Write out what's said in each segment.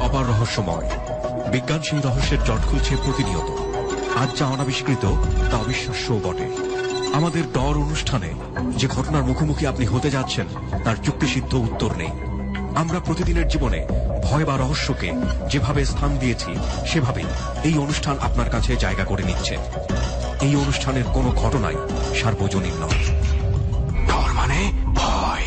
অপার রহস্যময়। বিজ্ঞান সেই রহস্যের জট খুলছে প্রতিনিয়ত। আজ যা অনাবিষ্কৃত তা অবিশ্বাস্যও বটে। আমাদের ডর অনুষ্ঠানে যে ঘটনার মুখোমুখি আপনি হতে যাচ্ছেন তার যুক্তিসিদ্ধ উত্তর নেই। আমরা প্রতিদিনের জীবনে ভয় বা রহস্যকে যেভাবে স্থান দিয়েছি সেভাবেই এই অনুষ্ঠান আপনার কাছে জায়গা করে নিচ্ছে। এই অনুষ্ঠানের কোনো ঘটনাই সার্বজনীন নয়। ডর মানে ভয়।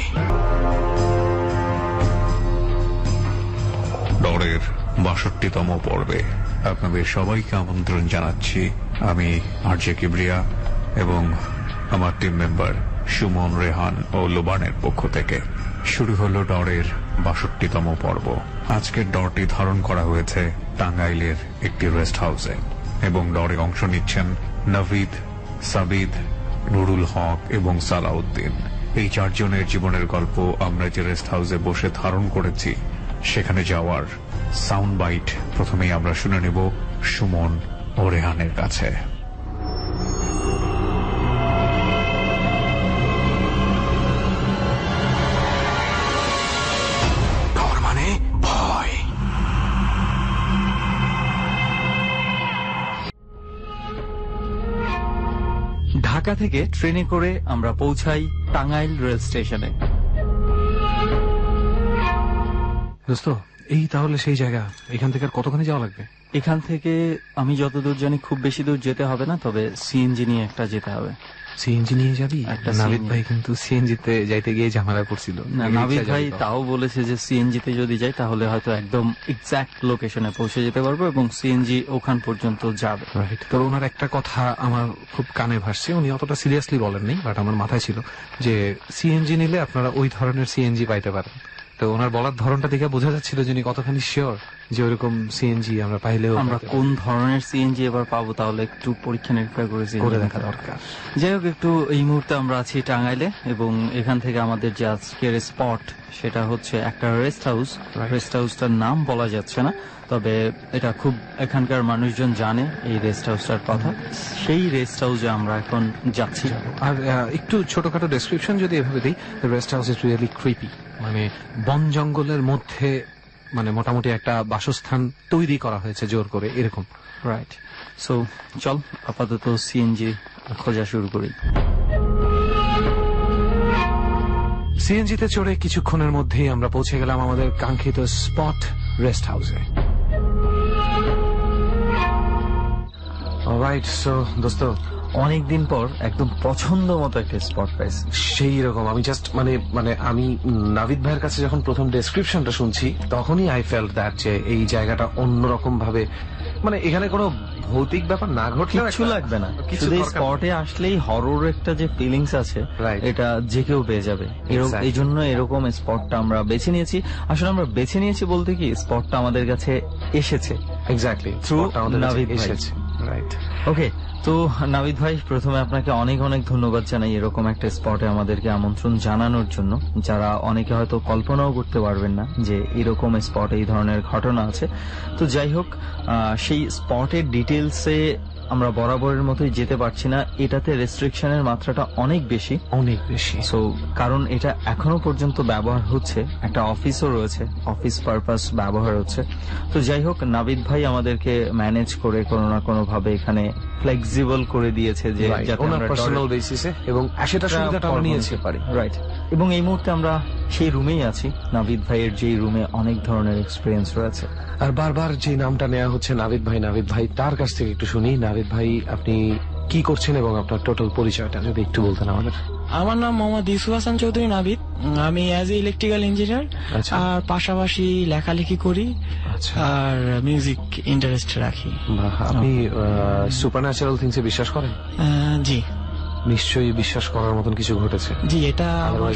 ডরের ৬২তম পর্বে আপনাদের সবাইকে আমন্ত্রণ জানাচ্ছি। আমি আরজে কিবরিয়া এবং আমার টিম মেম্বার সুমন, রেহান ও লোবানের পক্ষ থেকে শুরু হলো ডরের ৬২তম পর্ব। আজকের ডরটি ধারণ করা হয়েছে টাঙ্গাইলের একটি রেস্ট হাউসে এবং ডরে অংশ নিচ্ছেন নাভিদ, সাবিদ, নুরুল হক এবং সালাউদ্দিন। এই চারজনের জীবনের গল্প আমরা যে রেস্ট হাউসে বসে ধারণ করেছি সেখানে যাওয়ার সাউন্ড বাইট প্রথমেই আমরা শুনে নেব সুমন ও রেহানের কাছে। ডর মানে ভয়। ঢাকা থেকে ট্রেনে করে আমরা পৌঁছাই টাঙ্গাইল রেল স্টেশনে। দোস্ত, এই তাহলে সেই জায়গা। এখান থেকে আর কতখানি যাওয়া লাগবে? এখান থেকে আমি যতদূর জানি খুব বেশি দূর যেতে হবে না, তবে সিএনজি নিয়ে একটা যেতে হবে। সিএনজি নিয়ে যাবি? একটা নাবিদ CNG ভাই কিন্তু সিএনজি তে যাইতে গিয়ে ঝামেলা করছিল। না, নাবিদ ভাই তাও বলেছে যে সিএনজি তে যদি যাই তাহলে হয়তো একদম এক্সাক্ট লোকেশনে পৌঁছে যেতে পারবো এবং সিএনজি ওখান পর্যন্ত যাবে। রাইট। তো ওনার একটা কথা আমার খুব কানে ভাসছে, উনি অতটা সিরিয়াসলি বলেননি, বাট আমার মাথায় ছিল যে সিএনজি নিলে আপনারা ওই ধরনের সিএনজি পাইতে পারেন। তো ওনার বলার ধরনটা দেখে বোঝা যাচ্ছিল যিনি কতখানি শিওর যে ওরকম সিএনজি আমরা পাইলেও আমরা কোন ধরনের সিএনজি এবার পাবো তাহলে একটু পরীক্ষা নিরীক্ষা করে দেখা দরকার। যাই হোক, একটু এই মুহূর্তে আমরা আছি টাঙ্গাইলে এবং এখান থেকে আমাদের যে আজকের স্পট সেটা হচ্ছে একটা রেস্ট হাউস। রেস্ট হাউসটার নাম বলা যাচ্ছে না, তবে এটা খুব এখানকার মানুষজন জানে এই রেস্ট হাউসটার কথা। সেই রেস্ট হাউসে আমরা এখন যাচ্ছি। আর একটু ছোটখাটো ডেসক্রিপশন যদি এভাবে দিই, rest house is really creepy. মানে বন জঙ্গলের মধ্যে মানে মোটামুটি একটা বাসস্থান তৈরি করা হয়েছে জোর করে, এরকম। রাইট। সো চল আপাতত সিএনজি খোঁজা শুরু করি। সিএনজিতে চড়ে কিছুক্ষণের মধ্যেই আমরা পৌঁছে গেলাম আমাদের কাঙ্ক্ষিত স্পট রেস্ট হাউসে। অলরাইট, সো দোস্ত, অনেকদিন পর একদম পছন্দ মতো একটা স্পট পাইছি। সেই রকম আমি জাস্ট মানে আমি নাভিদ ভাইয়ের কাছে যখন প্রথম ডেসক্রিপশনটা শুনছি তখনই আই ফেল্ট দ্যাট যে এই জায়গাটা অন্যরকম ভাবে, মানে এখানে কোনো ভৌতিক ব্যাপার না ঘটলে কিছু লাগবে না, শুধু স্পটে আসলেই হরর একটা যে ফিলিংস আছে এটা যে কেউ পেয়ে যাবে। এই জন্য এরকম স্পটটা আমরা বেছে নিয়েছি। আসলে আমরা বেছে নিয়েছি বলতে কি, স্পটটা আমাদের কাছে এসেছে এক্স্যাক্টলি থ্রু নাভিদ ভাই। রাইট। ওকে, তো নাভিদ ভাই প্রথমে আপনাকে অনেক অনেক ধন্যবাদ জানাই এরকম একটা স্পটে আমাদেরকে আমন্ত্রণ জানানোর জন্য। যারা অনেকে হয়তো কল্পনাও করতে পারবেন না যে এরকম স্পটে এই ধরনের ঘটনা আছে। তো যাই হোক, সেই স্পটের ডিটেলসে আমরা বরাবরের মতোই যেতে পারছি না। এটাতে রেস্ট্রিকশনের মাত্রাটা অনেক বেশি। সো কারণ এটা এখনো পর্যন্ত ব্যবহার হচ্ছে, একটা অফিসও রয়েছে, অফিস পারপাস ব্যবহার হচ্ছে। তো যাই হোক, নাভিদ ভাই আমাদেরকে ম্যানেজ করে কোনো না কোনো ভাবে এখানে ফ্লেক্সিবল করে দিয়েছে যে যাতে আমরা পার্সোনাল বেসিসে এবং সেটা সুবিধাটা আমরা নিয়েছি পারি। রাইট। এবং এই মুহূর্তে আমরা সেই রুমেই আছি, নাভিদ ভাইয়ের যে রুমে অনেক ধরনের এক্সপিরিয়েন্স রয়েছে। আর বারবার যে নামটা নেওয়া হচ্ছে নাভিদ ভাই, তার কাছ থেকে একটু শুনি। নাভিদ ভাই, আপনি কি করছেন এবং আপনার টোটাল পরিচয়টা যদি একটু বলতেন আমাদের। আমার নাম মোহাম্মদ ইউসুফ হাসান চৌধুরী নাভিদ। আমি অ্যাজ এ ইলেকট্রিক্যাল ইঞ্জিনিয়ার, আর পাশাপাশি লেখালেখি করি আর মিউজিক ইন্টারেস্ট রাখি। আপনি সুপারন্যাচারাল থিংসে বিশ্বাস করেন? জি, নিশ্চয়ই বিশ্বাস করার মতন কিছু ঘটেছে। জি, এটা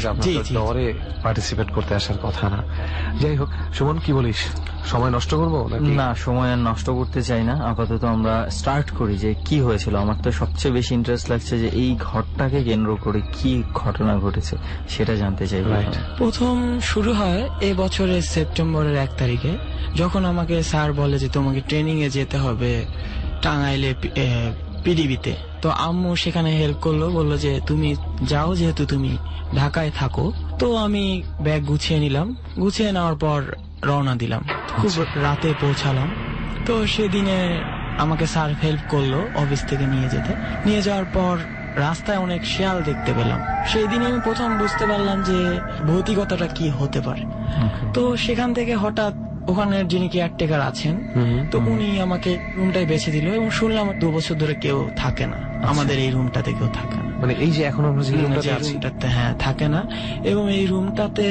ডরে পার্টিসিপেট করতে আসার কথা না। যাই হোক, সুমন কি বলিস, সময় নষ্ট করবো নাকি? না, সময় নষ্ট করতে চাই না। আপাতত আমরা স্টার্ট করি যে কি হয়েছিল। আমার তো সবচেয়ে বেশি ইন্টারেস্ট লাগছে যে এই ঘরটাকে কেন্দ্র করে কি ঘটনা ঘটেছে সেটা জানতে চাই। প্রথম শুরু হয় এ বছরের সেপ্টেম্বরের 1 তারিখে, যখন আমাকে স্যার বলে যে তোমাকে ট্রেনিং এ যেতে হবে টাঙ্গাইলে পিডিবিতে। তো আম্মু সেখানে হেল্প করলো, বললো যে তুমি যাও, যেহেতু তুমি ঢাকায় থাকো। তো আমি ব্যাগ গুছিয়ে নিলাম, গুছিয়ে নেওয়ার পর রওনা দিলাম। খুব রাতে পৌঁছালাম। তো সেদিনে আমাকে স্যার হেল্প করলো অফিস থেকে নিয়ে যেতে। নিয়ে যাওয়ার পর রাস্তায় অনেক শেয়াল দেখতে পেলাম। সেই দিনে আমি প্রথম বুঝতে পারলাম যে ভৌতিকতাটা কি হতে পারে। তো সেখান থেকে হঠাৎ ওখানের যিনি কেয়ারটেকার আছেন, তো উনি আমাকে রুমটাই বেছে দিল, এবং শুনলাম 2 বছর ধরে কেউ থাকে না, আমাদের এই রুমটাতে কেউ থাকে না। মানে এই যে এখন আমরা যে রুমটাতে আছি, হ্যাঁ থাকে না। এবং এই রুমটাতে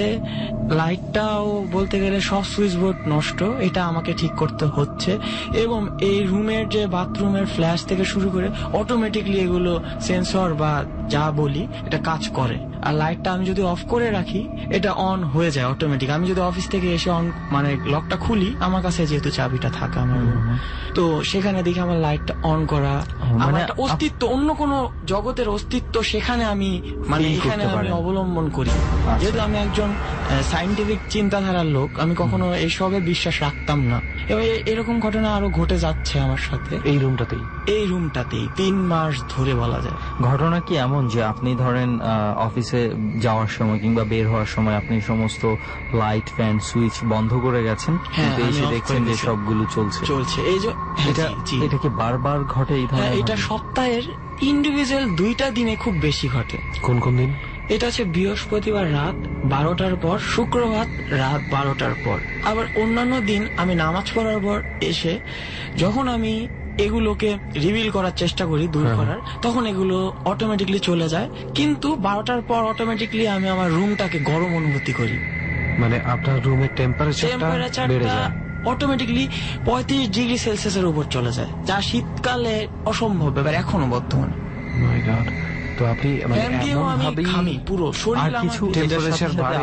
লাইটটাও বলতে গেলে সব সুইচ বোর্ড নষ্ট, এটা আমাকে ঠিক করতে হচ্ছে। এবং এই রুমের যে বাথরুমের ফ্ল্যাশ থেকে শুরু করে অটোমেটিকলি এগুলো সেন্সর বা যা বলি এটা কাজ করে। আর লাইটটা আমি যদি অফ করে রাখি এটা অন হয়ে যায় অটোমেটিক। আমি যদি অফিস থেকে এসে অন মানে লকটা খুলি, আমার কাছে যেহেতু চাবিটা থাকে আমার, তো সেখানে দেখি আমার লাইটটা অন করা, আমার একটা অস্তিত্ব, অন্য কোনো জগতের অস্তিত্ব সেখানে আমি মানে এখানে আমি অবলম্বন করি। যেহেতু আমি একজন সায়েন্টিফিক চিন্তাধারার লোক, আমি কখনো এইসবে বিশ্বাস রাখতাম না। এবং এরকম ঘটনা আরো ঘটে যাচ্ছে আমার সাথে এই রুমটাতেই 3 মাস ধরে বলা যায়। ঘটনা কি এমন যে আপনি ধরেন অফিসে যাওয়ার সময় কিংবা বের হওয়ার সময় আপনি সমস্ত লাইট, ফ্যান, সুইচ বন্ধ করে গেছেন, কিন্তু এসে দেখছেন যে সবগুলো চলছে। এই যে এটা কি বারবার ঘটে এই ধরনের? এটা সপ্তাহের ইন্ডিভিজুয়াল 2টা দিনে খুব বেশি ঘটে। কোন কোন দিন? এটা হচ্ছে বৃহস্পতিবার রাত 12টার পর, শুক্রবার রাত 12টার পর। আবার অন্যান্য দিন আমি নামাজ পড়ার পর এসে যখন আমি এগুলোকে রিভিল করার চেষ্টা করি, দূর করার, তখন এগুলো অটোমেটিকলি চলে যায়। কিন্তু 12টার পর অটোমেটিকলি আমি আমার রুমটাকে গরম অনুভূতি করি। মানে আপনার রুমের টেম্পারেচারটা অটোমেটিকলি 35 ডিগ্রি সেলসিয়াসের উপর চলে যায়, যা শীতকালে অসম্ভব ব্যাপার এখনো বর্তমানে। My god. তো আপনি পুরো শরীর কিছু টেম্পারেচার বাড়ে,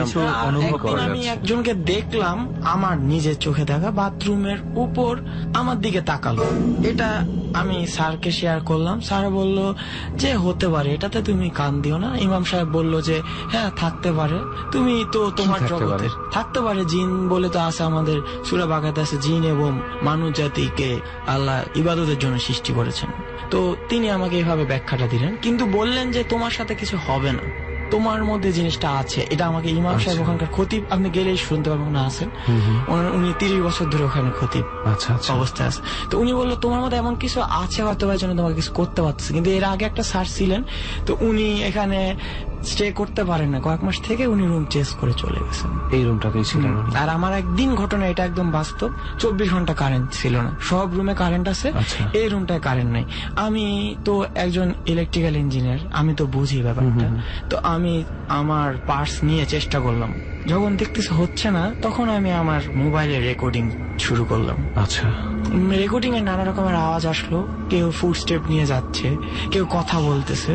আমি একজনকে দেখলাম আমার নিজের চোখে দেখা বাথরুমের উপর আমার দিকে তাকালো। এটা আমি স্যারকে শেয়ার করলাম। স্যার বলল যে হতে পারে, এটাতে তুমি কান দিও না। ইমাম সাহেব বলল যে হ্যাঁ থাকতে পারে, তুমি তো তোমার জগতের থাকতে পারে। জিন বলে তো আছে আমাদের সূরা বাকারাতে আছে, জিন এবং মানুষ জাতিকে আল্লাহ ইবাদতের জন্য সৃষ্টি করেছেন। তো তিনি আমাকে এইভাবে ব্যাখ্যাটা দিলেন, কিন্তু বললেন যে তোমার সাথে কিছু হবে না, তোমার মধ্যে জিনিসটা আছে। এটা আমাকে ইমাম সাহেব, ওখানকার খতিব, আপনি গেলেই শুনতে পারবেন না, আছেন উনি 30 বছর ধরে ওখানে খতিব অবস্থায় আছে। তো উনি বললো তোমার মধ্যে এমন কিছু আছে হয়তো বা জন্য তোমাকে কিছু করতে পারতেছে। কিন্তু এর আগে একটা স্যার ছিলেন, তো উনি এখানে স্টে করতে পারেন না, কয়েক মাস থেকে উনি রুম চেঞ্জ করে চলে গেছেন। এই রুমটাতেই ছিলেন। আর আমার একদিন ঘটনা, এটা একদম বাস্তব, 24 ঘন্টা কারেন্ট ছিল না। সব রুমে কারেন্ট আছে, এই রুমটায় কারেন্ট নাই। আমি তো একজন ইলেকট্রিক্যাল ইঞ্জিনিয়ার, আমি তো বুঝি ব্যাপারটা। তো আমি আমার পার্টস নিয়ে চেষ্টা করলাম, যখন দেখতেছি হচ্ছে না, তখন আমি আমার মোবাইলে রেকর্ডিং শুরু করলাম। আচ্ছা, রেকর্ডিং এর নানা রকমের আওয়াজ আসলো, কেউ ফুটস্টেপ নিয়ে যাচ্ছে, কেউ কথা বলতেছে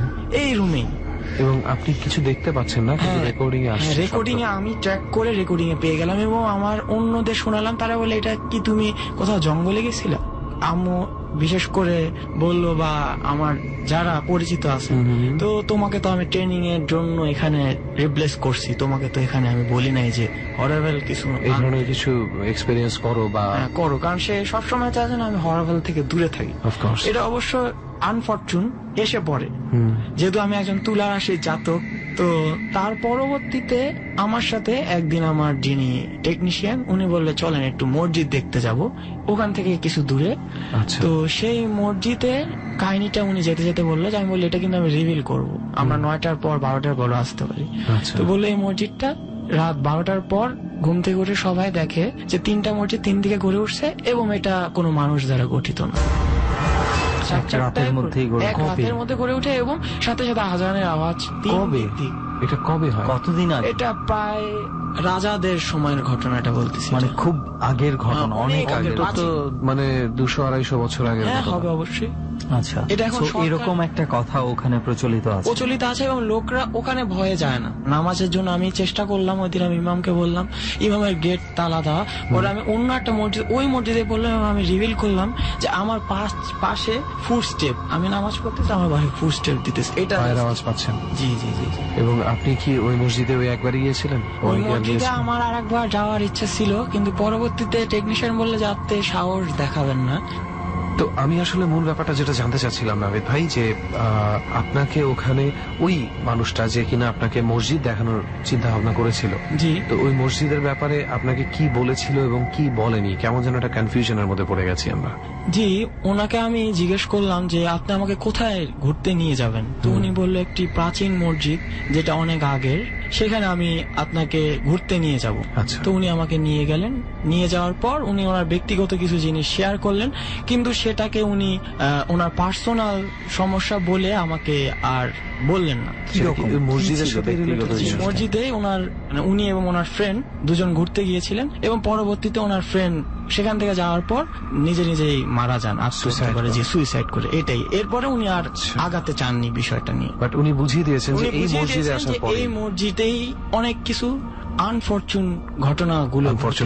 এই রুমেই। এবং আপনি কিছু দেখতে পাচ্ছেন না, রেকর্ডিং এ আমি ট্র্যাক করে রেকর্ডিং এ পেয়ে গেলাম, এবং আমার অন্যদের শোনালাম। তারা বলে এটা কি তুমি কোথাও জঙ্গলে গেছিলা? আম্মু বিশেষ করে বললো, বা আমার যারা পরিচিত আছে, তো তোমাকে তো আমি ট্রেনিং এর জন্য এখানে রিপ্লেস করছি, তোমাকে তো এখানে আমি বলি নাই যে হররভেল কিছু এই ধরনের কিছু এক্সপেরিয়েন্স করো বা করো, কারণ সে সবসময় চায় না আমি হররভেল থেকে দূরে থাকি। এটা অবশ্য আনফরচুন এসে পড়ে, যেহেতু আমি একজন তুলা রাশির জাতক। তো তার পরবর্তীতে আমার সাথে একদিন আমার যিনি টেকনিশিয়ান, উনি বললে চলেন একটু মসজিদ দেখতে যাব, ওখান থেকে কিছু দূরে। তো সেই মসজিদে কাহিনীটা উনি যেতে যেতে বললো, যে আমি বললি এটা কিন্তু আমি রিভিল করবো, আমরা 9টার পর 12টার পর আসতে পারি। তো বললো এই মসজিদটা রাত 12টার পর ঘুম থেকে উঠে সবাই দেখে যে 3টা মসজিদ 3 দিকে গড়ে উঠছে, এবং এটা কোনো মানুষ দ্বারা গঠিত না, এক রাতের মধ্যে গড়ে উঠে, এবং সাথে সাথে আজানের আওয়াজ। এটা কবে হয়, কতদিন আগে? এটা প্রায় রাজাদের সময়ের ঘটনাটা বলতেছি, মানে খুব আগের ঘটনা, অনেক আগে, তো মানে 200-250 বছর আগে হবে অবশ্যই। আচ্ছা, এটা এখন এরকম একটা কথা ওখানে প্রচলিত আছে, এবং লোকরা ওখানে ভয়ে যায় না। নামাজের জন্য আমি চেষ্টা করলাম, ওই দিন আমি ইমামকে বললাম, ইমামের গেট তালা দেওয়া, পরে আমি অন্য একটা মসজিদ, ওই মসজিদে বললাম, এবং আমি রিভিল করলাম যে আমার পাশে ফুটস্টেপ, আমি নামাজ পড়তেছি, আমার পাশে ফুটস্টেপ দিতেছে, এটা আওয়াজ পাচ্ছেন। জি জি জি। এবং আপনি কি ওই মসজিদে ওই একবারই গিয়েছিলেন? ওই মসজিদে আমার আরেকবার যাওয়ার ইচ্ছা ছিল, কিন্তু পরবর্তীতে টেকনিশিয়ান বললে যাতে সাহস দেখাবেন না, তো আমি আসলে মূল ব্যাপারটা যেটা জানতে চাচ্ছিলাম নাবিদ ভাই, যে আপনাকে ওখানে ওই মানুষটা যে কিনা আপনাকে মসজিদ দেখানোর চিন্তা ভাবনা করেছিল, জি, তো ওই মসজিদের ব্যাপারে আপনাকে কি বলেছিল এবং কি বলেনি, কেমন যেন একটা কনফিউশনের মধ্যে পড়ে গেছি আমরা। জি, ওনাকে আমি জিজ্ঞেস করলাম যে আপনি আমাকে কোথায় ঘুরতে নিয়ে যাবেন, তো উনি বললো একটি প্রাচীন মসজিদ যেটা অনেক আগের, সেখানে আমি আপনাকে ঘুরতে নিয়ে যাব। আচ্ছা। তো উনি আমাকে নিয়ে গেলেন, নিয়ে যাওয়ার পর উনি ওনার ব্যক্তিগত কিছু জিনিস শেয়ার করলেন, কিন্তু সেটাকে উনি ওনার পার্সোনাল সমস্যা বলে আমাকে আর বললেন না। মসজিদের সাথে মসজিদে উনি এবং ওনার ফ্রেন্ড দুজন ঘুরতে গিয়েছিলেন এবং পরবর্তীতে ওনার ফ্রেন্ড সেখান থেকে যাওয়ার পর নিজেই মারা যান, আত্মহত্যা করে, যে সুইসাইড করে। এটাই, এরপরে উনি আর আগাতে চাননি বিষয়টা নিয়ে। বাট উনি বুঝিয়ে দিয়েছেন যে এই মসজিদে আসার পরে এই মসজিদেই অনেক কিছু আনফরচুন ঘটনাগুলো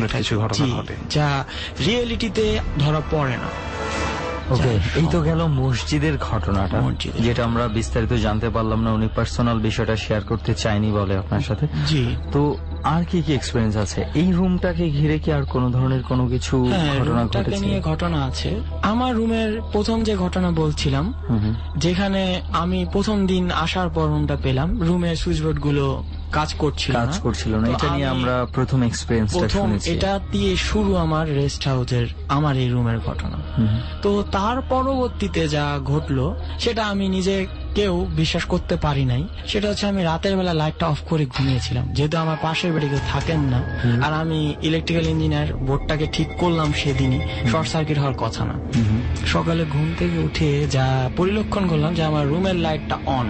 ঘটে যা রিয়েলিটিতে ধরা পড়ে না। ওকে, এই তো গেল মসজিদের ঘটনাটা, যেটা আমরা বিস্তারিত জানতে পারলাম না, উনি পার্সোনাল বিষয়টা শেয়ার করতে চাইনি বলে আপনার সাথে। জি, তো আর কি কি এক্সপেরিয়েন্স আছে এই রুমটাকে ঘিরে? কি আর কোন ধরনের কোনো কিছু ঘটনা ঘটেছে? নিয়ে ঘটনা আছে। আমার রুমের প্রথম যে ঘটনা বলছিলাম, যেখানে আমি প্রথম দিন আসার পর রুমটা পেলাম, রুমের সুইচ বোর্ড গুলো কাজ করছিল না। এটা নিয়ে আমরা প্রথম এক্সপেরিয়েন্সটা শুনেছি। এটা দিয়ে শুরু আমার রেস্ট হাউসের, আমার এই রুমের ঘটনা। তো তার পরবর্তীতে যা ঘটলো সেটা আমি নিজে কেউ বিশ্বাস করতে পারি নাই। সেটা হচ্ছে আমি রাতের বেলা লাইটটা অফ করে ঘুমিয়েছিলাম, যেহেতু আমার পাশের বাড়ি কেউ থাকেন না, আর আমি ইলেকট্রিক্যাল ইঞ্জিনিয়ার, বোর্ডটাকে ঠিক করলাম সেদিনই, শর্ট সার্কিট হওয়ার কথা না। সকালে ঘুম থেকে উঠে যা পরিলক্ষণ করলাম যে আমার রুমের লাইটটা অন।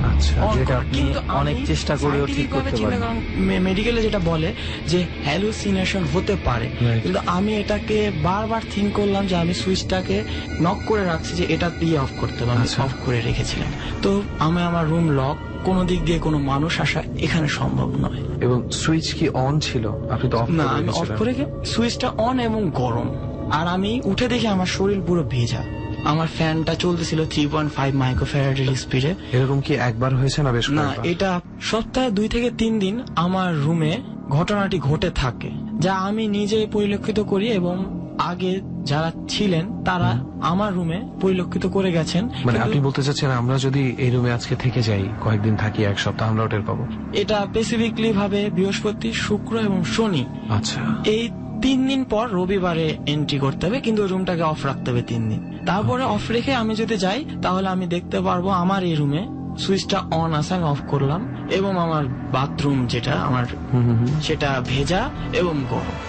কিন্তু অনেক চেষ্টা করেও ঠিক করতে পারি, কারণ মেডিকেলে যেটা বলে যে হ্যালুসিনেশন হতে পারে, কিন্তু আমি এটাকে বারবার থিঙ্ক করলাম যে আমি সুইচটাকে নক করে রাখছি, যে এটা দিয়ে অফ করতে হবে, আমি অফ করে রেখেছিলাম। তো আমি আমার রুম লক, কোনো দিক দিয়ে কোনো মানুষ আসা এখানে সম্ভব নয়। এবং সুইচ কি অন ছিল? আপনি তো অফ না, আমি অফ করে সুইচটা অন এবং গরম, আর আমি উঠে দেখি আমার শরীর পুরো ভেজা। আমার ফ্যানটা চলতেছিল 3.5 মাইক্রোফ্যারাডের স্পিডে। এরকম কি একবার হয়েছে না? বেশ না, এটা সপ্তাহে 2 থেকে 3 দিন আমার রুমে ঘটনাটি ঘটে থাকে, যা আমি নিজে পরিলক্ষিত করি এবং আগে যারা ছিলেন তারা আমার রুমে পরিলক্ষিত করে গেছেন। মানে আপনি বলতে চাচ্ছেন আমরা যদি এই রুমে আজকে থেকে যাই, কয়েকদিন থাকি, এক সপ্তাহ, আমরা টের পাবো? এটা স্পেসিফিকলি ভাবে বৃহস্পতি, শুক্র এবং শনি। আচ্ছা, এই 3 দিন পর রবিবারে এন্ট্রি করতে হবে, কিন্তু রুমটাকে অফ রাখতে হবে 3 দিন। তারপরে অফ রেখে আমি যদি যাই তাহলে আমি দেখতে পারবো আমার এই রুমে সুইচটা অন আছে, আমি অফ করলাম, এবং আমার বাথরুম যেটা আমার সেটা ভেজা এবং গরম।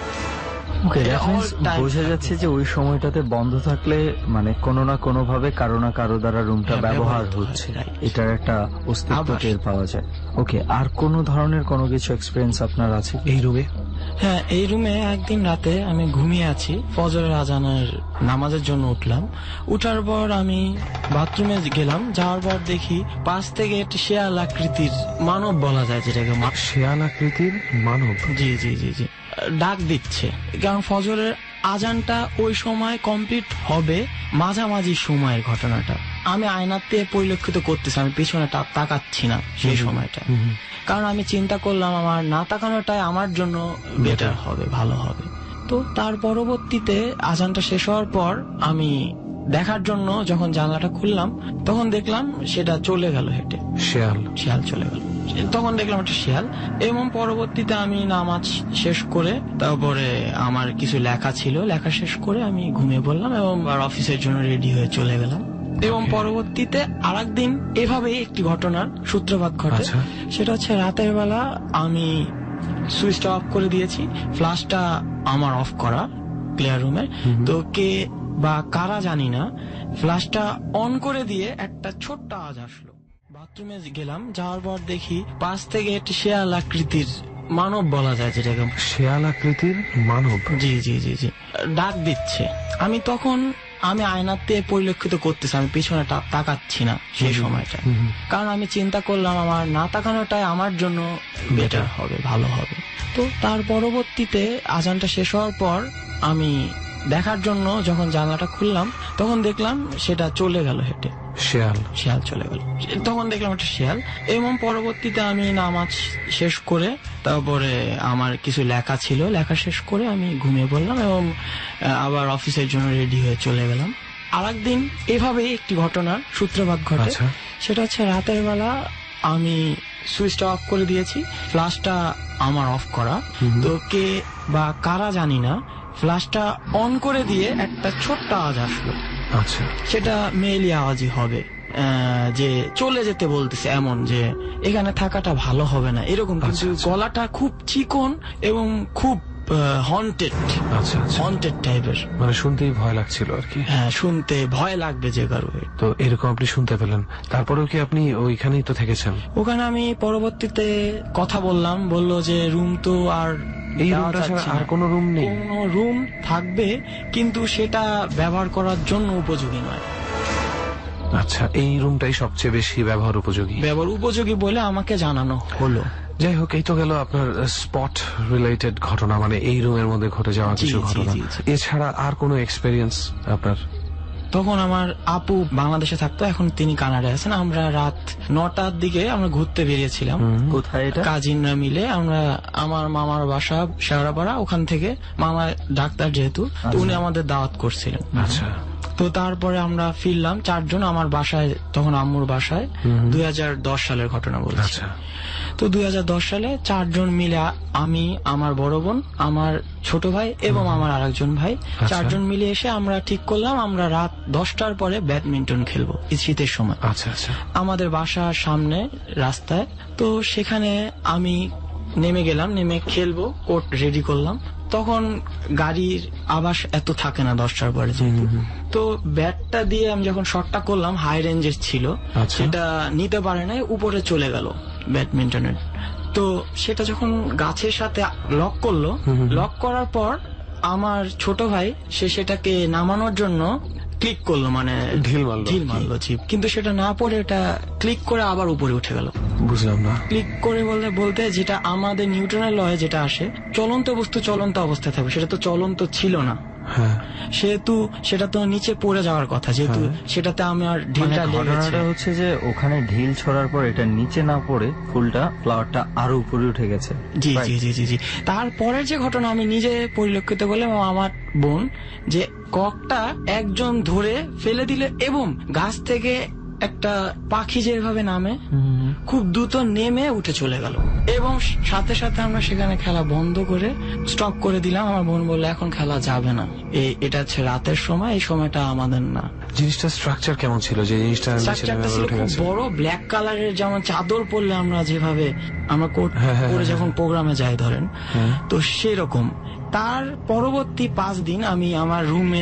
বোঝা যাচ্ছে যে ওই সময়টাতে বন্ধ থাকলে মানে কোনো না কোনো ভাবে কারো না কারো দ্বারা রুমটা ব্যবহার হচ্ছে, এটার একটা অস্তিত্ব টের পাওয়া যায়। ওকে, আর কোন ধরনের কোনো কিছু এক্সপেরিয়েন্স আপনার আছে এই রুমে? হ্যাঁ, এই রুমে একদিন রাতে আমি ঘুমিয়ে আছি, ফজরের আজানের নামাজের জন্য উঠলাম। উঠার পর আমি বাথরুমে গেলাম, যাওয়ার পর দেখি পাশ থেকে একটি শেয়াল আকৃতির মানব বলা যায়, যেটাকে শেয়াল আকৃতির মানব, জি জি জি জি, ডাক দিচ্ছে। কারণ ফজরের আজানটা ওই সময় কমপ্লিট হবে, মাঝামাঝি সময়ের ঘটনাটা আমি আয়নাতে পরিলক্ষিত করতেছি, আমি পিছনে তাকাচ্ছি না সেই সময়টা, কারণ আমি চিন্তা করলাম আমার না তাকানোটাই আমার জন্য বেটার হবে, ভালো হবে। তো তার পরবর্তীতে আজানটা শেষ হওয়ার পর আমি দেখার জন্য যখন জানলাটা খুললাম, তখন দেখলাম সেটা চলে গেল হেঁটে, শিয়াল চলে গেল। তখন দেখলাম একটা শিয়াল, এবং পরবর্তীতে আমি নামাজ শেষ করে তারপরে আমার কিছু লেখা ছিল, লেখা শেষ করে আমি ঘুমিয়ে পড়লাম এবং অফিসের জন্য রেডি হয়ে চলে গেলাম। এবং পরবর্তীতে আরেকদিন এভাবেই একটি ঘটনার সূত্রপাত ঘটে। সেটা হচ্ছে রাতের বেলা আমি সুইচটা অফ করে দিয়েছি, ফ্ল্যাশটা আমার অফ করা ক্লিয়ার রুমের, তো কে বা কারা জানি না ফ্ল্যাশটা অন করে দিয়ে একটা ছোট্ট আওয়াজ আসলো। বাথরুমে গেলাম, যাওয়ার পর দেখি পাশ থেকে একটি শেয়াল আকৃতির মানব বলা যায়, যেটাকে শেয়াল আকৃতির মানব, জি জি জি জি, ডাক দিচ্ছে। আমি আয়নাতে পরিলক্ষিত করতেছি, আমি পিছনে তাকাচ্ছি না সেই সময়টা, কারণ আমি চিন্তা করলাম আমার না তাকানোটাই আমার জন্য বেটার হবে, ভালো হবে। তো তার পরবর্তীতে আজানটা শেষ হওয়ার পর আমি দেখার জন্য যখন জানলাটা খুললাম, তখন দেখলাম সেটা চলে গেল হেঁটে, শিয়াল চলে গেল। তখন দেখলাম একটা শিয়াল, এবং পরবর্তীতে আমি নামাজ শেষ করে তারপরে আমার কিছু লেখা ছিল, লেখা শেষ করে আমি ঘুমিয়ে পড়লাম এবং আবার অফিসের জন্য রেডি হয়ে চলে গেলাম। আরেকদিন এভাবে একটি ঘটনার সূত্রপাত ঘটে। আচ্ছা। সেটা হচ্ছে রাতের বেলা আমি সুইচটা অফ করে দিয়েছি, ফ্ল্যাশটা আমার অফ করা, তো কে বা কারা জানি না ফ্ল্যাশটা অন করে দিয়ে একটা ছোট্ট আওয়াজ আসলো। আচ্ছা, সেটা মেইলি আওয়াজই হবে, যে চলে যেতে বলতেছে, এমন যে এখানে থাকাটা ভালো হবে না এরকম, কিন্তু গলাটা খুব চিকন এবং খুব হন্টেড, আচ্ছা আচ্ছা, হন্টেড টাইপের। মানে শুনতেই ভয় লাগছিল আর কি। হ্যাঁ, শুনতে ভয় লাগবে যে কারো। তো এরকম আপনি শুনতে পেলেন, তারপরেও কি আপনি ওইখানেই তো থেকেছেন? ওখানে আমি পরবর্তীতে কথা বললো যে রুম তো আর এই দেওয়া রুমটা ছাড়া যাচ্ছে আর না। কোনো রুম নেই? কোনো রুম থাকবে কিন্তু সেটা ব্যবহার করার জন্য উপযোগী নয়। আচ্ছা, এই রুমটাই সবচেয়ে বেশি ব্যবহার উপযোগী? ব্যবহার উপযোগী বলে আমাকে জানানো হলো। যাই হোক, এই তো গেল আপনার স্পট রিলেটেড ঘটনা, মানে এই রুমের মধ্যে ঘটে যাওয়া জি, কিছু জি, ঘটনা। জি, জি। এছাড়া আর কোনো এক্সপেরিয়েন্স আপনার? তখন আমার আপু বাংলাদেশে থাকতো, এখন তিনি কানাডায় আছেন। আমরা রাত 9টার দিকে আমরা ঘুরতে বেরিয়েছিলাম। কোথায় এটা? কাজিনরা মিলে আমরা, আমার মামার বাসা শেওড়াপাড়া, ওখান থেকে মামা ডাক্তার যেহেতু, তো উনি আমাদের দাওয়াত করছিলেন। আচ্ছা, তো তারপরে আমরা ফিরলাম 4 জন আমার বাসায়, তখন আম্মুর বাসায়। 2010 সালের ঘটনা বলছি। আচ্ছা, তো 2010 সালে 4 জন মিলে, আমি, আমার বড় বোন, আমার ছোট ভাই এবং আমার আরেকজন ভাই, 4 জন মিলে এসে আমরা ঠিক করলাম আমরা রাত 10টার পরে ব্যাডমিন্টন খেলবো, এই শীতের সময়। আচ্ছা আচ্ছা, আমাদের বাসার সামনে রাস্তায়। তো সেখানে আমি নেমে গেলাম, নেমে খেলবো, কোর্ট রেডি করলাম। তখন গাড়ির আবাস এত থাকে না 10টার পরে যেহেতু। তো ব্যাটটা দিয়ে আমি যখন শটটা করলাম, হাই রেঞ্জের ছিল, আচ্ছা। সেটা নিতে পারে নাই, উপরে চলে গেল ব্যাডমিন্টনের। তো সেটা যখন গাছের সাথে লক করলো, লক করার পর আমার ছোট ভাই সে সেটাকে নামানোর জন্য ক্লিক করলো, মানে ঢিল মারলো চিপ, কিন্তু সেটা না পড়ে এটা ক্লিক করে আবার উপরে উঠে গেল। বুঝলাম না। ক্লিক করে বলতে যেটা আমাদের নিউটনের লয়ে যেটা আসে, চলন্ত বস্তু চলন্ত অবস্থায় থাকবে, সেটা তো চলন্ত ছিল না। হ্যাঁ, সেহেতু সেটা তো নিচে পড়ে যাওয়ার কথা, যেহেতু সেটাতে আমি আর ঢিলটা লেগেছে। ঘটনাটা হচ্ছে যে ওখানে ঢিল ছড়ার পর এটা নিচে না পড়ে ফুলটা, ফ্লাওয়ারটা আরো উপরে উঠে গেছে। জি জি জি জি জি। তারপরের যে ঘটনা আমি নিজে পরিলক্ষিত করলাম, আমার বোন, যে ককটা একজন ধরে ফেলে দিলে এবং গাছ থেকে একটা পাখি যেভাবে নামে খুব দ্রুত নেমে উঠে চলে গেল, এবং সাথে সাথে আমরা সেখানে খেলা বন্ধ করে স্টপ করে দিলাম। আমার বোন বললো এখন খেলা যাবে না, এটা হচ্ছে রাতের সময়, এই সময়টা আমাদের না। জিনিসটা স্ট্রাকচার কেমন ছিল? যে জিনিসটা স্ট্রাকচারটা ছিল খুব বড়, ব্ল্যাক কালারের, যেমন চাদর পরলে আমরা যেভাবে আমরা কোট পরে যখন প্রোগ্রামে যাই ধরেন, তো সেরকম। তার পরবর্তী 5 দিন আমি আমার রুমে,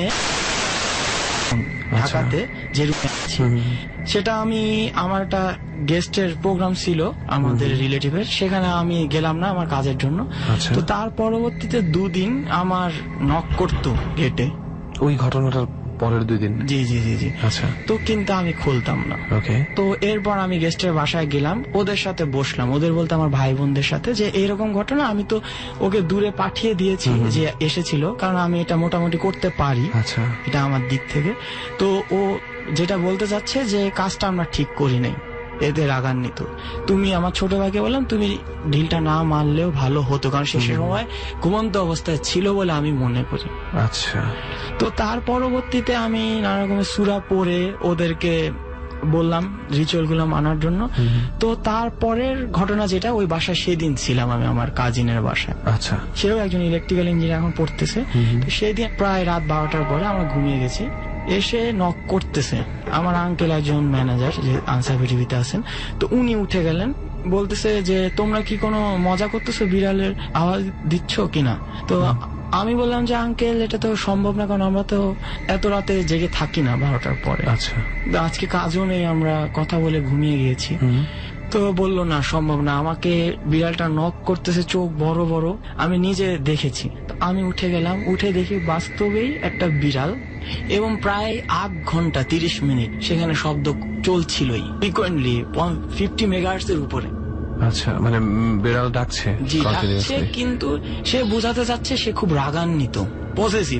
ঢাকাতে যে রুমে আছি, সেটা আমি, আমার একটা গেস্টের প্রোগ্রাম ছিল আমাদের রিলেটিভের, সেখানে আমি গেলাম না আমার কাজের জন্য। তো তার পরবর্তীতে 2 দিন আমার নক করতো গেটে। ওই ঘটনাটার পরের 2 দিন? জি জি জি জি। আচ্ছা, তো কিন্তু আমি খুলতাম না। ওকে। তো এরপর আমি গেস্টের বাসায় গেলাম, ওদের সাথে বসলাম, ওদের বলতে আমার ভাই বোনদের সাথে, যে এরকম ঘটনা। আমি তো ওকে দূরে পাঠিয়ে দিয়েছি যে এসেছিল, কারণ আমি এটা মোটামুটি করতে পারি, আচ্ছা, এটা আমার দিক থেকে। তো ও যেটা বলতে চাচ্ছে যে কাজটা আমরা ঠিক করি নাই, এতে রাগান্বিত। তুমি, আমার ছোট ভাইকে বললাম তুমি ঢিলটা না মারলেও ভালো হতো, কারণ সে সময় ঘুমন্ত অবস্থায় ছিল বলে আমি মনে করি। আচ্ছা। তো তার পরবর্তীতে আমি নানা রকমের সূরা পড়ে ওদেরকে বললাম রিচুয়াল গুলো মানার জন্য। তো তারপরের ঘটনা যেটা, ওই বাসায় সেদিন ছিলাম আমি আমার কাজিনের বাসায়। আচ্ছা, সেও একজন ইলেকট্রিক্যাল ইঞ্জিনিয়ার এখন পড়তেছে। তো সেদিন প্রায় রাত 12টার পরে আমরা ঘুমিয়ে গেছি, এসে নক করতেছে আমার আঙ্কেল, একজন ম্যানেজার যে আনসার পৃথিবীতে আছেন। তো উনি উঠে গেলেন, বলতেছে যে তোমরা কি কোনো মজা করতেছো, বিড়ালের আওয়াজ দিচ্ছ কিনা? তো আমি বললাম যে আঙ্কেল এটা তো সম্ভব না, কারণ আমরা তো এত রাতে জেগে থাকি না 12টার পরে। আচ্ছা, আজকে কাজও নেই, আমরা কথা বলে ঘুমিয়ে গিয়েছি। তো বললো না, সম্ভব না, আমাকে বিড়ালটা নক করতেছে, চোখ বড় বড়, আমি নিজে দেখেছি। তো আমি উঠে গেলাম, উঠে দেখি বাস্তবেই একটা বিড়াল, এবং প্রায় 8 ঘন্টা 30 মিনিট সেখানে শব্দ চলছিলই, ফ্রিকোয়েন্টলি 50 মেগাহার্টজ এর উপরে। আচ্ছা, মানে বিড়াল ডাকছে? জি, ডাকছে, কিন্তু সে বোঝাতে চাচ্ছে সে খুব রাগান্বিত, পসেসিভ।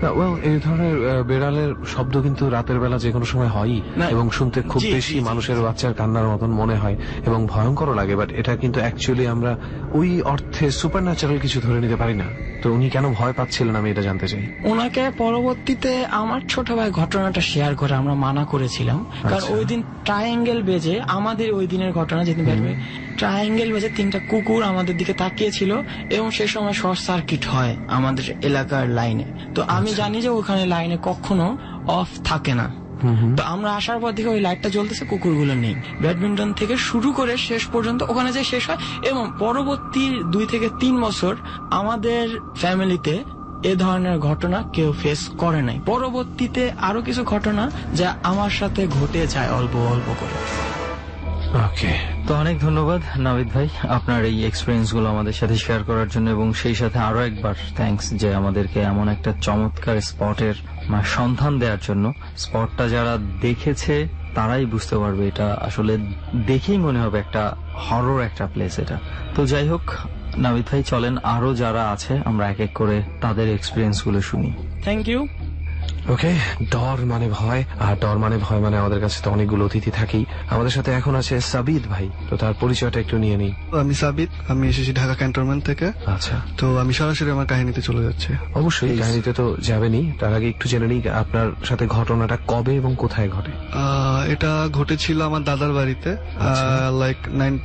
ওয়েল এই ধরনের বেড়ালের শব্দ কিন্তু রাতের বেলা যে কোনো সময় হয়ই, না, এবং শুনতে খুব জি, বেশি জি, জি। মানুষের বাচ্চার কান্নার মতন মনে হয় এবং ভয়ঙ্করও লাগে, বাট এটা কিন্তু অ্যাকচুয়ালি আমরা ওই অর্থে সুপার ন্যাচারাল কিছু ধরে নিতে পারি না। তো উনি কেন ভয় পাচ্ছিলেন আমি এটা জানতে চাই। ওনাকে পরবর্তীতে আমার ছোট ভাই ঘটনাটা শেয়ার করে আমরা মানা করেছিলাম, কারণ ওই দিন ট্রায়াঙ্গেল বেজে, আমাদের ওই দিনের ঘটনা যেদিন বেজবে ট্রায়াঙ্গেল বেজে 3টা কুকুর আমাদের দিকে তাকিয়েছিল এবং সেই সময় শর্ট সার্কিট হয় আমাদের এলাকার লাইনে। তো আমি জানি যে ওখানে লাইনে কখনো অফ থাকে না। তো আমরা আসার পর থেকে ওই লাইটটা জ্বলতেছে, কুকুরগুলো নেই। ব্যাডমিন্টন থেকে শুরু করে শেষ পর্যন্ত ওখানে যে শেষ হয়, এবং পরবর্তী 2 থেকে 3 বছর আমাদের ফ্যামিলিতে এ ধরনের ঘটনা কেউ ফেস করে নাই। পরবর্তীতে আরো কিছু ঘটনা যা আমার সাথে ঘটে যায় অল্প অল্প করে। ওকে, তো অনেক ধন্যবাদ নাবিদ ভাই আপনার এই এক্সপিরিয়েন্স গুলো আমাদের সাথে শেয়ার করার জন্য, এবং সেই সাথে আরো একবার থ্যাঙ্কস যে আমাদেরকে এমন একটা চমৎকার স্পটের সন্ধান দেওয়ার জন্য। স্পটটা যারা দেখেছে তারাই বুঝতে পারবে, এটা আসলে দেখেই মনে হবে একটা হরর একটা প্লেস এটা। তো যাই হোক নাবিদ ভাই, চলেন আরো যারা আছে আমরা এক এক করে তাদের এক্সপিরিয়েন্স গুলো শুনি। Thank you. ওকে, ডর মানে ভয়, আর ডর মানে ভয় মানে আমাদের কাছে তো অনেকগুলো অতিথি থাকেই। আমাদের সাথে এখন আছে সাবিদ ভাই, তো তার পরিচয়টা একটু নিয়ে নিই। আমি সাবিত, আমি এসেছি ঢাকা ক্যান্টনমেন্ট থেকে। আচ্ছা, তো আমি সরাসরি আমার কাহিনীতে চলে যাচ্ছি। অবশ্যই কাহিনীতে তো যাবেনই, তার আগে একটু জেনে নিই আপনার সাথে ঘটনাটা কবে এবং কোথায় ঘটে। এটা ঘটেছিল আমার দাদার বাড়িতে, লাইক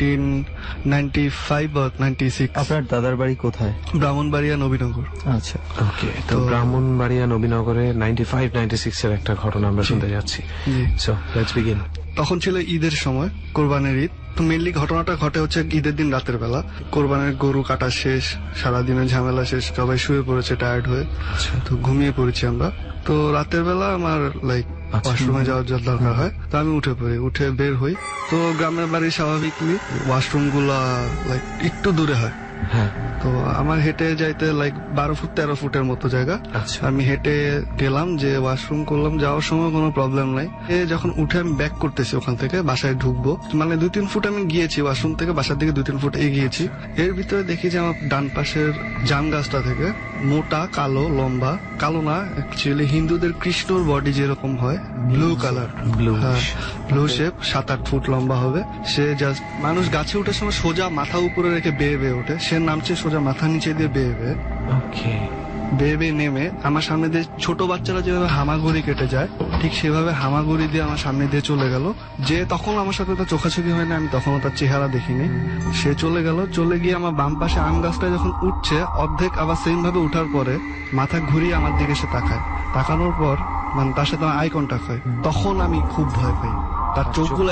1995 বা 96। আপনার দাদার বাড়ি কোথায়? ব্রাহ্মণবাড়িয়া নবীনগর। আচ্ছা, ওকে, তো ব্রাহ্মণবাড়িয়া নবীনগরে 95-96 এর একটা ঘটনা আমরা শুনতে যাচ্ছি। জি। So let's begin. তখন ছিল ঈদের সময়, কোরবানির ঈদ। তো মেনলি ঘটনাটা ঘটে হচ্ছে ঈদের দিন রাতের বেলা। কোরবানির গরু কাটা শেষ, সারাদিনের ঝামেলা শেষ, সবাই শুয়ে পড়েছে টায়ার্ড হয়ে। তো ঘুমিয়ে পড়েছি আমরা। তো রাতের বেলা আমার লাইক ওয়াশরুমে যাওয়ার দরকার হয়, তো আমি উঠে পড়ি, উঠে বের হই। তো গ্রামের বাড়ি স্বাভাবিকলি ওয়াশরুম গুলা লাইক একটু দূরে হয়। হ্যাঁ, তো আমার হেঁটে যাইতে লাইক 12 ফুট 13 ফুটের মতো জায়গা। আচ্ছা। আমি হেঁটে গেলাম, যে ওয়াশরুম করলাম, যাওয়ার সময় কোনো প্রবলেম নাই। যখন উঠে আমি ব্যাক করতেছি ওখান থেকে বাসায় ঢুকবো, মানে 2-3 ফুট আমি গিয়েছি ওয়াশরুম থেকে, বাসার দিকে 2-3 ফুট এগিয়েছি। এর ভিতরে দেখি যে আমার ডান পাশের জাম গাছটা থেকে মোটা কালো লম্বা, কালো না অ্যাকচুয়ালি হিন্দুদের কৃষ্ণর বডি যেরকম হয়, blue colour, blue shape, 7-8 foot লম্বা হবে। সে জাস্ট, মানুষ গাছে উঠার সময় সোজা মাথা উপরে রেখে বেয়ে বেয়ে ওঠে, সে নামছে সোজা মাথা নিচে দিয়ে বেয়ে বেয়ে। ওকে, বেয়ে বেয়ে নেমে আমার সামনে দিয়ে, ছোট বাচ্চারা যেভাবে হামাগুড়ি কেটে যায় ঠিক সেভাবে হামাগুড়ি দিয়ে আমার সামনে দিয়ে চলে গেল। যে তখন আমার সাথে তার চোখাচোখি হয় না, আমি তখনও তার চেহারা দেখিনি। সে চলে গেল, চলে গিয়ে আমার বাম পাশে আম গাছটা যখন উঠছে অর্ধেক, আবার সেম ভাবে উঠার পরে মাথা ঘুরিয়ে আমার দিকে সে তাকায়। তাকানোর পর মানে তার সাথে আমার আই কন্টাক্ট হয়। তখন আমি খুব ভয় পাই। তার চোখগুলো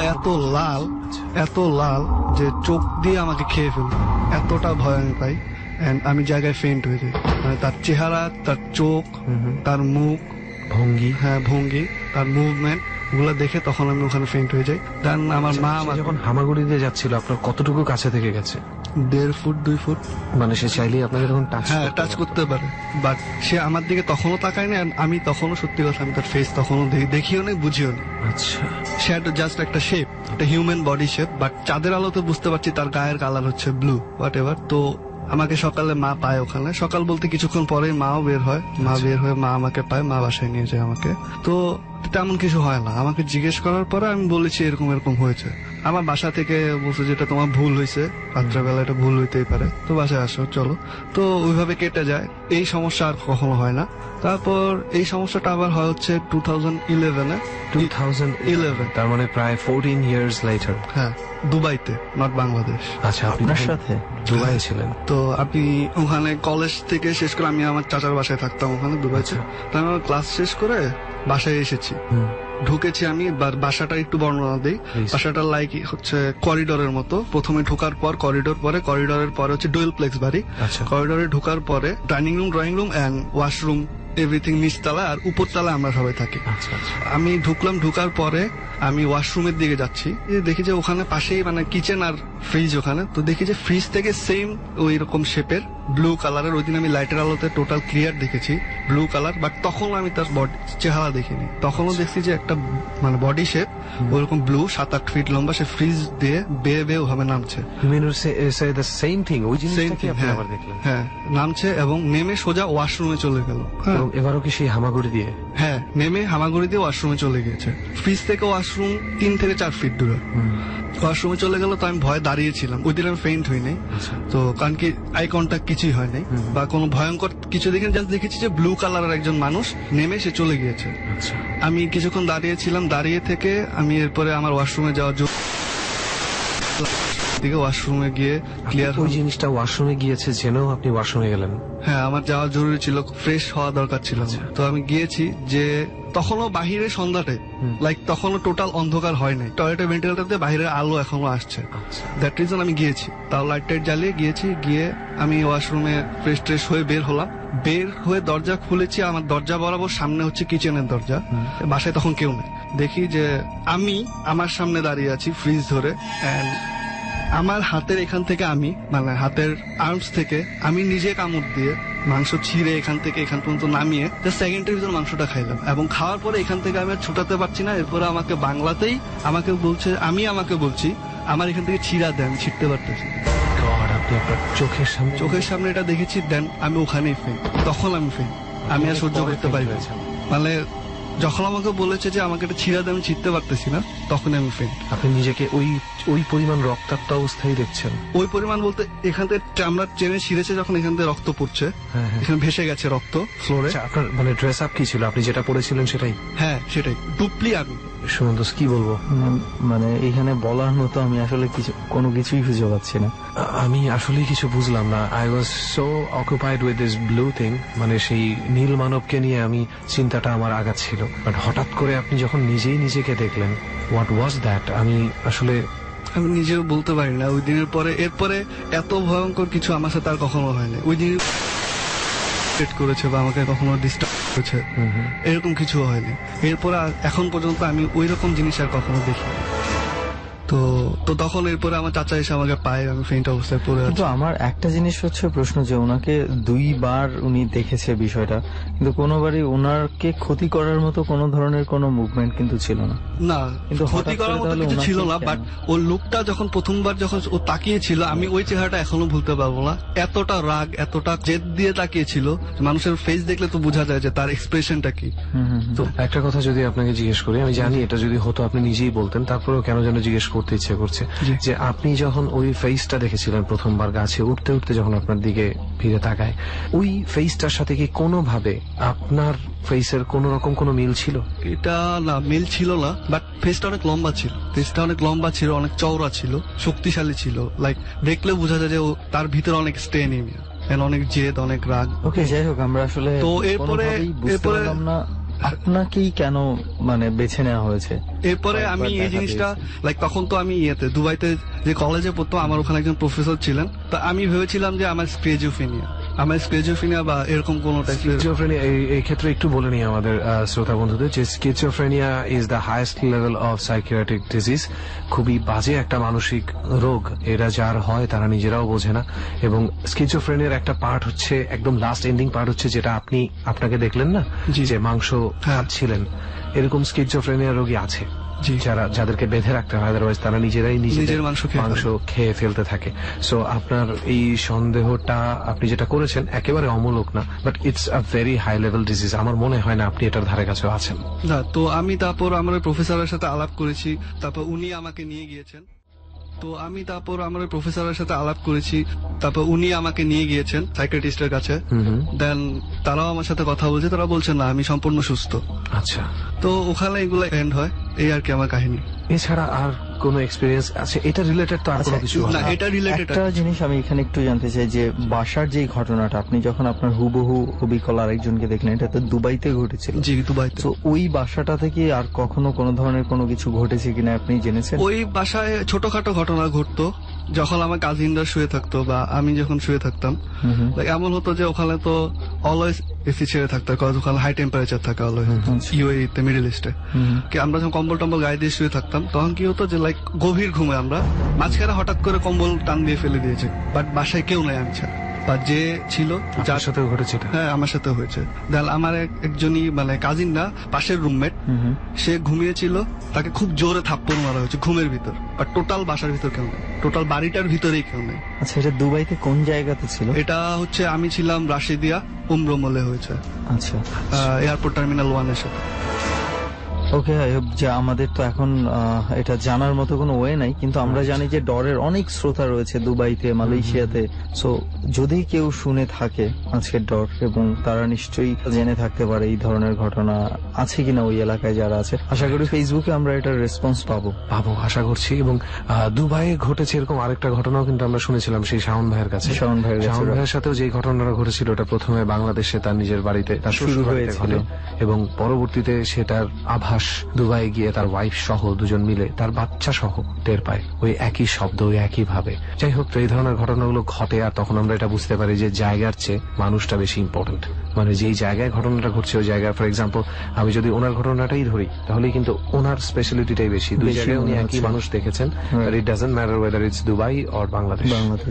এত লাল যে চোখ দিয়ে আমাকে খেয়ে ফেলবে, এতটা ভয় আমি পাই। এন্ড আমি জায়গায় ফেন্ট হয়ে যাই। মানে তার চেহারা, তার চোখ, তার মুখ, ভঙ্গি, ভঙ্গি, তার মুভমেন্ট গুলো দেখে তখন আমি ওখানে ফেন্ট হয়ে যাই। দেন আমার মা আমাকে, যখন হামাগুড়ি দিয়ে যাচ্ছিল আপনার কতটুকু কাছে থেকে গেছে? 1.5 ফুট 2 ফুট। মানে সে চাইলেই আপনাকে তখন টাচ করতে পারে, বাট সে আমার দিকে তখনও তাকায় না। আমি তখনও, সত্যি কথা, আমি তার ফেস তখনও দেখিও না, বুঝিও না। আচ্ছা, সে জাস্ট একটা শেপ, একটা হিউম্যান বডি শেপ, বাট চাঁদের আলোতে বুঝতে পারছি তার গায়ের কালার হচ্ছে ব্লু, হোয়াট এভার। তো আমাকে সকালে মা পায় ওখানে, সকাল বলতে কিছুক্ষণ পরে মাও বের হয়। মা বের হয়ে মা আমাকে পায়, মা বাসায় নিয়ে যায় আমাকে। তো তেমন কিছু হয় না। আমাকে জিজ্ঞেস করার পরে আমি বলেছি এরকম এরকম হয়েছে। আমার বাসা থেকে বলছে যেটা তোমার ভুল হয়েছে, রাত্রেবেলা এটা ভুল হইতেই পারে, তো বাসায় আসো চলো। তো ওইভাবে কেটে যায়, এই সমস্যা আর কখনো হয় না। তারপর এই সমস্যাটা আবার হয় হচ্ছে 2011-এ। 2011, তার মানে প্রায় 14 years later। হ্যাঁ, দুবাইতে, নট বাংলাদেশ। আচ্ছা, আপনি আপনার তখন সাথে দুবাইয়ে ছিলেন? তো আমি ওখানে কলেজ থেকে শেষ করে, আমি আমার চাচার বাসায় থাকতাম ওখানে দুবাইতে। তো আমি আমার ক্লাস শেষ করে বাসায় এসেছি, ঢুকেছি আমি। বাসাটা একটু বর্ণনা দিই। বাসাটা লাইক হচ্ছে করিডোরের মতো। প্রথমে ঢোকার পর করিডোর, পরে করিডোরের পরে হচ্ছে ডুয়েল প্লেক্স বাড়ি। করিডোরে ঢোকার পরে dining room, drawing room and washroom, everything নিচতলা, আর উপরতলা আমরা সবাই থাকি। আমি ঢুকলাম, ঢুকার পরে আমি ওয়াশরুমের দিকে যাচ্ছি, দেখি যে ওখানে পাশেই মানে কিচেন আর ফ্রিজ ওখানে। তো দেখি যে ফ্রিজ থেকে সেম ওই রকম শেপের ব্লু কালারের। ওই দিন আমি লাইটের আলোতে টোটাল ক্লিয়ার দেখেছি ব্লু কালার, বাট তখন আমি তার চেহারা দেখিনি। তখনও দেখছি যে একটা মানে বডি শেপ ওইরকম ব্লু, 7-8 ফিট লম্বা, সে ফ্রিজ দিয়ে বেয়ে বেয়ে ওভাবে নামছে। হ্যাঁ, নামছে এবং নেমে সোজা ওয়াশরুমে চলে গেল। এবারও কি সেই হামাগুড়ি দিয়ে? হ্যাঁ, নেমে হামাগুড়ি দিয়ে ওয়াশরুমে চলে গিয়েছে। ফ্রিজ থেকে ওয়াশরুম 3 থেকে 4 ফিট দূরে। ওয়াশরুমে চলে গেল, তো আমি ভয় দাঁড়িয়েছিলাম। ওই দিন আমি ফেইন্ট হই নাই, তো কারণ কি আই কন্ট্যাক্ট কিছুই হয় নাই বা কোনো ভয়ঙ্কর কিছু দেখিনি। জাস্ট দেখেছি যে ব্লু কালারের একজন মানুষ নেমে সে চলে গিয়েছে। আমি কিছুক্ষণ দাঁড়িয়েছিলাম, দাঁড়িয়ে থেকে আমি এরপরে আমার ওয়াশরুমে যাওয়ার জন্য দিকে ওয়াশরুমে গিয়ে ক্লিয়ার। ওই জিনিসটা ওয়াশরুমে গিয়েছে জেনেও আপনি ওয়াশরুমে গেলেন? হ্যাঁ, আমার যাওয়া জরুরি ছিল, ফ্রেশ হওয়া দরকার ছিল। তো আমি গিয়েছি, যে তখনও বাহিরে সন্ধ্যাতে, লাইক তখনও টোটাল অন্ধকার হয় নাই, টয়লেটের ভেন্টিলেটরতে বাহিরের আলো এখনো আসছে। দ্যাট রিজন আমি গিয়েছি, তাও লাইট টাইট জ্বালিয়ে গিয়েছি। গিয়ে আমি ওয়াশরুমে ফ্রেশ ট্রেশ হয়ে বের হলাম। বের হয়ে দরজা খুলেছি, আমার দরজা বরাবর সামনে হচ্ছে কিচেনের দরজা। বাসায় তখন কেউ নেই। দেখি যে আমি আমার সামনে দাঁড়িয়ে আছি ফ্রিজ ধরে, এন্ড আমার হাতের এখান থেকে আমি মানে হাতের আর্মস থেকে আমি নিজে কামড় দিয়ে মাংস ছিঁড়ে এখান থেকে এখান পর্যন্ত নামিয়ে সেকেন্ডের ভিতর মাংসটা খাইলাম। এবং খাওয়ার পরে এখান থেকে আমি আর ছুটাতে পারছি না। এরপরে আমাকে বাংলাতেই আমাকে বলছে, আমি আমাকে বলছি আমার এখান থেকে ছিঁড়া দেন, ছিঁড়তে পারতেছি। আপনি আপনার চোখের সামনে এটা দেখেছি, দেন আমি ওখানেই ফেল। তখন আমি ফেল, আমি আর সহ্য করতে পারি না। মানে যখন আমাকে বলেছে যে আমাকে এটা ছিঁড়া দেন, আমি ছিঁড়তে পারতেছি না, তখন আমি ফেল। আপনি নিজেকে ওই পরিমাণ রক্তাক্ত অবস্থায় দেখছেন? ওই পরিমাণ বলতে এখান থেকে চামড়া টেনে ছিঁড়েছে, যখন এখান থেকে রক্ত পড়ছে, এখানে ভেসে গেছে রক্ত ফ্লোরে। আপনার মানে ড্রেস আপ কি ছিল? আপনি যেটা পরেছিলেন সেটাই? হ্যাঁ, সেটাই, ডুপলি আমি। সুমন্তোষ, কি বলবো? মানে এখানে বলার মতো আমি আসলে কোনো কিছুই খুঁজে পাচ্ছি না। আমি আসলে কিছু বুঝলাম না। I was so occupied with this blue thing, মানে সেই নীল মানবকে নিয়ে আমি চিন্তাটা আমার আগাচ্ছিল। বাট হঠাৎ করে আপনি যখন নিজেই নিজেকে দেখলেন, হোয়াট ওয়াজ দ্যাট? আমি নিজেও বলতে পারি না। ওই দিনের পরে এরপরে এত ভয়ঙ্কর কিছু আমার সাথে আর কখনো হয়নি। ওই দিন করেছে বা আমাকে কখনো ডিস্টার্ব করেছে এরকম কিছু হয়নি। এরপরে এখন পর্যন্ত আমি ওই রকম জিনিস আর কখনো দেখিনি। তো তখন এরপরে আমার চাচা এসে আমাকে পায়, আমি ফেইন্ট অবস্থায় পড়ে আছি। কিন্তু আমার একটা জিনিস হচ্ছে প্রশ্ন, যে ওনাকে 2 বার উনি দেখেছে বিষয়টা, কিন্তু কোনোবারই ওনাকে ক্ষতি করার মতো কোনো ধরনের কোনো মুভমেন্ট কিন্তু ছিল না। না, কিন্তু ক্ষতি করার মতো কিছু ছিল না। বাট ওর লুকটা যখন প্রথমবার যখন ও তাকিয়েছিল, আমি ওই চেহারাটা এখনো ভুলতে পারবো না। এতটা রাগ, এতটা জেদ দিয়ে তাকিয়েছিল, মানুষের ফেস দেখলে তো বোঝা যায় যে তার এক্সপ্রেশনটা কি। তো একটা কথা যদি আপনাকে জিজ্ঞেস করি, আমি জানি এটা যদি হতো আপনি নিজেই বলতেন, তারপরেও কেন যেন জিজ্ঞেস করতে ইচ্ছে করছে, যে আপনি যখন ওই ফেসটা দেখেছিলেন প্রথমবার গাছে উঠতে উঠতে, যখন আপনার দিকে ফিরে তাকায়, ওই ফেসটার সাথে কি কোনোভাবে আপনার ফেসের কোন রকম কোনো মিল ছিল? এটা না, মিল ছিল না, বাট ফেসটা অনেক লম্বা ছিল। ফেসটা অনেক লম্বা ছিল, অনেক চওড়া ছিল, শক্তিশালী ছিল। লাইক দেখলে বোঝা যায় যে তার ভিতরে অনেক স্টেনিমিয়া, অনেক জেদ, অনেক রাগ। ওকে, যাই হোক, আমরা আসলে তো এরপরে না আপনাকেই কেন মানে বেছে নেওয়া হয়েছে। এরপরে আমি এই জিনিসটা লাইক তখন তো আমি দুবাইতে যে কলেজে পড়তাম, আমার ওখানে একজন প্রফেসর ছিলেন। তো আমি ভেবেছিলাম যে আমার স্কিজোফ্রেনিয়া বা এরকম কোন স্কিজোফ্রেনিয়া। এই ক্ষেত্রে একটু বলে নিই আমাদের শ্রোতা বন্ধুদের যে schizophrenia is the highest level of psychiatric disease. খুবই বাজে একটা মানসিক রোগ। এরা যার হয় তারা নিজেরাও বোঝে না। এবং স্কিজোফ্রেনিয়ার একটা পার্ট হচ্ছে, একদম লাস্ট এন্ডিং পার্ট হচ্ছে, যেটা আপনাকে দেখলেন না, যে মাংস খাচ্ছিলেন, এরকম স্কিজোফ্রেনিয়া রোগী আছে যাদেরকে বেঁধে রাখতে হয়, আদারওয়াইজ তারা নিজেরাই নিজেদের মাংস খেয়ে ফেলতে থাকে। সো আপনার এই সন্দেহটা আপনি যেটা করেছেন একেবারে অমূলক না, but it's a very high level disease. আমার মনে হয় না আপনি এটার ধারে কাছেও আছেন। না, তো আমি তারপর আমার প্রফেসরের সাথে আলাপ করেছি, তারপর উনি আমাকে নিয়ে গিয়েছেন। সাইকিয়াট্রিস্টের কাছে। দেন তারাও আমার সাথে কথা বলছে, তারা বলছে না, আমি সম্পূর্ণ সুস্থ। আচ্ছা, তো ওখানে এগুলো এন্ড হয়, এই আর কি আমার কাহিনী। এছাড়া আর কোনো এক্সপেরিয়েন্স আছে এটা রিলেটেড? তো আর কোনো কিছু না, এটা রিলেটেড। একটা জিনিস আমি এখানে একটু জানতে চাই, যে বাসার যে ঘটনাটা আপনি যখন আপনার হুবহু অবিকল আরেকজনকে দেখলেন, এটা তো দুবাইতে ঘটেছিল। জি, দুবাইতে। তো ওই বাসাটা থেকে আর কখনো কোনো ধরনের কোনো কিছু ঘটেছে কিনা আপনি জেনেছেন? ওই বাসায় ছোটখাটো ঘটনা ঘটতো, যখন আমার কাজিনরা শুয়ে থাকতো বা আমি যখন শুয়ে থাকতাম। এমন হতো যে ওখানে তো অলওয়েজ এসি ছেড়ে থাকতো, ওখানে হাই টেম্পারেচার থাকে অলওয়েজ, ইউএইতে, মিডল ইস্টে। আমরা যখন কম্বল টম্বল গায়ে দিয়ে শুয়ে থাকতাম, তখন কি হতো যে লাইক গভীর ঘুমে আমরা মাঝখানে হঠাৎ করে কম্বল টান দিয়ে ফেলে দিয়েছে, বাট বাসায় কেউ নাই আমি ছাড়া। বা যে ছিল যার সাথেও ঘটেছে এটা? হ্যাঁ, আমার সাথে হয়েছে। দেন আমার একজনই মানে কাজিন না, পাশের রুমমেট, সে ঘুমিয়েছিল, তাকে খুব জোরে থাপ্পড় মারা হয়েছে ঘুমের ভিতর। আর টোটাল বাসার ভিতর কেউ নেই, টোটাল বাড়িটার ভিতরেই কেউ নেই। আচ্ছা, এটা দুবাইতে কোন জায়গাতে ছিল? এটা হচ্ছে আমি ছিলাম রাশিদিয়া উমরো মলে হয়েছে। আচ্ছা, এয়ারপোর্ট টার্মিনাল 1 এর সাথে। ওকে, যে আমাদের তো এখন এটা জানার মতো কোনো ওয়ে নাই, কিন্তু আমরা জানি যে ডরের অনেক শ্রোতা রয়েছে দুবাইতে, মালয়েশিয়াতে। সো যদি কেউ শুনে থাকে আজকের ডর, এবং তারা নিশ্চয়ই জেনে থাকতে পারে এই ধরনের ঘটনা আছে কিনা ওই এলাকায় যারা আছে, আশা করি ফেসবুকে আমরা এটার রেসপন্স পাবো আশা করছি। এবং দুবাইয়ে ঘটেছে এরকম আরেকটা ঘটনাও কিন্তু আমরা শুনেছিলাম সেই শাওন ভাইয়ের কাছে। শাওন ভাইয়ের সাথেও যে ঘটনাটা ঘটেছিল, ওটা প্রথমে বাংলাদেশে তার নিজের বাড়িতে, তার শ্বশুর বাড়িতে ঘটে, এবং পরবর্তীতে সেটার আভাস দুবাই গিয়ে তার ওয়াইফ সহ দুজন মিলে তার বাচ্চা সহ টের পায়, ওই একই শব্দ, ওই একই ভাবে। যাই হোক, তো এই ধরনের ঘটনাগুলো ঘটে, আর তখন আমরা এটা বুঝতে পারি যে জায়গার চেয়ে মানুষটা বেশি ইম্পর্টেন্ট। মানে যেই জায়গায় ঘটনাটা ঘটছে ওই জায়গায়, ফর এক্সাম্পল আমি যদি ওনার ঘটনাটাই ধরি, তাহলে কিন্তু ওনার স্পেশালিটিটাই বেশি। দুই জায়গায় উনি একই মানুষ দেখেছেন, it doesn't matter weather it's Dubai or Bangladesh.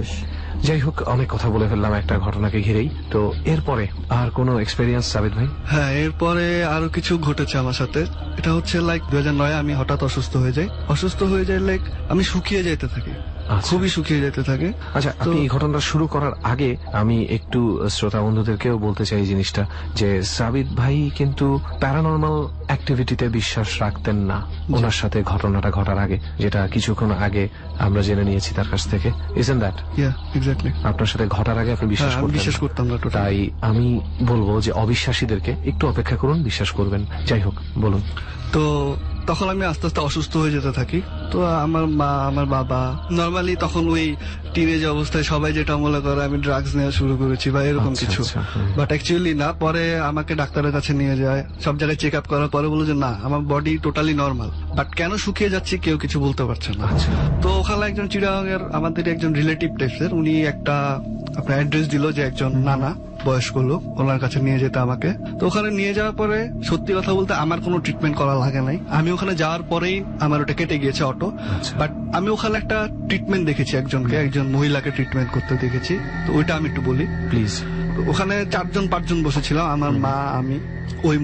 যাই হোক, অনেক কথা বলে ফেললাম একটা ঘটনাকে ঘিরেই। তো এরপরে আর কোনো এক্সপেরিয়েন্স সাবিত ভাই? হ্যাঁ, এরপরে আরো কিছু ঘটেছে আমার সাথে। এটা হচ্ছে লাইক 2009 আমি হঠাৎ অসুস্থ হয়ে যাই, লাইক আমি শুকিয়ে যেতে থাকি, খুবই শুকিয়ে যেতে থাকে। আচ্ছা, আপনি এই ঘটনাটা শুরু করার আগে আমি একটু শ্রোতা বন্ধুদেরকেও বলতে চাই এই জিনিসটা, যে সাবিত ভাই কিন্তু প্যারানর্মাল অ্যাক্টিভিটিতে বিশ্বাস রাখতেন না ওনার সাথে ঘটনাটা ঘটার আগে, যেটা কিছুক্ষণ আগে আমরা জেনে নিয়েছি তার কাছ থেকে। Isn't that? এক্স্যাক্টলি। আপনার সাথে ঘটার আগে আপনি বিশ্বাস করতাম না। তাই আমি বলবো যে অবিশ্বাসীদেরকে একটু অপেক্ষা করুন, বিশ্বাস করবেন। যাই হোক, বলুন। তো তখন আমি আস্তে আস্তে অসুস্থ হয়ে যেতে থাকি। তো আমার মা, আমার বাবা, নর্মালি তখন ওই টিনেজ অবস্থায় সবাই যেটা মনে করে আমি ড্রাগস নেওয়া শুরু করেছি বা এরকম কিছু, বাট অ্যাকচুয়ালি না। পরে আমাকে ডাক্তারের কাছে নিয়ে যায়, সব জায়গায় চেক আপ করার পরে বলে যে না, আমার বডি টোটালি নর্মাল, বাট কেন শুকিয়ে যাচ্ছি কেউ কিছু বলতে পারছে না। তো ওখানে একজন চিড়াগাঙের আমাদের একজন রিলেটিভ টাইপের, উনি একটা আপনার অ্যাড্রেস দিল যে একজন নানা বয়স্ক লোক, ওনার কাছে নিয়ে যেতে আমাকে। তো ওখানে নিয়ে যাওয়ার পরে সত্যি কথা বলতে আমার কোনো ট্রিটমেন্ট করা লাগে নাই। আমি ওখানে যাওয়ার পরেই আমার ওটা কেটে গিয়েছে অটো, বাট আমি ওখানে একটা ট্রিটমেন্ট দেখেছি, একজন মহিলাকে ট্রিটমেন্ট করতে দেখেছি। তো ওইটা আমি একটু বলি প্লিজ। ওখানে 4-5 জন বসেছিলাম, আমার মা, আমি, ওই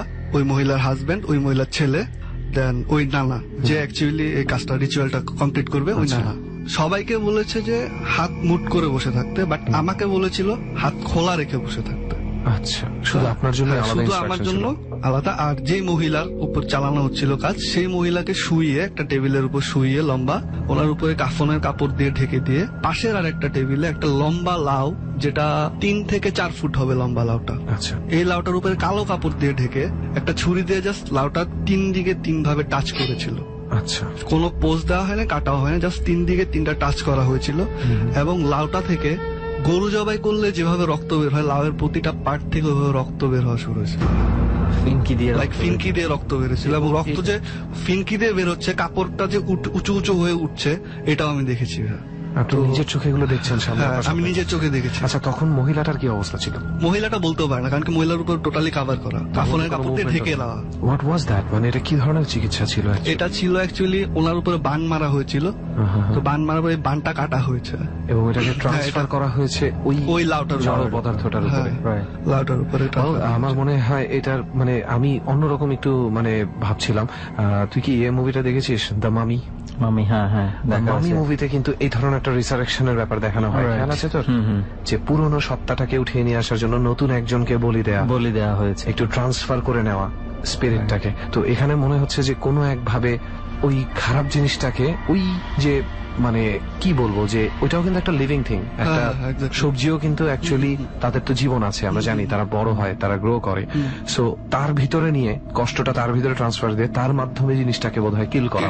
মহিলার হাজবেন্ড, ওই মহিলার ছেলে, দেন ওই নানা যে অ্যাকচুয়ালি এই কাজটা রিচুয়ালটা কমপ্লিট করবে, ওই নানা। সবাইকে বলেছে যে হাত মুট করে বসে থাকতে, বাট আমাকে বলেছিল হাত খোলা রেখে বসে থাকতে। আচ্ছা, শুধু আপনার জন্য, শুধু আমার জন্য আলাদা। আর যে মহিলার উপর চালানো হচ্ছিল কাজ, সেই মহিলাকে শুইয়ে একটা টেবিলের উপর শুইয়ে লম্বা, ওনার উপরে কাফনের কাপড় দিয়ে ঢেকে দিয়ে, পাশের আর একটা টেবিলে একটা লম্বা লাউ, যেটা 3 থেকে 4 ফুট হবে লম্বা লাউটা। আচ্ছা, এই লাউটার উপরে কালো কাপড় দিয়ে ঢেকে একটা ছুরি দিয়ে জাস্ট লাউটা 3 দিকে 3 ভাবে টাচ করেছিল। আচ্ছা, কোনো পোজ দেওয়া হয় না, কাটাও হয় না, জাস্ট 3 দিকে 3টা টাচ করা হয়েছিল। এবং লাউটা থেকে গরু জবাই করলে যেভাবে রক্ত বের হয়, লাউয়ের প্রতিটা পার্ট থেকে ওইভাবে রক্ত বের হওয়া শুরু হয়েছিল। ফিনকি দিয়ে রক্ত বেরোছিল, এবং রক্ত যে ফিনকি দিয়ে বের হচ্ছে, কাপড়টা যে উঁচু উঁচু হয়ে উঠছে, এটাও আমি দেখেছি। আপনি নিজের চোখে এগুলো দেখছেন? আমি নিজের চোখে দেখেছি। আচ্ছা, তখন মহিলাটার কি অবস্থা ছিল? মহিলাটা বলতেও পারে না, কারণ কি মহিলার উপর টোটালি কভার করা, কাফনের কাপড় দিয়ে ঢেকে দেওয়া। What was that? মানে এটা কি ধরনের চিকিৎসা ছিল? এটা ছিল অ্যাকচুয়ালি ওনার উপরে বান মারা হয়েছিল। তো বান মারার পরে বানটা কাটা হয়েছে, এবং এটাকে ট্রান্সফার করা হয়েছে ওই লাউটার জড় পদার্থটার উপরে, লাউটার উপরে। আমার মনে হয় এটার মানে আমি অন্যরকম একটু মানে ভাবছিলাম। তুই কি এই মুভিটা দেখেছিস, দ্য মামি? মামি, হ্যাঁ, মামি মুভিতে কিন্তু এই ধরনের একটা রিসারেকশনের ব্যাপার দেখানো হয়, খেয়াল আছে তোর? যে পুরনো সত্তাটাকে উঠিয়ে নিয়ে আসার জন্য নতুন একজনকে বলি দেওয়া হয়েছে, একটু ট্রান্সফার করে নেওয়া স্পিরিটটাকে। তো এখানে মনে হচ্ছে যে কোনো এক ভাবে ওই খারাপ জিনিসটাকে, ওই যে মানে কি বলবো, যে ওইটাও কিন্তু একটা লিভিং থিং, একটা সবজিও কিন্তু অ্যাকচুয়ালি তাদের তো জীবন আছে, আমরা জানি, তারা বড় হয়, তারা গ্রো করে। সো তার ভিতরে নিয়ে কষ্টটা তার ভিতরে ট্রান্সফার দিয়ে তার মাধ্যমে জিনিসটাকে বোধহয় কিল করা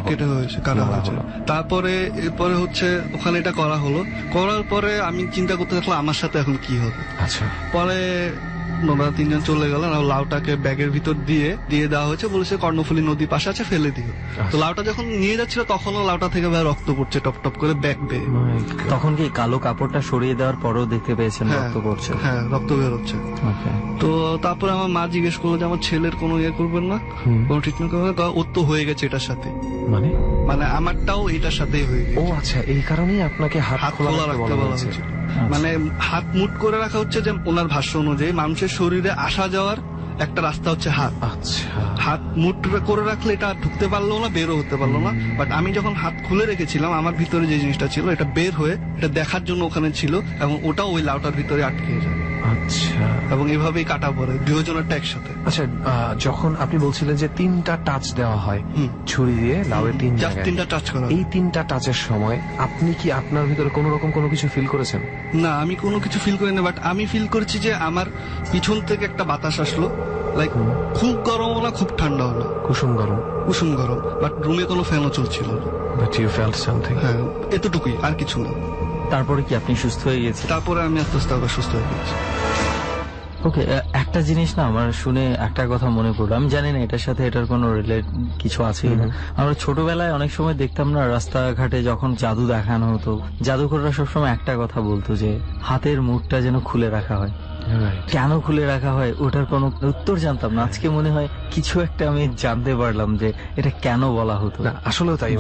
হলো। তারপরে এরপরে হচ্ছে ওখানে এটা করা হলো, করার পরে আমি চিন্তা করতে থাকলাম আমার সাথে এখন কি হবে। আচ্ছা, পরে আমরা 3 জন চলে গেলাম, লাউটাকে ব্যাগের ভিতর দিয়ে দেওয়া হয়েছে, বলেছে কর্ণফুলী নদী পাশে আছে, ফেলে দিও। তো লাউটা যখন নিয়ে যাচ্ছিল তখনও লাউটা থেকে রক্ত পড়ছে টপ টপ করে ব্যাগ বেয়ে। তখন কি কালো কাপড়টা সরিয়ে দেওয়ার পরেও দেখতে পেয়েছেন রক্ত পড়ছে? হ্যাঁ, রক্ত বের হচ্ছে। তো তারপরে আমার মা জিজ্ঞেস করলো যে আমার ছেলের কোনো ইয়ে করবেন না, কোনো ট্রিটমেন্ট করবেন না? ওর তো হয়ে গেছে এটার সাথে। মানে আমারটাও এটার সাথেই হয়ে ও গেছে। আচ্ছা, এই কারণেই আপনাকে হাত হাত খোলা খোলা রাখতে রাখতে বলা বলা হয়েছে। হয়েছিল। মানে হাত মুট করে রাখা হচ্ছে যে ওনার ভাষ্য অনুযায়ী মানুষের শরীরে আসা যাওয়ার একটা রাস্তা হচ্ছে হাত। আচ্ছা, হাত মুট করে রাখলে এটা ঢুকতে পারলো না, বেরও হতে পারলো না। বাট আমি যখন হাত খুলে রেখেছিলাম, আমার ভিতরে যে জিনিসটা ছিল এটা বের হয়ে এটা দেখার জন্য ওখানে ছিল, এবং ওটাও ওই লাউটার ভিতরে আটকে যায়, আচ্ছা, এবং এভাবেই কাটা পড়ে দুজনেরটা একসাথে। আচ্ছা। যখন আপনি বলছিলেন যে 3টা টাচ দেওয়া হয় হুম। ছুরি দিয়ে লাউয়ের 3 জাস্ট জায়গায়, 3টা টাচ করা। এই 3টা টাচের সময় আপনি কি আপনার ভিতরে কোনো রকম কোনো কিছু ফিল করেছেন? না, আমি কোনো কিছু ফিল করিনি, বাট আমি ফিল করছি যে আমার পিছন থেকে একটা বাতাস আসলো, লাইক খুব গরম না খুব ঠান্ডা হলো, কুসুম গরম। কুসুম গরম। বাট রুমে কোনো ফ্যানও চলছিল না। But you felt something. হ্যাঁ, এতটুকুই, আর কিছু না। তারপরে কি আপনি সুস্থ হয়ে গেছেন? তারপরে আমি আস্তে আস্তে আবার সুস্থ হয়ে গেছি। ওকে, একটা জিনিস না আমার শুনে একটা কথা মনে পড়লো, আমি জানি না এটার সাথে এটার কোনো রিলেট কিছু আছে কিনা। আমরা ছোটবেলায় অনেক সময় দেখতাম না রাস্তাঘাটে যখন জাদু দেখানো হতো, জাদুকররা সবসময় একটা কথা বলতো যে হাতের মুঠটা যেন খুলে রাখা হয়। কেন খুলে রাখা হয় ওটার কোনো উত্তর জানতাম না। আজকে মনে হয় কিছু একটা আমি জানতে পারলাম যে এটা কেন বলা হতো। না, আসলেও তাই,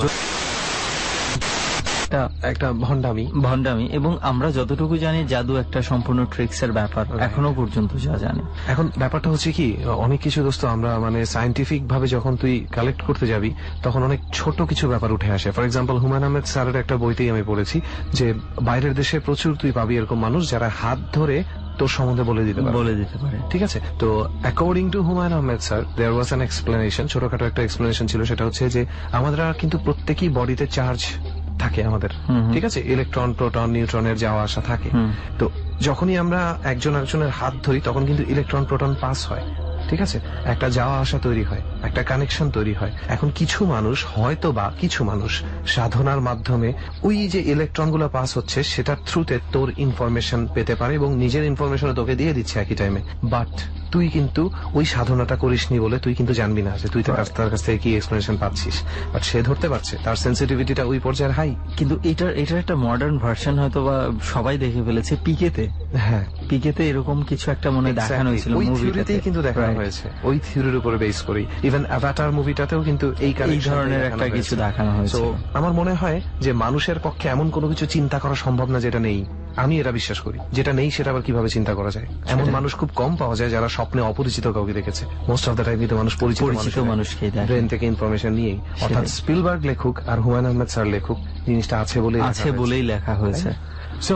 একটা ভণ্ডামি। এবং আমরা যতটুকু জানি জাদু একটা সম্পূর্ণ ট্রিক্স এর ব্যাপার, এখনো পর্যন্ত যা জানি। এখন ব্যাপারটা হচ্ছে কি, অনেক কিছু দোস্ত আমরা মানে সায়েন্টিফিক ভাবে যখন তুই কালেক্ট করতে যাবি তখন অনেক ছোট কিছু ব্যাপার উঠে আসে। ফর এক্সাম্পল, হুমায়ুন আহমেদ স্যারের একটা বইতেই আমি পড়েছি যে বাইরের দেশে প্রচুর তুই পাবি এরকম মানুষ যারা হাত ধরে তোর সম্বন্ধে বলে দিতে পারে। ঠিক আছে, তো according to Humayun Ahmed sir there was an explanation, ছোটখাটো একটা এক্সপ্লেনেশন ছিল। সেটা হচ্ছে যে আমরা কিন্তু প্রত্যেকেই বডিতে চার্জ থাকে আমাদের, ঠিক আছে, ইলেকট্রন, প্রোটন, নিউট্রনের যাওয়া আসা থাকে। তো যখনই আমরা একজন একজনের হাত ধরি তখন কিন্তু ইলেকট্রন প্রোটন পাস হয়, ঠিক আছে, একটা যাওয়া আসা তৈরি হয়, একটা কানেকশন তৈরি হয়। এখন কিছু মানুষ হয়তো বা কিছু মানুষ সাধনার মাধ্যমে ওই যে ইলেকট্রন গুলো পাস হচ্ছে সেটার থ্রুতে তোর ইনফরমেশন পেতে পারে এবং নিজের ইনফরমেশন তোকে দিয়ে দিচ্ছে একই টাইমে। বাট তুই কিন্তু ওই সাধনাটা করিসনি বলে তুই কিন্তু জানবি না যে তুই তার কাছ থেকে কি এক্সপ্লেনেশন পাচ্ছিস। বাট সে ধরতে পারছে, তার সেন্সিটিভিটিটা ওই পর্যায়ের হাই। কিন্তু এটার একটা মডার্ন ভার্সন হয়তো বা সবাই দেখে ফেলেছে পিকেতে। হ্যাঁ, পিকেতে এরকম কিছু একটা মনে দেখানো হয়েছিল, ওই থিওরিতেই কিন্তু দেখানো হয়েছে, ওই থিওরির উপরে বেস করি। ইভেন অ্যাভাটার মুভিটাতেও কিন্তু এই ধরনের একটা কিছু দেখানো হয়েছে। তো আমার মনে হয় যে মানুষের পক্ষে এমন কোনো কিছু চিন্তা করা সম্ভব না যেটা নেই। আমি এটা বিশ্বাস করি, যেটা নেই সেটা আবার কিভাবে চিন্তা করা যায়। এমন মানুষ খুব কম পাওয়া যায় যারা স্বপ্নে অপরিচিত কাউকে দেখেছে। মোস্ট অফ দ্য টাইম কিন্তু মানুষ পরিচিত মানুষকে ব্রেন থেকে ইনফরমেশন নিয়েই। অর্থাৎ স্পিলবার্গ লেখুক আর হুমায়ুন আহমেদ স্যার লেখুক, জিনিসটা আছে বলেই লেখা হয়েছে। সো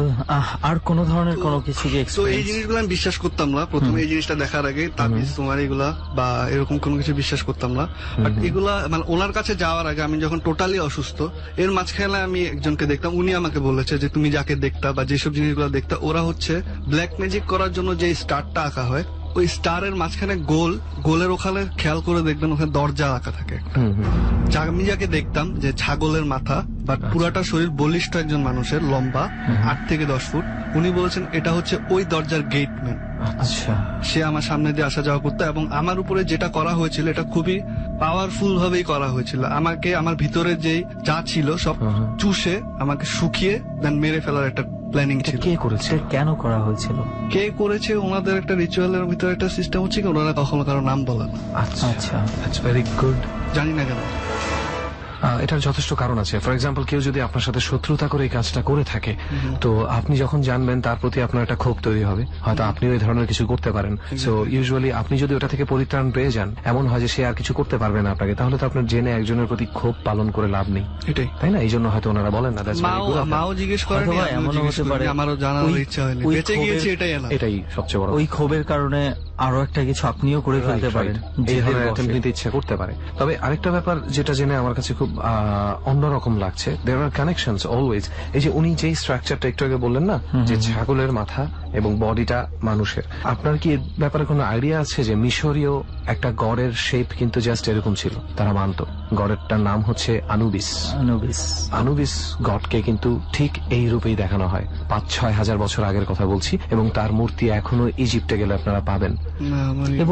আর কোন ধরনের কোনো কিছু তো এই জিনিসগুলো আমি বিশ্বাস করতাম না প্রথমে, এই জিনিসটা দেখার আগে তাবিজ তোমার এগুলা বা এরকম কোনো কিছু বিশ্বাস করতাম না। বাট এগুলা মানে ওনার কাছে যাওয়ার আগে আমি যখন টোটালি অসুস্থ, এর মাঝখানে আমি একজনকে দেখতাম, উনি আমাকে বলেছে যে তুমি যাকে দেখতা বা যেসব জিনিসগুলো দেখতা ওরা হচ্ছে ব্ল্যাক ম্যাজিক করার জন্য যে স্টারটা আঁকা হয়, ওই স্টারের মাঝখানে গোলের ওখানে খেয়াল করে দেখবেন ওখানে দরজা আঁকা থাকে। আমি যাকে দেখতাম যে ছাগলের মাথা বাট পুরাটা শরীর বলিষ্ঠ একজন মানুষের, লম্বা 8 থেকে 10 ফুট, উনি বলেছেন এটা হচ্ছে ওই দরজার গেটম্যান। আচ্ছা, সে আমার সামনে দিয়ে আসা যাওয়া করতো এবং আমার উপরে যেটা করা হয়েছিল এটা খুবই পাওয়ারফুল ভাবেই করা হয়েছিল। আমাকে আমার ভিতরে যে যা ছিল সব চুষে আমাকে শুকিয়ে দেন মেরে ফেলার একটা প্ল্যানিং ছিল। কে করেছে, কেন করা হয়েছিল, কে করেছে, ওনাদের একটা রিচুয়ালের ভিতরে একটা সিস্টেম হচ্ছে কি ওনারা কখনো কারো নাম বলে না। আচ্ছা, দ্যাটস ভেরি গুড। জানি না কেন, এটার যথেষ্ট কারণ আছে। ফর এক্সাম্পল, কেউ যদি আপনার সাথে শত্রুতা করে এই কাজটা করে থাকে, তো আপনি যখন জানবেন তার প্রতি আপনার একটা ক্ষোভ তৈরি হবে, হয়তো আপনিও এই ধরনের কিছু করতে পারেন। সো ইউজুয়ালি আপনি যদি ওটা থেকে পরিত্রাণ পেয়ে যান, এমন হয় যে সে আর কিছু করতে পারবে না আপনাকে, তাহলে তো আপনার জেনে একজনের প্রতি ক্ষোভ পালন করে লাভ নেই, এটাই তাই না? এই জন্য হয়তো ওনারা বলেন না। মাও জিজ্ঞেস করেন, এমনও হতে পারে আমারও জানার ইচ্ছা হয়নি, বেঁচে গিয়েছি এটাই সবচেয়ে বড়। ওই ক্ষোভের কারণে আরো একটা কিছু আপনিও করে ফেলতে পারেন, নিতে ইচ্ছা করতে পারে। তবে আরেকটা ব্যাপার যেটা জেনে আমার কাছে খুব অন্যরকম লাগছে, দেয়ার আর কানেকশনস অলওয়েজ। এই যে উনি যেই স্ট্রাকচারটা একটু আগে বললেন না, যে ছাগলের মাথা এবং বডিটা মানুষের, আপনার কি এর ব্যাপারে কোনো আইডিয়া আছে যে মিশরীয় একটা গড়ের শেপ কিন্তু জাস্ট এরকম ছিল, তারা মানত। গড়েরটার নাম হচ্ছে আনুবিস গডকে কিন্তু ঠিক এই রূপেই দেখানো হয়। 5-6 হাজার বছর আগের কথা বলছি, এবং তার মূর্তি এখনো ইজিপ্টে গেলে আপনারা পাবেন। এবং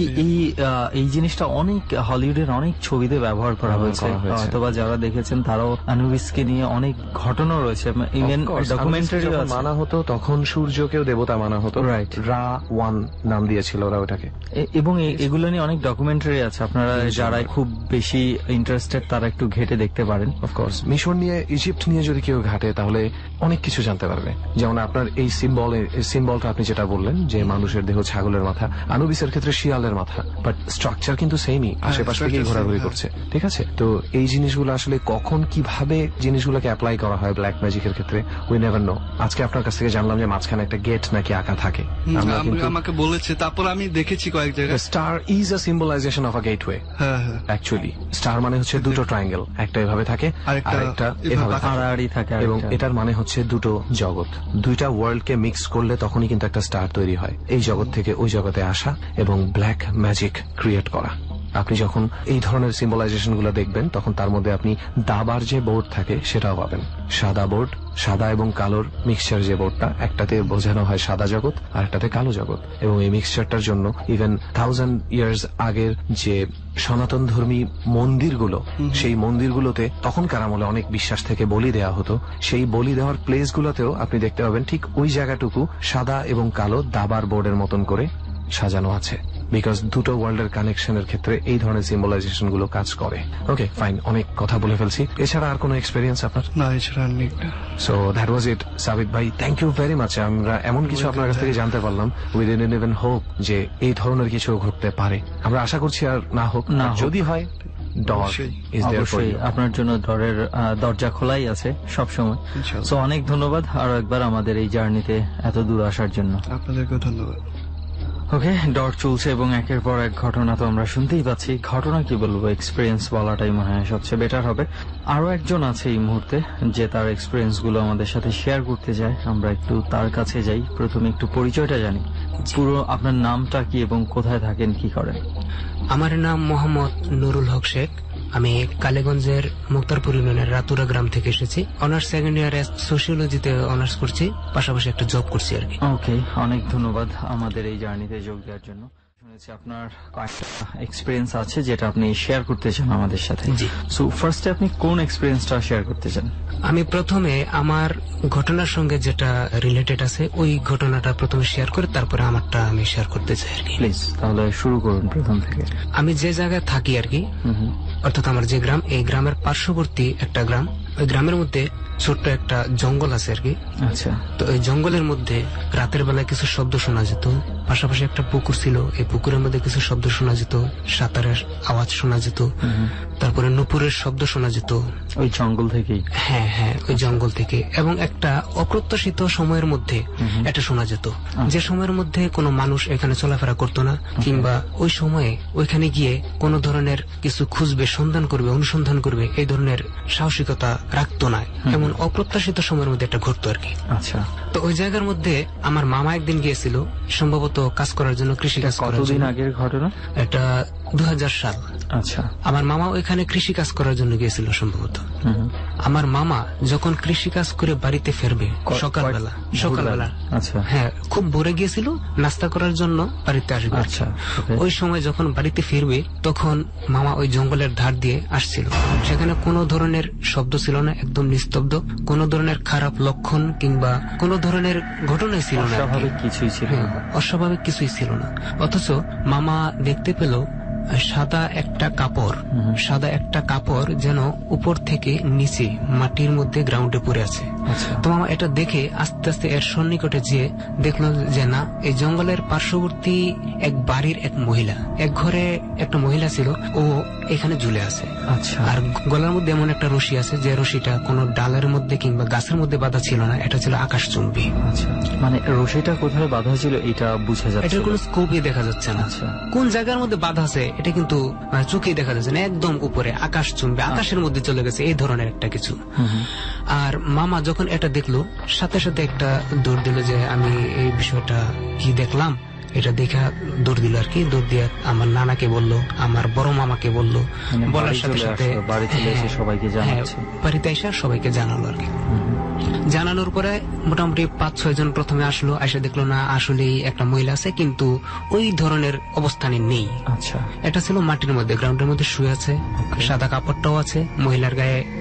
এই জিনিসটা অনেক হলিউডের অনেক ছবিতে ব্যবহার করা হয়েছে, অথবা যারা দেখেছেন তারাও আনুবিসকে নিয়ে অনেক ঘটনা রয়েছে, ইভেন ডকুমেন্টারি মানা হতো। তখন সূর্যকেও দেবতা মানা হতো, রাইট? Ra-1 নাম দিয়েছিল ওরা ওটাকে। এবং এগুলো নিয়ে অনেক ডকুমেন্টারি আছে, আপনারা যারা খুব বেশি ইন্টারেস্টেড তারা একটু ঘেটে দেখতে পারেন। অফকোর্স মিশর নিয়ে, ইজিপ্ট নিয়ে যদি কেউ ঘাটে তাহলে অনেক কিছু জানতে পারবে। যেমন আপনার এই সিম্বলটা আপনি যেটা বললেন যে মানুষের দেহ ছাগলের মাথা, আনুবিসের ক্ষেত্রে শিয়ালের মাথা, বাট স্ট্রাকচার কিন্তু সেমই, আশেপাশ থেকে ঘোরাঘুরি করছে। ঠিক আছে, তো এই জিনিসগুলো আসলে কখন কিভাবে জিনিসগুলোকে অ্যাপ্লাই করা হয় ব্ল্যাক ম্যাজিকের ক্ষেত্রে উই নেভার নো। আজকে আপনার কাছ থেকে জানলাম যে মাঝখানে একটা গেট নাকি আঁকা থাকে, আমাকে বলেছে, তারপর আমি দেখেছি কয়েক জায়গায়। Star is a symbolization of a gateway. Actually star মানে হচ্ছে দুটো ট্রায়াঙ্গেল, একটা এভাবে থাকে আরেকটা এভাবে থাকে, এবং এটার মানে হচ্ছে দুটো জগৎ, দুইটা ওয়ার্ল্ডকে মিক্স করলে তখনই কিন্তু একটা স্টার তৈরি হয়। এই জগৎ থেকে ওই জগতে আসা এবং ব্ল্যাক ম্যাজিক ক্রিয়েট করা। আপনি যখন এই ধরনের সিম্বলাইজেশন গুলো দেখবেন তখন তার মধ্যে আপনি দাবার যে বোর্ড থাকে সেটাও পাবেন। সাদা বোর্ড, সাদা এবং কালোর মিক্সচার যে বোর্ডটা, একটাতে বোঝানো হয় সাদা জগৎ আর একটাতে কালো জগৎ। এবং এই মিক্সচারটার জন্য ইভেন 1000 ইয়ার্স আগের যে সনাতন ধর্মী মন্দিরগুলো, সেই মন্দিরগুলোতে তখনকার আমলে অনেক বিশ্বাস থেকে বলি দেওয়া হতো। সেই বলি দেওয়ার প্লেসগুলোতেও আপনি দেখতে পাবেন ঠিক ওই জায়গাটুকু সাদা এবং কালো দাবার বোর্ডের মতন করে সাজানো আছে, বিকজ দুটো ওয়ার্ল্ডের কানেকশনের ক্ষেত্রে এই ধরনের সিম্বলাইজেশন গুলো কাজ করে। ওকে ফাইন, অনেক কথা বলে ফেলছি। এছাড়া আর কোনো এক্সপেরিয়েন্স আপনার? না, এছাড়া নেই। সো দ্যাট ওয়াজ ইট সাবিত ভাই, থ্যাংক ইউ ভেরি মাচ। আমরা এমন কিছু আপনার কাছ থেকে জানতে পারলাম, উই ডিডন্ট ইভেন হোপ যে এই ধরনের কিছু ঘটতে পারে। আমরা আশা করছি আর না হোক, যদি হয় অবশ্যই আপনার জন্য দরজা খোলাই আছে সবসময়। সো অনেক ধন্যবাদ আরো একবার আমাদের এই জার্নিতে এত দূর আসার জন্য। আপনাদেরকেও ধন্যবাদ। ওকে, ডর চলছে এবং একের পর এক ঘটনা তো আমরা শুনতেই পাচ্ছি। ঘটনা কি বলবো, এক্সপিরিয়েন্স বলাটাই মনে হয় সবচেয়ে বেটার হবে। আরো একজন আছে এই মুহূর্তে যে তার এক্সপিরিয়েন্স গুলো আমাদের সাথে শেয়ার করতে যায়, আমরা একটু তার কাছে যাই। প্রথমে একটু পরিচয়টা জানি, পুরো আপনার নামটা কি এবং কোথায় থাকেন, কি করেন? আমার নাম মোহাম্মদ নুরুল হক শেখ। আমি কালীগঞ্জের মুক্তারপুর ইউনিয়নের রাতুরা গ্রাম থেকে এসেছি। অনার্স সেকেন্ড ইয়ারে সোশিওলজিতে অনার্স করছি, পাশাপাশি একটা জব করছি আর কি। ওকে, অনেক ধন্যবাদ আমাদের এই জার্নিতে যোগ দেওয়ার জন্য। শুনেছি আপনার কয়েকটা এক্সপিরিয়েন্স আছে যেটা আপনি শেয়ার করতে চান আমাদের সাথে। জি। সো ফার্স্টে আপনি কোন এক্সপিরিয়েন্সটা শেয়ার করতে চান? আমি প্রথমে আমার ঘটনার সঙ্গে যেটা রিলেটেড আছে ওই ঘটনাটা প্রথমে শেয়ার করে তারপরে আমারটা আমি শেয়ার করতে চাই আর কি। প্লিজ তাহলে শুরু করুন প্রথম থেকে। আমি যে জায়গায় থাকি আর কি, অর্থাৎ আমার যে গ্রাম, এই গ্রামের পার্শ্ববর্তী একটা গ্রাম। ওই গ্রামের মধ্যে ছোট্ট একটা জঙ্গল আছে আর কি। আচ্ছা। তো ওই জঙ্গলের মধ্যে রাতের বেলায় কিছু শব্দ শোনা যেত, পাশাপাশি একটা পুকুর ছিল, এই পুকুরের মধ্যে কিছু শব্দ শোনা যেত, সাঁতারের আওয়াজ শোনা যেত, তারপরে নুপুরের শব্দ শোনা যেত ওই জঙ্গল থেকেই। হ্যাঁ হ্যাঁ, ওই জঙ্গল থেকে। এবং একটা অপ্রত্যাশিত সময়ের মধ্যে এটা শোনা যেত, যে সময়ের মধ্যে কোনো মানুষ এখানে চলাফেরা করতো না, কিংবা ওই সময়ে ওইখানে গিয়ে কোনো ধরনের কিছু খুঁজবে, সন্ধান করবে, অনুসন্ধান করবে, এই ধরনের সাহসিকতা রাখতো না। এমন অপ্রত্যাশিত সময়ের মধ্যে এটা ঘটতো আর কি। আচ্ছা। তো ওই জায়গার মধ্যে আমার মামা একদিন গিয়েছিল, সম্ভবত কাজ করার জন্য, কৃষি কাজ করার জন্য। কতদিন আগের ঘটনা এটা? 2000 সাল। আচ্ছা। আমার মামা ওইখানে কৃষি কাজ করার জন্য গিয়েছিল সম্ভবত। আমার মামা যখন কৃষি কাজ করে বাড়িতে ফিরবে সকালবেলা, আচ্ছা হ্যাঁ, খুব ভোরে গিয়েছিল নাস্তা করার জন্য, বাড়িতে আসবে। আচ্ছা। ওই সময় যখন বাড়িতে ফিরবে তখন মামা ওই জঙ্গলের ধার দিয়ে আসছিল। সেখানে কোনো ধরনের শব্দ ছিল না, একদম নিস্তব্ধ, কোনো ধরনের খারাপ লক্ষণ কিংবা কোনো ধরনের ঘটনাই ছিল না, অস্বাভাবিক কিছুই ছিল না। অস্বাভাবিক কিছুই ছিল না। অথচ মামা দেখতে পেল সাদা একটা কাপড় যেন উপর থেকে নিচে মাটির মধ্যে গ্রাউন্ডে পড়ে আছে। তো মামা এটা দেখে আস্তে আস্তে এর সন্নিকটে যেয়ে দেখলো যে না, এই জঙ্গলের পার্শ্ববর্তী এক বাড়ির এক মহিলা, এক ঘরে একটা মহিলা ছিল, ও এখানে ঝুলে আছে। আচ্ছা। আর গলার মধ্যে এমন একটা রশি আছে যে রশিটা কোনো ডালের মধ্যে কিংবা গাছের মধ্যে বাঁধা ছিল না, এটা ছিল আকাশচুম্বী। আচ্ছা, মানে রশিটা কোথায় বাঁধা ছিল এটা বোঝা যাচ্ছে, এটার কোনো স্কোপই দেখা যাচ্ছে না। আচ্ছা। কোন জায়গার মধ্যে বাঁধা আছে এটা কিন্তু চোখেই দেখা যাচ্ছে না, একদম উপরে আকাশচুম্বী, আকাশের মধ্যে চলে গেছে, এই ধরনের একটা কিছু। আর মামা যখন এটা দেখলো সাথে সাথে একটা দৌড় দিল যে আমি এই বিষয়টা কি দেখলাম, এটা দেখা দৌড় দিল আর কি। দৌড় দিয়ে আমার নানাকে বললো, আমার বড় মামাকে বললো, বলার সাথে সাথে বাড়িতে এসে সবাইকে জানালো আর কি। জানানোর পরে মোটামুটি 5-6 জন প্রথমে আসলো, এসে দেখলো না আসলেই একটা মহিলা আছে, কিন্তু ওই ধরনের অবস্থানে নেই। আচ্ছা। এটা ছিল মাটির মধ্যে, গ্রাউন্ডের মধ্যে শুয়ে আছে, সাদা কাপড়টাও আছে, মহিলার গায়ে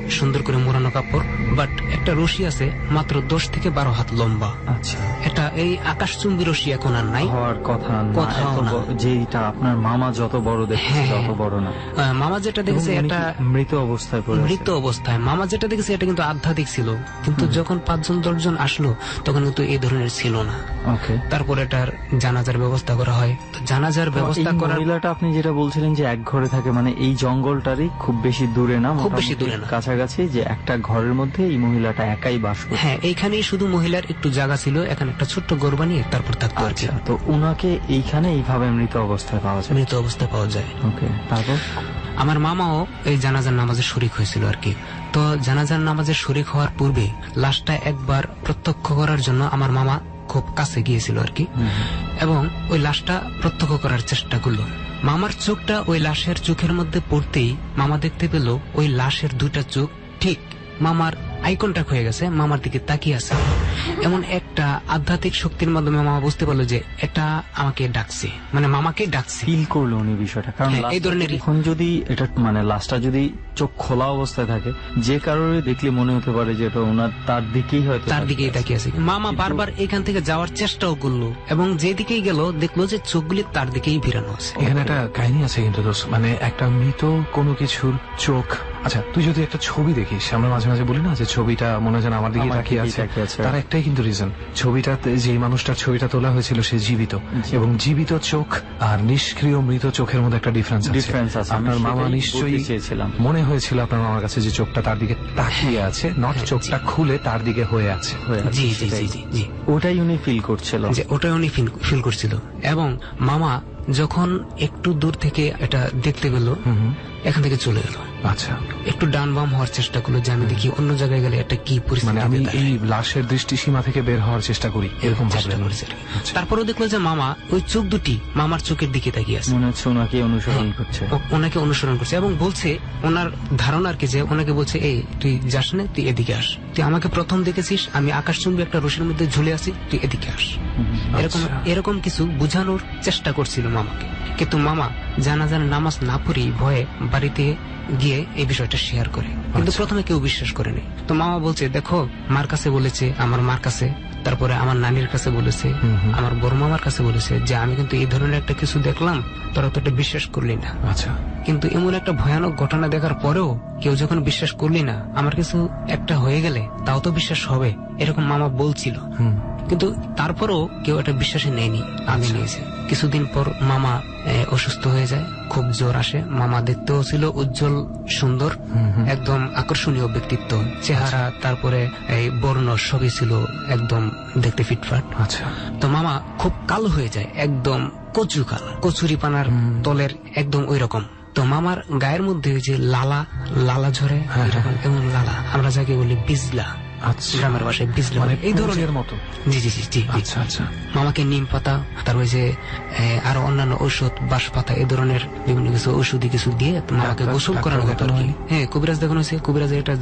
সুন্দর করে মোড়ানো কাপড়, বাট একটা রশি আছে মাত্র 10 থেকে 12 হাত লম্বা। আচ্ছা, এটা এই আকাশচুম্বী রশি এখন আর নাই, হওয়ার কথা না, কোথাও এত না। যেটা আপনার মামা যত বড় দেখছে হ্যাঁ। তত বড় না। মামা যেটা দেখেছে এবং উনি এটা কি মৃত অবস্থায় পড়ে আছে? মৃত অবস্থায়। মামা যেটা দেখেছে এটা কিন্তু আধ্যাত্মিক ছিল, কিন্তু যখন 5-10 আসলো তখন কিন্তু এই ধরনের ছিল না। ওকে, তারপর এটার জানাজার ব্যবস্থা করা হয়। তো জানাজার ব্যবস্থা করার মহিলাটা আপনি যেটা বলছিলেন যে এক ঘরে থাকে, মানে এই জঙ্গলটারই খুব বেশি দূরে না, খুব বেশি দূরে না, কাছাকাছি, যে একটা ঘরের মধ্যে এই মহিলাটা একাই বাস করে। হ্যাঁ, এইখানেই শুধু মহিলার একটু জায়গা ছিল, এখানে একটা ছোট্ট ঘর বানিয়ে তারপর থাকতো আর কি। আচ্ছা, তো উনাকে এইখানে এইভাবে মৃত অবস্থায় পাওয়া যায়? মৃত অবস্থায় পাওয়া যায়। ওকে, তারপর আমার মামাও এই জানাজার নামাজে শরীক হয়েছিল আর কি। তো জানাজার নামাজে শরীক হওয়ার পূর্বে লাশটা একবার প্রত্যক্ষ করার জন্য আমার মামা খুব কাছে গিয়েছিল আর কি, এবং ওই লাশটা প্রত্যক্ষ করার চেষ্টা করলো। মামার চোখটা ওই লাশের চোখের মধ্যে পড়তেই মামা দেখতে পেল ওই লাশের দুইটা চোখ ঠিক মামার আই কন্টাক্ট হয়ে গেছে, মামার দিকে তাকিয়ে আছে। এমন একটা আধ্যাত্মিক শক্তির মাধ্যমে মামা বুঝতে পারলো যে এটা আমাকে ডাকছে, মানে মামাকে ডাকছে। ফিল করলো উনি বিষয়টা, কারণ হ্যাঁ, এই ধরনের এখন যদি এটা মানে লাশটা যদি চোখ খোলা অবস্থায় থাকে, যে কারোর দেখলে মনে হতে পারে যে এটা ওনার তার দিকেই হয়তো তার দিকেই তাকিয়ে আছে। মামা বারবার এখান থেকে যাওয়ার চেষ্টাও করলো, এবং যেদিকেই গেল দেখলো যে চোখগুলি তার দিকেই ভিড়ানো আছে। এখানে একটা কাহিনী আছে কিন্তু দোস্ত, মানে একটা মৃত কোনো কিছুর চোখ। আচ্ছা, তুই যদি একটা ছবি দেখিস, আমরা মাঝে মাঝে বলি না যে ছবিটা মনে হয় যেন আমার দিকে তাকিয়ে আছে, তার একটাই কিন্তু রিজন, ছবিটাতে যে মানুষটার ছবিটা তোলা হয়েছিল সে জীবিত, এবং জীবিত চোখ আর নিষ্ক্রিয় মৃত চোখের মধ্যে একটা ডিফারেন্স আছে। আপনার মামা নিশ্চয়ই মনে হয়েছিল আপনার মামার কাছে যে চোখটা তার দিকে তাকিয়ে আছে, নট চোখটা খুলে তার দিকে হয়ে আছে। জি জি জি জি জি, ওটাই উনি ফিল করছিল, যে ওটাই উনি ফিল করছিল। এবং মামা যখন একটু দূর থেকে এটা দেখতে পেল, এখান থেকে চলে গেল। আচ্ছা, একটু ডান বাম হওয়ার চেষ্টা করলো যে আমি দেখি অন্য জায়গায় গেলে একটা কি পরিস্থিতি, মানে আমি এই লাশের দৃষ্টিসীমা থেকে বের হওয়ার চেষ্টা করি, এরকম চেষ্টা করেছে। তারপরেও দেখলো যে মামা ওই চোখ দুটি মামার চোখের দিকে তাকিয়ে আছে, মনে হচ্ছে ওনাকে অনুসরণ করছে, ওনাকে অনুসরণ করছে, এবং বলছে ওনার ধারণা আর কি, যে ওনাকে বলছে এই তুই যাস না, তুই এদিকে আস, তুই আমাকে প্রথম দেখেছিস আমি আকাশচুম্বী একটা রশির মধ্যে ঝুলে আছি, তুই এদিকে আস। এরকম কিছু বোঝানোর চেষ্টা করছিল মামাকে, কিন্তু মামা জানাজার নামাজ না পড়েই ভয়ে বাড়িতে গিয়ে এই বিষয়টা শেয়ার করে, কিন্তু প্রথমে কেউ বিশ্বাস করেনি। তো মামা বলছে দেখো, মার কাছে বলেছে, আমার মার কাছে, তারপরে আমার নানির কাছে বলেছে, আমার বড় মামার কাছে বলেছে যে আমি কিন্তু এই ধরনের একটা কিছু দেখলাম, তোরা তো এটা বিশ্বাস করলি না। আচ্ছা, কিন্তু এমন একটা ভয়ানক ঘটনা দেখার পরেও কেউ যখন বিশ্বাস করলি না, আমার কিছু একটা হয়ে গেলে তাও তো বিশ্বাস হবে, এরকম মামা বলছিল। কিন্তু তারপরও কেউ এটা বিশ্বাসে নেয়নি, আমি নিয়েছি। কিছুদিন পর মামা অসুস্থ হয়ে যায়, খুব জ্বর আসে। মামা দেখতেও ছিল উজ্জ্বল সুন্দর, একদম আকর্ষণীয় ব্যক্তিত্ব, চেহারা, তারপরে এই বর্ণ সবই ছিল একদম দেখতে ফিটফাট। আচ্ছা, তো মামা খুব কালো হয়ে যায়, একদম কচু কালো, কচুরি পানার তলের একদম ওই রকম। তো মামার গায়ের মধ্যে যে লালা ঝরে, এমন লালা, আমরা যাকে বলি বিজলা, গ্রামের ভাষায় বিজলা, মানে এই ধরনের মতো। জি জি জি জি। আচ্ছা আচ্ছা, মামাকে নিম পাতা, তারপরে যে আরো অন্যান্য ঔষধ, বাঁশ পাতা, এই ধরনের বিভিন্ন কিছু ঔষধি কিছু দিয়ে মামাকে গোসল করানো হতো আর কি। হ্যাঁ, কবিরাজ দেখানো হয়েছে, কবিরাজ এটা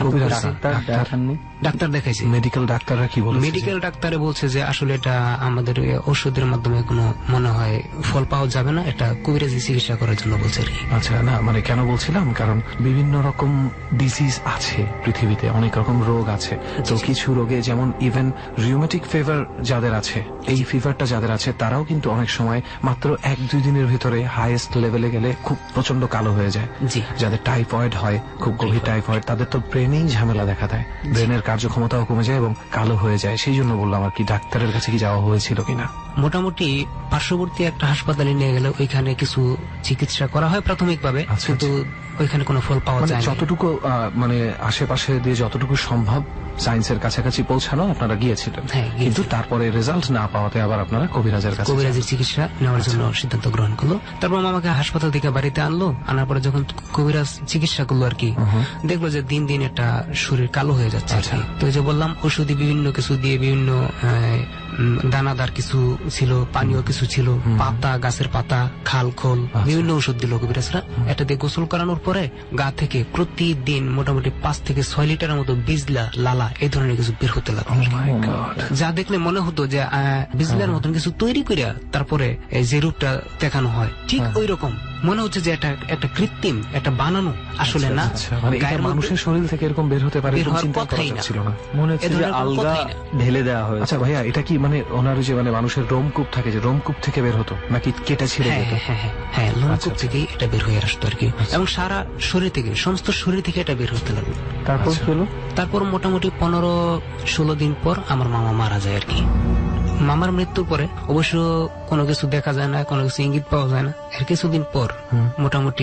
ডাক্তার দেখাইছে। মেডিকেল ডাক্তাররা কি বলে? মেডিকেল ডাক্তারে বলছে যে আসলে এটা আমাদের ঔষধের মাধ্যমে কোনো মনে হয় ফল পাওয়া যাবে না, এটা কবিরাজি চিকিৎসা করার জন্য বলছে আর কি। আচ্ছা, না মানে কেন বলছিলাম, কারণ বিভিন্ন রকম ডিজিজ আছে পৃথিবীতে, অনেক রকম রোগ আছে। তো কিছু রোগে যেমন ইভেন রিউমেটিক ফিভার যাদের আছে, এই ফিভারটা যাদের আছে তারাও কিন্তু অনেক সময় মাত্র 1-2 দিনের ভিতরে হাইয়েস্ট লেভেলে গেলে খুব প্রচন্ড কালো হয়ে যায়। যাদের টাইফয়েড হয়, খুব গভীর টাইফয়েড, তাদের তো ব্রেনেই ঝামেলা দেখা দেয়, ব্রেনের কার্যক্ষমতাও কমে যায় এবং কালো হয়ে যায়। সেই জন্য বললাম আর কি, ডাক্তারের কাছে কি যাওয়া হয়েছিল কিনা। মোটামুটি পার্শ্ববর্তী একটা হাসপাতালে নিয়ে গেলে ওইখানে কিছু চিকিৎসা করা হয় প্রাথমিকভাবে, কিন্তু ওইখানে কোনো ফল পাওয়া যায় না। যতটুকু মানে আশেপাশে দিয়ে যতটুকু সম্ভব সায়েন্সের কাছাকাছি পৌঁছানো আপনারা গিয়েছিলেন, কিন্তু তারপরে রেজাল্ট না পাওয়াতে আবার আপনারা কবিরাজের কাছে, কবিরাজের চিকিৎসা নেওয়ার জন্য সিদ্ধান্ত গ্রহণ করলো। তারপর আমাকে হাসপাতাল থেকে বাড়িতে আনলো, আনার পরে যখন কবিরাজ চিকিৎসা করলো আর কি, দেখলো যে দিন দিন একটা শরীর কালো হয়ে যাচ্ছে। তো যে বললাম, ওষুধি বিভিন্ন কিছু দিয়ে, বিভিন্ন দানাদার কিছু ছিল, পানীয় কিছু ছিল, পাতা, গাছের পাতা, খাল খোল, বিভিন্ন ওষুধ দিল কবিরাজরা। এটা দিয়ে গোসল করানোর পরে গা থেকে প্রতিদিন মোটামুটি 5 থেকে 6 লিটারের মতো বিজলা, লালা, এই ধরনের কিছু বের হতে লাগলো। যা দেখলে মনে হতো যে বিজলার মতন কিছু তৈরি করিয়া তারপরে যে রূপটা দেখানো হয় ঠিক ওই রকম মনে হচ্ছে যে এটা একটা কৃত্রিম, একটা বানানো, আসলে না। মানে এটা গায়ের মধ্যে মানুষের শরীর থেকে এরকম বের হতে পারে বের এরকম হওয়ার চিন্তা করা কথাই না। যাচ্ছিল না। মনে হচ্ছে এ যে ধরনের কোনো আলগা কথাই না। ঢেলে দেওয়া হয়েছে। আচ্ছা ভাইয়া, এটা কি মানে ওনার যে মানে মানুষের রোমকূপ থাকে, যে রোমকূপ থেকে বের হতো নাকি কেটে ছিঁড়ে হ্যাঁ যেত? হ্যাঁ হ্যাঁ হ্যাঁ, লোমকূপ আচ্ছা। থেকেই এটা বের হয়ে আসতো আর কি, এবং সারা শরীর থেকে, সমস্ত শরীর থেকে এটা বের হতে লাগলো। তারপর আচ্ছা। কি হলো? তারপর মোটামুটি 15-16 দিন পর আমার মামা মারা যায় আর কি। মামার মৃত্যুর পরে অবশ্য কোনো কিছু দেখা যায় না, কোনো কিছু ইঙ্গিত পাওয়া যায় না। এর কিছুদিন পর, মোটামুটি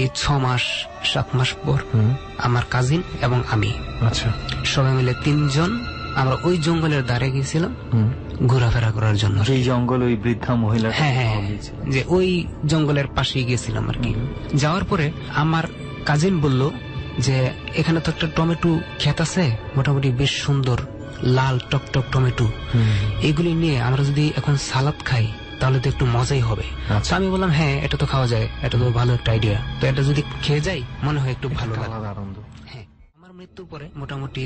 6-7 মাস পর, আমার কাজিন এবং আমি আচ্ছা। সবাই মিলে 3 জন আমরা ওই জঙ্গলের ধারে গিয়েছিলাম ঘোরাফেরা করার জন্য। যেই জঙ্গল ওই বৃদ্ধা মহিলা, হ্যাঁ হ্যাঁ, যে ওই জঙ্গলের পাশেই গেছিলাম আর কি। যাওয়ার পরে আমার কাজিন বলল যে এখানে তো একটা টমেটো ক্ষেত আছে, মোটামুটি বেশ সুন্দর লাল টকটক টমেটো, এগুলি নিয়ে আমরা যদি এখন সালাদ খাই তাহলে তো একটু মজাই হবে। তো আমি বললাম হ্যাঁ, এটা তো খাওয়া যায়, এটা তো ভালো একটা আইডিয়া, তো এটা যদি খেয়ে যাই মনে হয় একটু ভালো লাগে। আনন্দ। হ্যাঁ, আমার মৃত্যুর পরে মোটামুটি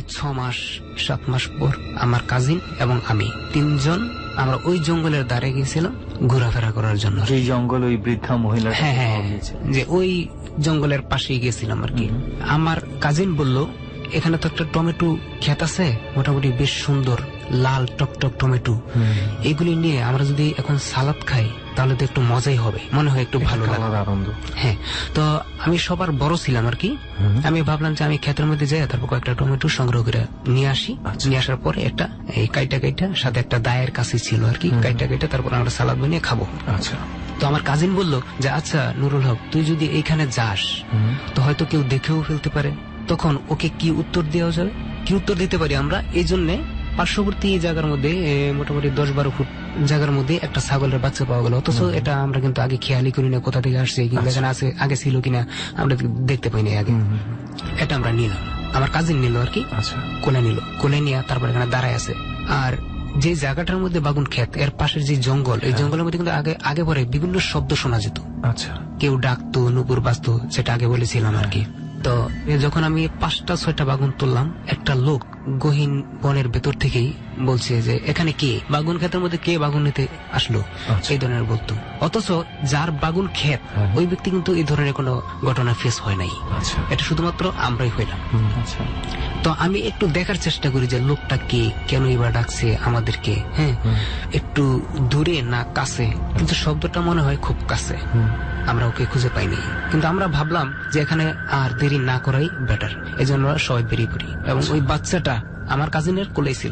6-7 মাস পর আমার কাজিন এবং আমি 3 জন আমরা ওই জঙ্গলের ধারে গিয়েছিলাম ঘোরাফেরা করার জন্য। যেই জঙ্গল ওই বৃদ্ধা মহিলা, হ্যাঁ হ্যাঁ, যে ওই জঙ্গলের পাশেই গেছিলাম আর কি। আমার কাজিন বলল এখানে তো একটা টমেটো ক্ষেত আছে, মোটামুটি বেশ সুন্দর লাল টকটক টমেটো, এগুলি নিয়ে আমরা যদি এখন সালাদ খাই তাহলে তো একটু মজাই হবে, মনে হয় একটু ভালো লাগে। আনন্দ। হ্যাঁ, তো আমি সবার বড় ছিলাম আর কি। আমি ভাবলাম যে আমি ক্ষেতের মধ্যে যাই, তারপর কয়েকটা টমেটো সংগ্রহ করে নিয়ে আসি। নিয়ে আসার পরে একটা এই কাইটা সাথে একটা দায়ের কাছে ছিল আর কি, কাইটা তারপর আমরা সালাদ বানিয়ে খাবো। আচ্ছা। তো আমার কাজিন বলল যে আচ্ছা নুরুল হক, তুই যদি এইখানে যাস তো হয়তো কেউ দেখেও ফেলতে পারে, তখন ওকে কি উত্তর দেওয়া যাবে, কি উত্তর দিতে পারি আমরা? এই জন্য পার্শ্ববর্তী জায়গার মধ্যে মোটামুটি 10-12 ফুট জায়গার মধ্যে একটা ছাগলের বাচ্চা পাওয়া গেল, অথচ এটা আমরা কিন্তু আগে খেয়ালই করি না কোথা থেকে আসছে, কিংবা এখানে আগে ছিল কিনা আমরা দেখতে পাইনি আগে। এটা আমরা নিলাম, আমার কাজিন নিল আর কি, কোলে নিল, কোলে নিয়ে তারপর এখানে দাঁড়ায় আছে। আর যে জায়গাটার মধ্যে বাগুন ক্ষেত, এর পাশের যে জঙ্গল, এই জঙ্গলের মধ্যে কিন্তু আগে পরে বিভিন্ন শব্দ শোনা যেত। আচ্ছা। কেউ ডাকতো, নুপুর বাজতো, সেটা আগে বলেছিলাম আর কি। তো যখন আমি 5টা-6টা বাগুন তুললাম, একটা লোক গহীন বনের ভেতর থেকেই বলছে যে এখানে কে, বাগুন ক্ষেতের মধ্যে কে বাগুন নিতে আসলো, এই ধরনের বলতো। অথচ যার বাগুন ক্ষেত ওই ব্যক্তি কিন্তু এই ধরনের কোনো ঘটনা ফেস হয় নাই, এটা শুধুমাত্র আমরাই হইলাম। তো আমি একটু দেখার চেষ্টা করি যে লোকটা কে, কেন এবার ডাকছে আমাদেরকে, হ্যাঁ, একটু দূরে না কাছে, কিন্তু শব্দটা মনে হয় খুব কাছে। আমরা ওকে খুঁজে পাইনি, কিন্তু আমরা ভাবলাম যে এখানে আর দেরি না করাই বেটার, এই জন্য সবাই বেরিয়ে পড়ি। এবং ওই বাচ্চাটা আমার কাজিনের কোলেই ছিল,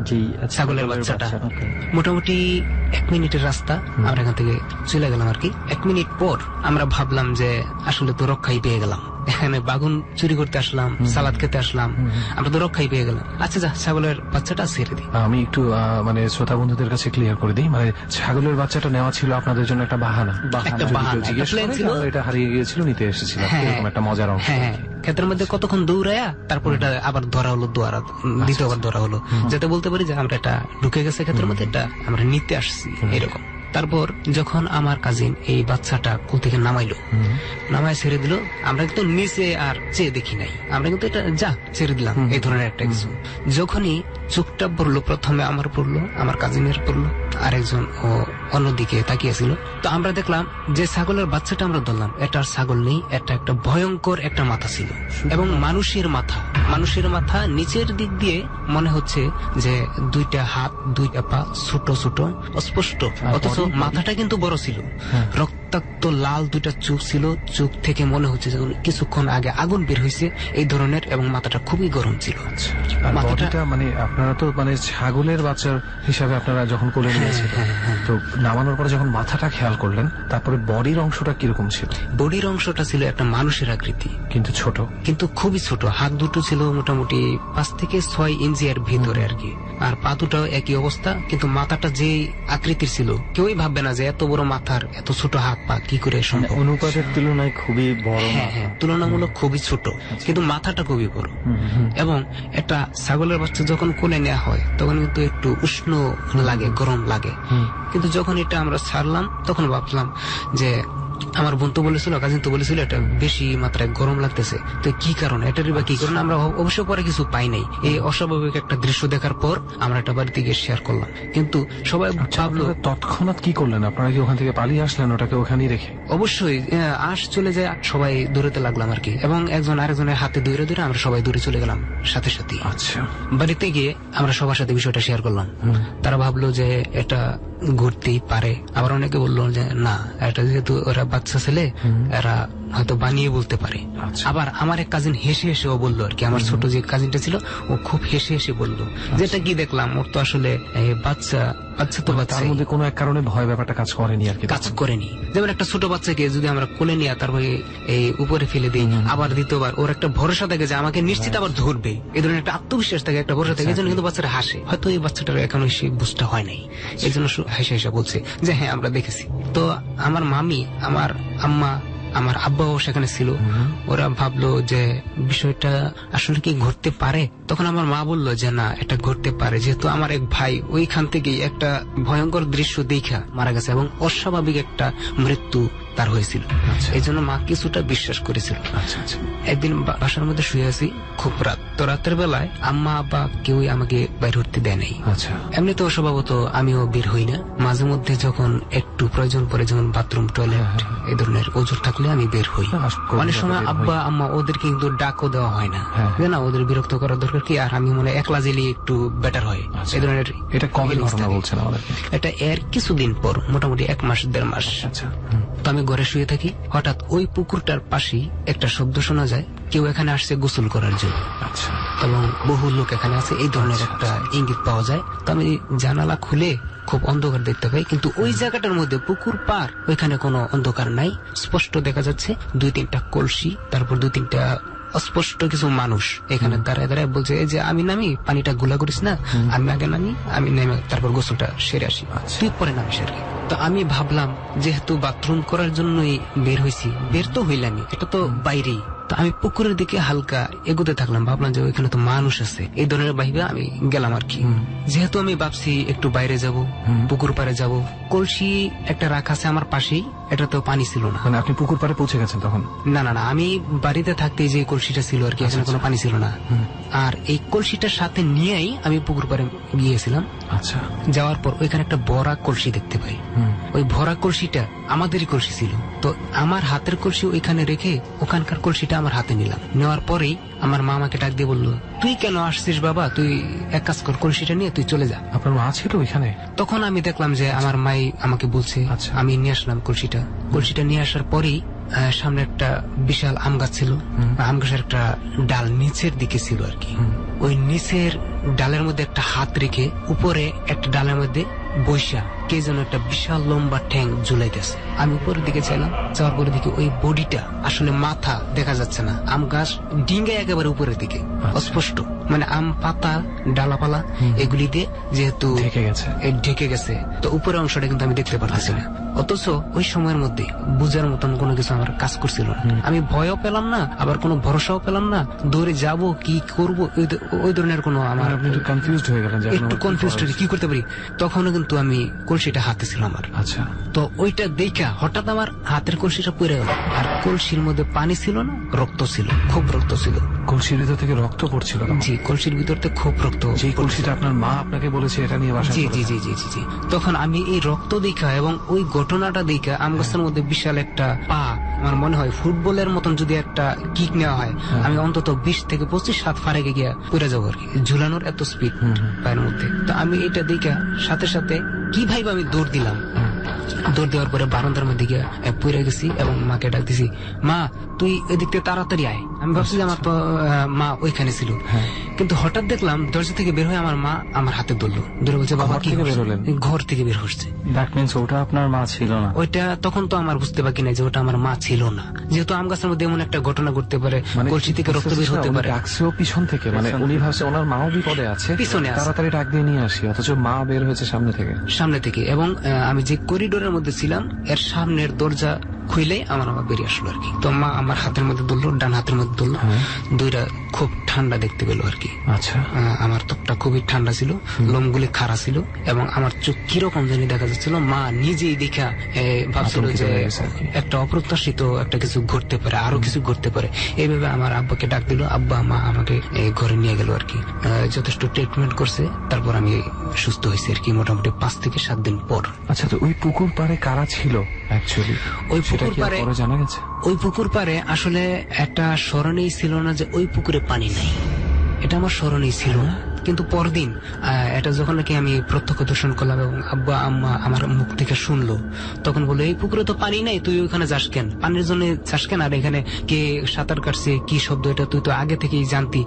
ছাগলের বাচ্চাটা। মোটামুটি 1 মিনিটের রাস্তা আমরা এখান থেকে চলে গেলাম আর কি। 1 মিনিট পর আমরা ভাবলাম যে আসলে তো রক্ষাই পেয়ে গেলাম, এখানে বাগুন চুরি করতে আসলাম, সালাদ খেতে আসলাম, আমরা তো রক্ষাই পেয়ে গেলাম। আচ্ছা যা, ছাগলের বাচ্চাটা ছেড়ে দিই। আমি একটু মানে শ্রোতা বন্ধুদের কাছে ক্লিয়ার করে দিই, মানে ছাগলের বাচ্চাটা নেওয়া ছিল আপনাদের জন্য একটা বাহানা, জিজ্ঞেস করে এটা হারিয়ে গিয়েছিল, নিতে এসেছিলাম, এরকম একটা মজার অংশ। হ্যাঁ, ক্ষেতের মধ্যে কতক্ষণ দৌড়ায়া তারপর এটা আবার ধরা হলো, দ্বিতীয়বার ধরা হলো, যাতে বলতে পারি যে আমরা এটা ঢুকে গেছে ক্ষেতের মধ্যে, এটা আমরা নিতে আসছি এরকম। তারপর যখন আমার কাজিন এই বাচ্চাটা কোল থেকে নামায় ছেড়ে দিল, আমরা কিন্তু নিচে আর চেয়ে দেখি নাই, আমরা কিন্তু এটা যা ছেড়ে দিলাম, এই ধরনের একটা কিছু। যখনই চোখটা পড়লো, প্রথমে আমার পড়লো, আমার কাজিনের পড়লো, আরেকজন অন্যদিকে তাকিয়েছিল। তো আমরা দেখলাম যে ছাগলের বাচ্চাটা আমরা ধরলাম, এটা আর ছাগল নেই, এটা একটা ভয়ঙ্কর একটা মাথা ছিল, এবং মানুষের মাথা নিচের দিক দিয়ে মনে হচ্ছে যে 2টা হাত 2টা পা, ছোট ছোট অস্পষ্ট, অথচ মাথাটা কিন্তু বড় ছিল। রক্তাক্ত লাল 2টা চোখ ছিল, চোখ থেকে মনে হচ্ছে যে কিছুক্ষণ আগে আগুন বের হয়েছে এই ধরনের, এবং মাথাটা খুবই গরম ছিল। মাথাটা মানে আপনারা তো মানে ছাগলের বাচ্চার হিসাবে আপনারা যখন কোলে নিয়েছিলেন, তো নামানোর পরে যখন মাথাটা খেয়াল করলেন, তারপরে বডির অংশটা কিরকম ছিল? বডির অংশটা ছিল একটা মানুষের আকৃতি, কিন্তু ছোট, কিন্তু খুবই ছোট। হাত দুটো ছিল মোটামুটি 5 থেকে 6 ইঞ্চি এর ভিতরে আর কি, আর পা দুটাও একই অবস্থা। কিন্তু মাথাটা যে আকৃতির ছিল, কেউই ভাববে না যে এত বড় মাথার এত ছোট হাত পা কি করে সম্ভব। অনুপাতের তুলনায় খুবই বড়, তুলনামূলক খুবই ছোট, কিন্তু মাথাটা খুবই বড়। এবং একটা ছাগলের বাচ্চা যখন কোলে নেওয়া হয় তখন কিন্তু একটু উষ্ণ লাগে, গরম লাগে, কিন্তু যখন এটা আমরা ছাড়লাম তখন ভাবলাম যে আমার বোন তো বলেছিল, কাজিন তো বলেছিল এটা বেশি মাত্রায় গরম লাগতেছে। তো কি কারণ, এটারই বা কি কারণ, আমরা অবশ্য পরে কিছু পাই নাই। এই অস্বাভাবিক একটা দৃশ্য দেখার পর আমরা একটা বাড়িতে গিয়ে শেয়ার করলাম, কিন্তু সবাই ভাবলো। তৎক্ষণাৎ কি করলেন আপনারা? কি ওখান থেকে পালিয়ে আসলেন ওটাকে ওখানেই রেখে? অবশ্যই আশ চলে যায়, সবাই দৌড়াতে লাগলাম আর কি, এবং একজন আরেকজনের হাতে দৌড়ে দৌড়ে আমরা সবাই দৌড়ে চলে গেলাম সাথে সাথে। আচ্ছা, বাড়িতে গিয়ে আমরা সবার সাথে বিষয়টা শেয়ার করলাম। তারা ভাবলো যে এটা ঘুরতেই পারে, আবার অনেকে বললো যে না, এটা যেহেতু ওরা বাচ্চা ছেলে, এরা হয়তো বানিয়ে বলতে পারে। আবার আমার এক কাজিন হেসে হেসে ও বললো আর কি, আমার ছোট যে কাজিনটা ছিল ও খুব হেসে হেসে বললো যেটা কি দেখলাম, ওর তো আসলে বাচ্চা তো বাচ্চা, তার মধ্যে কোনো এক কারণে ভয় ব্যাপারটা কাজ করেনি আর কি, কাজ করেনি। যেমন একটা ছোট বাচ্চাকে যদি আমরা কোলে নিয়ে তারপরে এই উপরে ফেলে দিই, আবার দ্বিতীয়বার ওর একটা ভরসা থাকে যে আমাকে নিশ্চিত আবার ধরবে, এই ধরনের একটা আত্মবিশ্বাস থাকে, একটা ভরসা থাকে, এই জন্য কিন্তু বাচ্চারা হাসে। হয়তো এই বাচ্চাটার এখনো সেই বুঝটা হয় নাই, এই জন্য হেসে হেসে বলছে যে হ্যাঁ আমরা দেখেছি। তো আমার মামি, আমার আম্মা, আমার আব্বাও সেখানে ছিল। ওরা ভাবলো যে বিষয়টা আসলে কি ঘটতে পারে। তখন আমার মা বললো যে না, এটা ঘটতে পারে, যেহেতু আমার এক ভাই ওইখান থেকেই একটা ভয়ঙ্কর দৃশ্য দেখা মারা গেছে এবং অস্বাভাবিক একটা মৃত্যু তার হয়েছিল। এই জন্য মা কিছুটা বিশ্বাস করেছিল। একদিন বাসার মধ্যে শুয়ে আছি, খুব রাত, তো রাতের বেলায় আম্মা আব্বা কেউই আমাকে বাইরে উঠতে দেয় নাই। এমনিতে স্বভাবত আমিও বের হই না, মাঝে মধ্যে যখন একটু প্রয়োজন পড়ে, যেমন বাথরুম, টয়লেট, এই ধরনের ওজোর থাকলে আমি বের হই। অনেক সময় আব্বা আম্মা ওদেরকে কিন্তু ডাকও দেওয়া হয় না, না ওদের বিরক্ত করার দরকার কি, আর আমি মনে একলা জেলে একটু বেটার হয়। এই ধরনের এটা কবে ঘটনা বলছেন আমাদের? এটা এর কিছুদিন পর, মোটামুটি 1 মাস 1.5 মাস। তো আমি ঘরে শুয়ে থাকি, হঠাৎ ওই পুকুরটার পাশেই একটা শব্দ শোনা যায়, কেউ এখানে আসছে গোসল করার জন্য, এবং বহু লোক এখানে আছে, এই ধরনের একটা ইঙ্গিত পাওয়া যায়। তো আমি জানালা খুলে খুব অন্ধকার দেখতে পাই, কিন্তু ওই জায়গাটার মধ্যে পুকুর পার, ওইখানে কোনো অন্ধকার নাই, স্পষ্ট দেখা যাচ্ছে 2-3টা কলসি, তারপর 2-3টা অস্পষ্ট কিছু মানুষ এখানে দাঁড়ায় দাঁড়ায় বলছে যে আমি নামি, পানিটা গুলা করিস না, আমি আগে নামি, আমি নেমে তারপর গোসলটা সেরে আসি, তুই পরে নামিস আর কি। তো আমি ভাবলাম যেহেতু বাথরুম করার জন্যই বের হয়েছি, বের তো হইলামই, এটা তো বাইরেই। তো আমি পুকুরের দিকে হালকা এগোতে থাকলাম, ভাবলাম যে ওইখানে তো মানুষ আছে, এই ধরনের ভাইবে আমি গেলাম আর কি। যেহেতু আমি ভাবছি একটু বাইরে যাব, পুকুর পাড়ে যাব, কলসি একটা রাখা আছে আমার পাশেই, এটা তো পানি ছিল না। মানে আপনি পুকুর পাড়ে পৌঁছে গেছেন তখন? না না না, আমি বাড়িতে থাকতে যে কলসিটা ছিল আর কি, এখানে কোনো পানি ছিল না। আর এই কলসিটার সাথে নিয়েই আমি পুকুর পাড়ে গিয়েছিলাম। আচ্ছা, যাওয়ার পর ওইখানে একটা ভরা কলসি দেখতে পাই। ওই ভরা কলসিটা আমাদেরই কলসি ছিল। তো আমার হাতের কলসি ওইখানে রেখে ওখানকার কলসিটা আমার হাতে নিলাম। নেওয়ার পরেই আমার মা আমাকে ডাক দিয়ে বললো, তুই কেন আসছিস বাবা, তুই এক কাজ কর, কলসিটা নিয়ে তুই চলে যা। আপনার মা ছিল ওইখানে? তখন আমি দেখলাম যে আমার মাই আমাকে বলছে, আমি নিয়ে আসলাম কলসিটা নিয়ে আসার পরেই সামনে একটা বিশাল আম গাছ ছিল, আম গাছের একটা ডাল নিচের দিকে ছিল আর কি। ওই নিচের ডালের মধ্যে একটা হাত রেখে উপরে একটা ডালের মধ্যে বৈশা কে যেন একটা বিশাল লম্বা ঠ্যাং ঝুলাইতেছে। আমি উপরের দিকে চাইলাম, যাওয়ার পরে দিকে ওই বডিটা, আসলে মাথা দেখা যাচ্ছে না, আম গাছ ডিঙ্গায় একেবারে উপরের দিকে অস্পষ্ট, মানে আম পাতা ডালাপালা এগুলি দিয়ে যেহেতু ঢেকে গেছে, তো উপরের অংশটা কিন্তু আমি দেখতে পারতেছি না। অথচ ওই সময়ের মধ্যে বুঝার মতন কোনো কিছু আমার কাজ করছিল না। আমি ভয়ও পেলাম না, আবার কোনো ভরসাও পেলাম না, দৌড়ে যাব কি করব, ওই ধরনের কোনো আমার কনফিউজড হয়ে গেলেন, একটু কনফিউজড হয়ে কি করতে পারি। তখনও কিন্তু আমি কলসিটা হাতে ছিল আমার। আচ্ছা, তো ওইটা দেখা হঠাৎ আমার হাতের কলসিটা পড়ে গেল, আর কলসির মধ্যে পানি ছিল না, রক্ত ছিল, খুব রক্ত ছিল। কলসির ভিতর থেকে রক্ত পড়ছিল? জি, কলসির ভিতর থেকে খুব রক্ত। যে কলসিটা আপনার মা আপনাকে বলেছে এটা নিয়ে বাসায়? জি জি জি জি জি। তখন আমি এই রক্ত দেখা এবং ওই ঘটনাটা দেখা আম গাছের মধ্যে বিশাল একটা পা, আমার মনে হয় ফুটবলের মতন যদি একটা কিক নেওয়া হয়, আমি অন্তত 20 থেকে 25 হাত ফারেকে গিয়া পড়ে যাবো আর কি, ঝুলানোর এত স্পিড পায়ের মধ্যে। তো আমি এটা দেখা সাথে সাথে কি ভাইবা আমি দৌড় দিলাম। দৌড় দেওয়ার পরে বারান্দার মধ্যে গিয়ে পড়ে গেছি এবং মাকে ডাক দিছি, মা তুই এদিক থেকে তাড়াতাড়ি আয়। আমি ভাবছি যে আমার তো মা ওইখানে ছিল, কিন্তু হঠাৎ দেখলাম দরজা থেকে বের হয়ে আমার মা আমার হাতে ধরলো, ধরে বলছে বাবা কি বেরোলেন? ঘর থেকে বের হচ্ছে। দ্যাট মিন্স ওটা আপনার মা ছিল না? ওইটা তখন তো আমার বুঝতে বাকি নাই যে ওটা আমার মা ছিল না, যেহেতু আম গাছের মধ্যে এমন একটা ঘটনা ঘটতে পারে, কলসি থেকে রক্ত বের হতে পারে। ডাকছেও পিছন থেকে, মানে উনি ভাবছে ওনার মাও বিপদে আছে, পিছনে তাড়াতাড়ি ডাক দিয়ে নিয়ে আসি, অথচ মা বের হয়েছে সামনে থেকে। এবং আমি যে করিডোরের মধ্যে ছিলাম এর সামনের দরজা খুইলেই আমার মা বেরিয়ে আসলো আর কি। তো মা আমার হাতের মধ্যে ধরলো, ডান হাতের মধ্যে ধরলো, দুইটা খুব ঠান্ডা দেখতে পেলো আর কি। আচ্ছা, আমার ত্বকটা খুবই ঠান্ডা ছিল, লোমগুলি খাড়া ছিল এবং আমার চোখ কিরকম জানি দেখা যাচ্ছিল। মা নিজেই দেখা ভাবছিল যে একটা অপ্রত্যাশিত একটা কিছু ঘটতে পারে, আরো কিছু ঘটতে পারে। এইভাবে আমার আব্বাকে ডাক দিল, আব্বা মা আমাকে ঘরে নিয়ে গেল আর কি। যথেষ্ট ট্রিটমেন্ট করছে, তারপর আমি সুস্থ হয়েছি আর কি, মোটামুটি 5 থেকে 7 দিন পর। আচ্ছা, তো ওই পুকুর পাড়ে কারা ছিল অ্যাকচুয়ালি? ওই পুকুর পাড়ে জানা গেছে, ওই পুকুর পাড়ে আসলে একটা স্মরণেই ছিল না যে ওই পুকুরে পানি নাই, এটা আমার স্মরণেই ছিল না। কিন্তু পরদিন এটা যখন নাকি আমি প্রত্যক্ষ দর্শন করলাম এবং আব্বা আম্মা আমার মুখ থেকে শুনলো, তখন বললো এই পুকুরে তো পানি নাই, তুই ওখানে যাস কেন, পানির জন্য যাস কেন, আর এখানে কে সাঁতার কাটছে, কি শব্দ এটা, তুই তো আগে থেকেই জানতি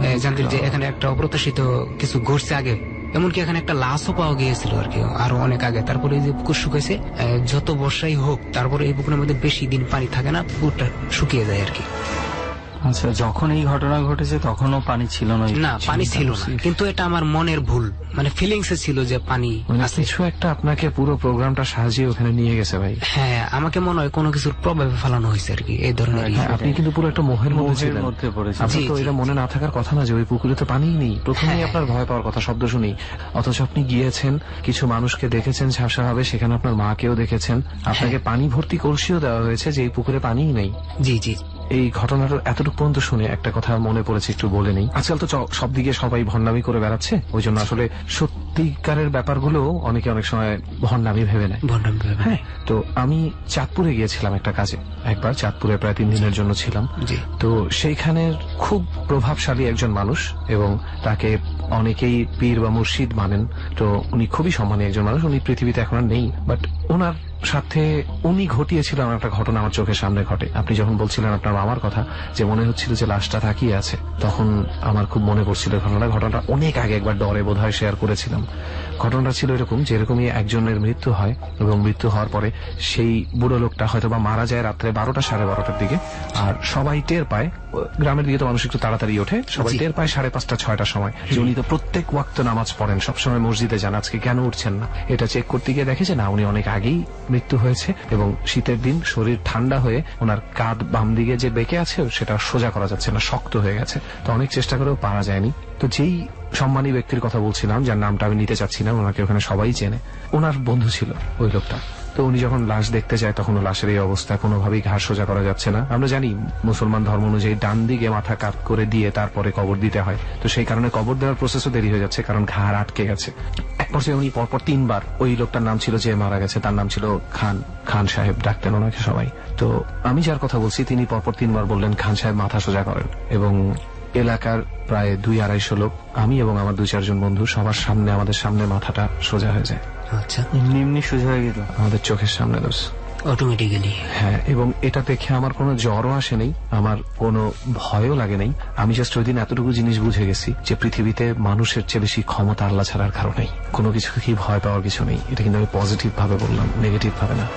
যে এখানে একটা অপ্রত্যাশিত কিছু ঘটছে আগে। এমনকি এখানে একটা লাশও পাওয়া গিয়েছিল আর কি, আরো অনেক আগে। তারপরে এই যে পুকুর শুকাইছে, যত বর্ষাই হোক তারপরে এই পুকুরের মধ্যে বেশি দিন পানি থাকে না, পুকুরটা শুকিয়ে যায় আর কি। আচ্ছা, যখন এই ঘটনা ঘটেছে তখনও পানি ছিল না? না, পানি ছিল না, কিন্তু এটা আমার মনের ভুল, মানে ফিলিংস এ ছিল যে পানি আছে। কিছু একটা আপনাকে পুরো প্রোগ্রামটা সাজিয়ে ওখানে নিয়ে গেছে ভাই। হ্যাঁ, আমাকে মনে হয় কোনো কিছুর প্রভাবে ফেলানো হয়েছে আর কি, এই ধরনের। আপনি কিন্তু পুরো একটা মোহের মধ্যে পড়েছেন। আপনার তো এটা মনে না থাকার কথা না যে ওই পুকুরে তো পানিই নেই। প্রথমেই আপনার ভয় পাওয়ার কথা শব্দ শুনি, অথচ আপনি গিয়েছেন, কিছু মানুষকে দেখেছেন ঝাপসা ভাবে, সেখানে আপনার মাকেও দেখেছেন, আপনাকে পানি ভর্তি কলসিও দেওয়া হয়েছে যে এই পুকুরে পানিই নেই। জি জি। এই ঘটনাটা এতটুকু পর্যন্ত শুনে একটা কথা মনে পড়েছে, একটু বলে নেই। আজকাল তো সব দিকে সবাই ভণ্ডামি করে বেড়াচ্ছে, ওই জন্য আসলে সত্যিকারের ব্যাপারগুলো অনেকে অনেক সময় ভণ্ডামি ভেবে নেয়। হ্যাঁ, তো আমি চাঁদপুরে গিয়েছিলাম একটা কাজে, একবার চাঁদপুরে প্রায় 3 দিনের জন্য ছিলাম। তো সেইখানের খুব প্রভাবশালী একজন মানুষ এবং তাকে অনেকেই পীর বা মুর্শিদ মানেন। তো উনি খুবই সম্মানী একজন মানুষ, উনি পৃথিবীতে এখন আর নেই, বাট ওনার সাথে উনি ঘটিয়েছিল আমার একটা ঘটনা আমার চোখের সামনে ঘটে। আপনি যখন বলছিলেন আপনার মামার কথা, যে মনে হচ্ছিল যে লাশটা তাকিয়ে আছে, তখন আমার খুব মনে পড়ছিল ঘটনাটা অনেক আগে একবার ডরে বোধহয় শেয়ার করেছিলাম। ঘটনাটা ছিল এরকম, যেরকমই একজনের মৃত্যু হয় এবং মৃত্যু হওয়ার পরে সেই বুড়ো লোকটা হয়তো বা মারা যায় রাত্রে 12টা সাড়ে 12টার দিকে, আর সবাই টের পায়, গ্রামের দিকে তো মানুষ একটু তাড়াতাড়ি ওঠে, সবাই টের পায় 5:30 6টার সময় যে উনি তো প্রত্যেক ওয়াক্ত নামাজ পড়েন, সবসময় মসজিদে যান, আজকে কেন উঠছেন না। এটা চেক করতে গিয়ে দেখেছে না, উনি অনেক আগেই মৃত্যু হয়েছে এবং শীতের দিন শরীর ঠান্ডা হয়ে ওনার কাঁধ বাম দিকে যে বেঁকে আছে সেটা সোজা করা যাচ্ছে না, শক্ত হয়ে গেছে। তো অনেক চেষ্টা করেও পারা যায়নি। তো যেই সম্মানী ব্যক্তির কথা বলছিলাম, যার নামটা আমি নিতে চাচ্ছিলাম, ওনাকে ওখানে সবাই চেনে, ওনার বন্ধু ছিল ওই লোকটা। তো উনি যখন লাশ দেখতে যায় তখন লাশের এই অবস্থা, কোনোভাবেই ঘাড় সোজা করা যাচ্ছে না। আমরা জানি মুসলমান ধর্ম অনুযায়ী ডান দিকে মাথা কাত করে দিয়ে তারপরে কবর দিতে হয়, তো সেই কারণে কবর দেওয়ার প্রসেসও দেরি হয়ে যাচ্ছে, কারণ ঘাড় আটকে গেছে। এক পর্যায়ে উনি পরপর 3 বার, ওই লোকটার নাম ছিল যে মারা গেছে তার নাম ছিল খান সাহেব ডাকতেন ওনাকে সবাই। তো আমি যার কথা বলছি তিনি পরপর 3 বার বললেন খান সাহেব মাথা সোজা করেন, এবং এলাকার প্রায় 200-250 লোক, আমি এবং আমার 2-4 জন বন্ধু, সবার সামনে আমাদের সামনে মাথাটা সোজা হয়ে যায়। আচ্ছা, এমনি সোজা হয়ে গেল আমাদের চোখের সামনে অটোমেটিক্যালি। হ্যাঁ, এবং এটা দেখে আমার কোনো জ্বরও আসে নাই, আমার কোনো ভয়ও লাগে নাই। আমি জাস্ট ওই দিন এতটুকু জিনিস বুঝে গেছি যে পৃথিবীতে মানুষের চেয়ে বেশি ক্ষমতা আল্লাহ ছাড়ার কারো নেই, কোনো কিছু কি ভয় পাওয়ার কিছু নেই। এটা কিন্তু আমি পজিটিভ ভাবে বললাম, নেগেটিভ ভাবে না।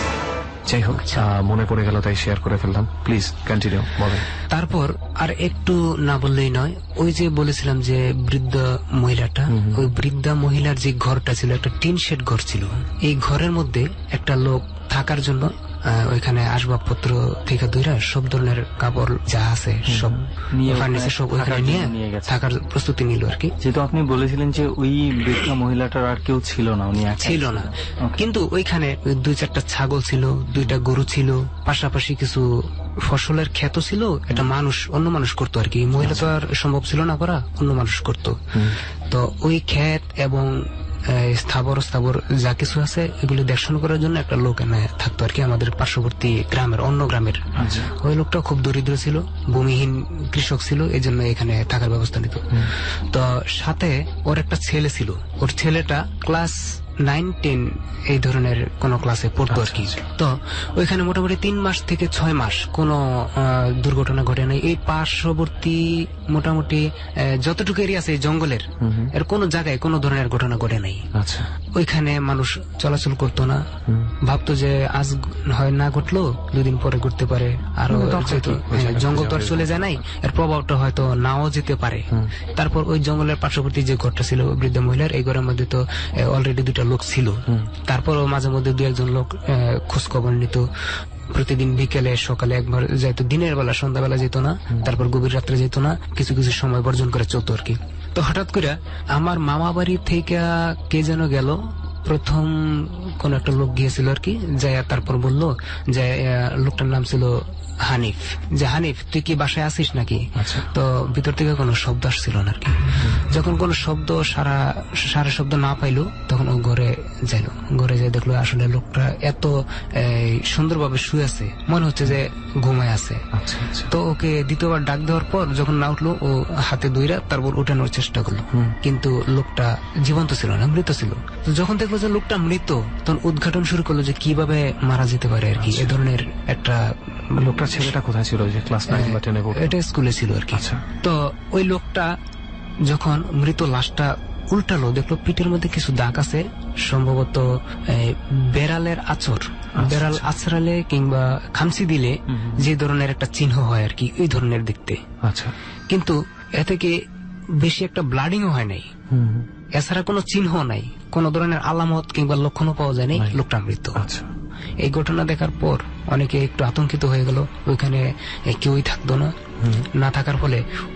যাই হোক, মনে পড়ে গেল তাই শেয়ার করে ফেললাম। প্লিজ কন্টিনিউ, বলেন। তারপর আর একটু না বললেই নয়, ওই যে বলেছিলাম যে বৃদ্ধ মহিলাটা, ওই বৃদ্ধা মহিলার যে ঘরটা ছিল একটা টিন শেড ঘর ছিল। এই ঘরের মধ্যে একটা লোক থাকার জন্য ওইখানে আসবাবপত্র থেকে দূরে সব ধরনের কাপড় যা আছে সব ফার্নিচার সব ওইখানে নিয়ে থাকার প্রস্তুতি নিল আর কি। যেহেতু আপনি বলেছিলেন যে ওই বৃদ্ধা মহিলাটার আর কেউ ছিল না, উনি ছিল না, কিন্তু ওইখানে 2-4টা ছাগল ছিল, 2টা গরু ছিল, পাশাপাশি কিছু ফসলের ক্ষেত ছিল। এটা অন্য মানুষ করতো আর কি, মহিলা তো আর সম্ভব ছিল না করা, অন্য মানুষ করতো। তো ওই ক্ষেত এবং স্থাবর যা কিছু আছে এগুলি দেখাশোনা করার জন্য একটা লোক এনে থাকতো আর কি, আমাদের পার্শ্ববর্তী গ্রামের, অন্য গ্রামের। ওই লোকটা খুব দরিদ্র ছিল, ভূমিহীন কৃষক ছিল, এই জন্য এখানে থাকার ব্যবস্থা নিত। তো সাথে ওর একটা ছেলে ছিল, ওর ছেলেটা ক্লাস 9-10 এই ধরনের কোন ক্লাসে পড়তো আর কি। তো ওইখানে মোটামুটি 3 মাস থেকে 6 মাস কোনো দুর্ঘটনা ঘটে নাই। এই পার্শ্ববর্তী মোটামুটি যতটুকু এরিয়া আছে জঙ্গলের, এর কোন জায়গায় কোন ধরনের ঘটনা ঘটে নাই। ওইখানে মানুষ চলাচল করতো না, ভাবতো যে আজ হয় না ঘটলো 2 দিন পরে ঘটতে পারে, আরো যেহেতু জঙ্গল তো আর চলে যায় নাই, এর প্রভাবটা হয়তো নাও যেতে পারে। তারপর ওই জঙ্গলের পার্শ্ববর্তী যে ঘরটা ছিল বৃদ্ধ মহিলার, এই ঘরের মধ্যে তো অলরেডি 2টা দুইটা লোক ছিল, তারপরও মাঝে মধ্যে দু একজন লোক খোঁজ খবর নিত। প্রতিদিন বিকেলে সকালে একবার যাইত, দিনের বেলা সন্ধ্যাবেলা যেত না, তারপর গভীর রাত্রে যেত না, কিছু কিছু সময় বর্জন করে চলতো আর কি। তো হঠাৎ করে আমার মামা বাড়ি থেকে কে যেন গেল, প্রথম কোন একটা লোক গিয়েছিল আর কি, যাই তারপর বললো যে লোকটার নাম ছিল হানিফ, যে হানিফ তুই কি বাসায় আসিস নাকি? তো ভিতর থেকে কোনো শব্দ আসছিল না আর কি। যখন কোনো শব্দ সারা শব্দ না পাইলো, তখন ও ঘরে যাইল। ঘরে যাই দেখলো আসলে লোকটা এত সুন্দরভাবে শুয়ে আছে, মনে হচ্ছে যে ঘুমায় আছে। তো ওকে দ্বিতীয়বার ডাক দেওয়ার পর যখন না উঠলো, ও হাতে দইরা তারপর উঠানোর চেষ্টা করলো, কিন্তু লোকটা জীবন্ত ছিল না, মৃত ছিল। তো যখন দেখলো যে লোকটা মৃত, তখন উদ্ঘাটন শুরু করলো যে কিভাবে মারা যেতে পারে আর কি। এ ধরনের একটা লোকটার ছেলেটা কোথায় ছিল, যে ক্লাস 9 বা 10 এ পড়তো? এটা স্কুলে ছিল আর কি। তো ওই লোকটা যখন মৃত লাশটা উল্টালো, দেখলো পিঠের মধ্যে কিছু দাগ আছে, সম্ভবত বেড়ালের আচর, বেড়াল আছড়ালে কিংবা খামচি দিলে যে ধরনের একটা চিহ্ন হয় আর কি, ওই ধরনের দেখতে। আচ্ছা, কিন্তু এ থেকে বেশি একটা ব্লাডিংও হয় নাই, এছাড়া কোনো চিহ্ন নাই, কোন ধরনের আলামত কিংবা লক্ষণও পাওয়া যায় নাই, লোকটা মৃত। আচ্ছা, এই ঘটনা দেখার পর অনেকে একটু আতঙ্কিত হয়ে গেল। ওইখানে কেউই থাকতো না থাকার ফলে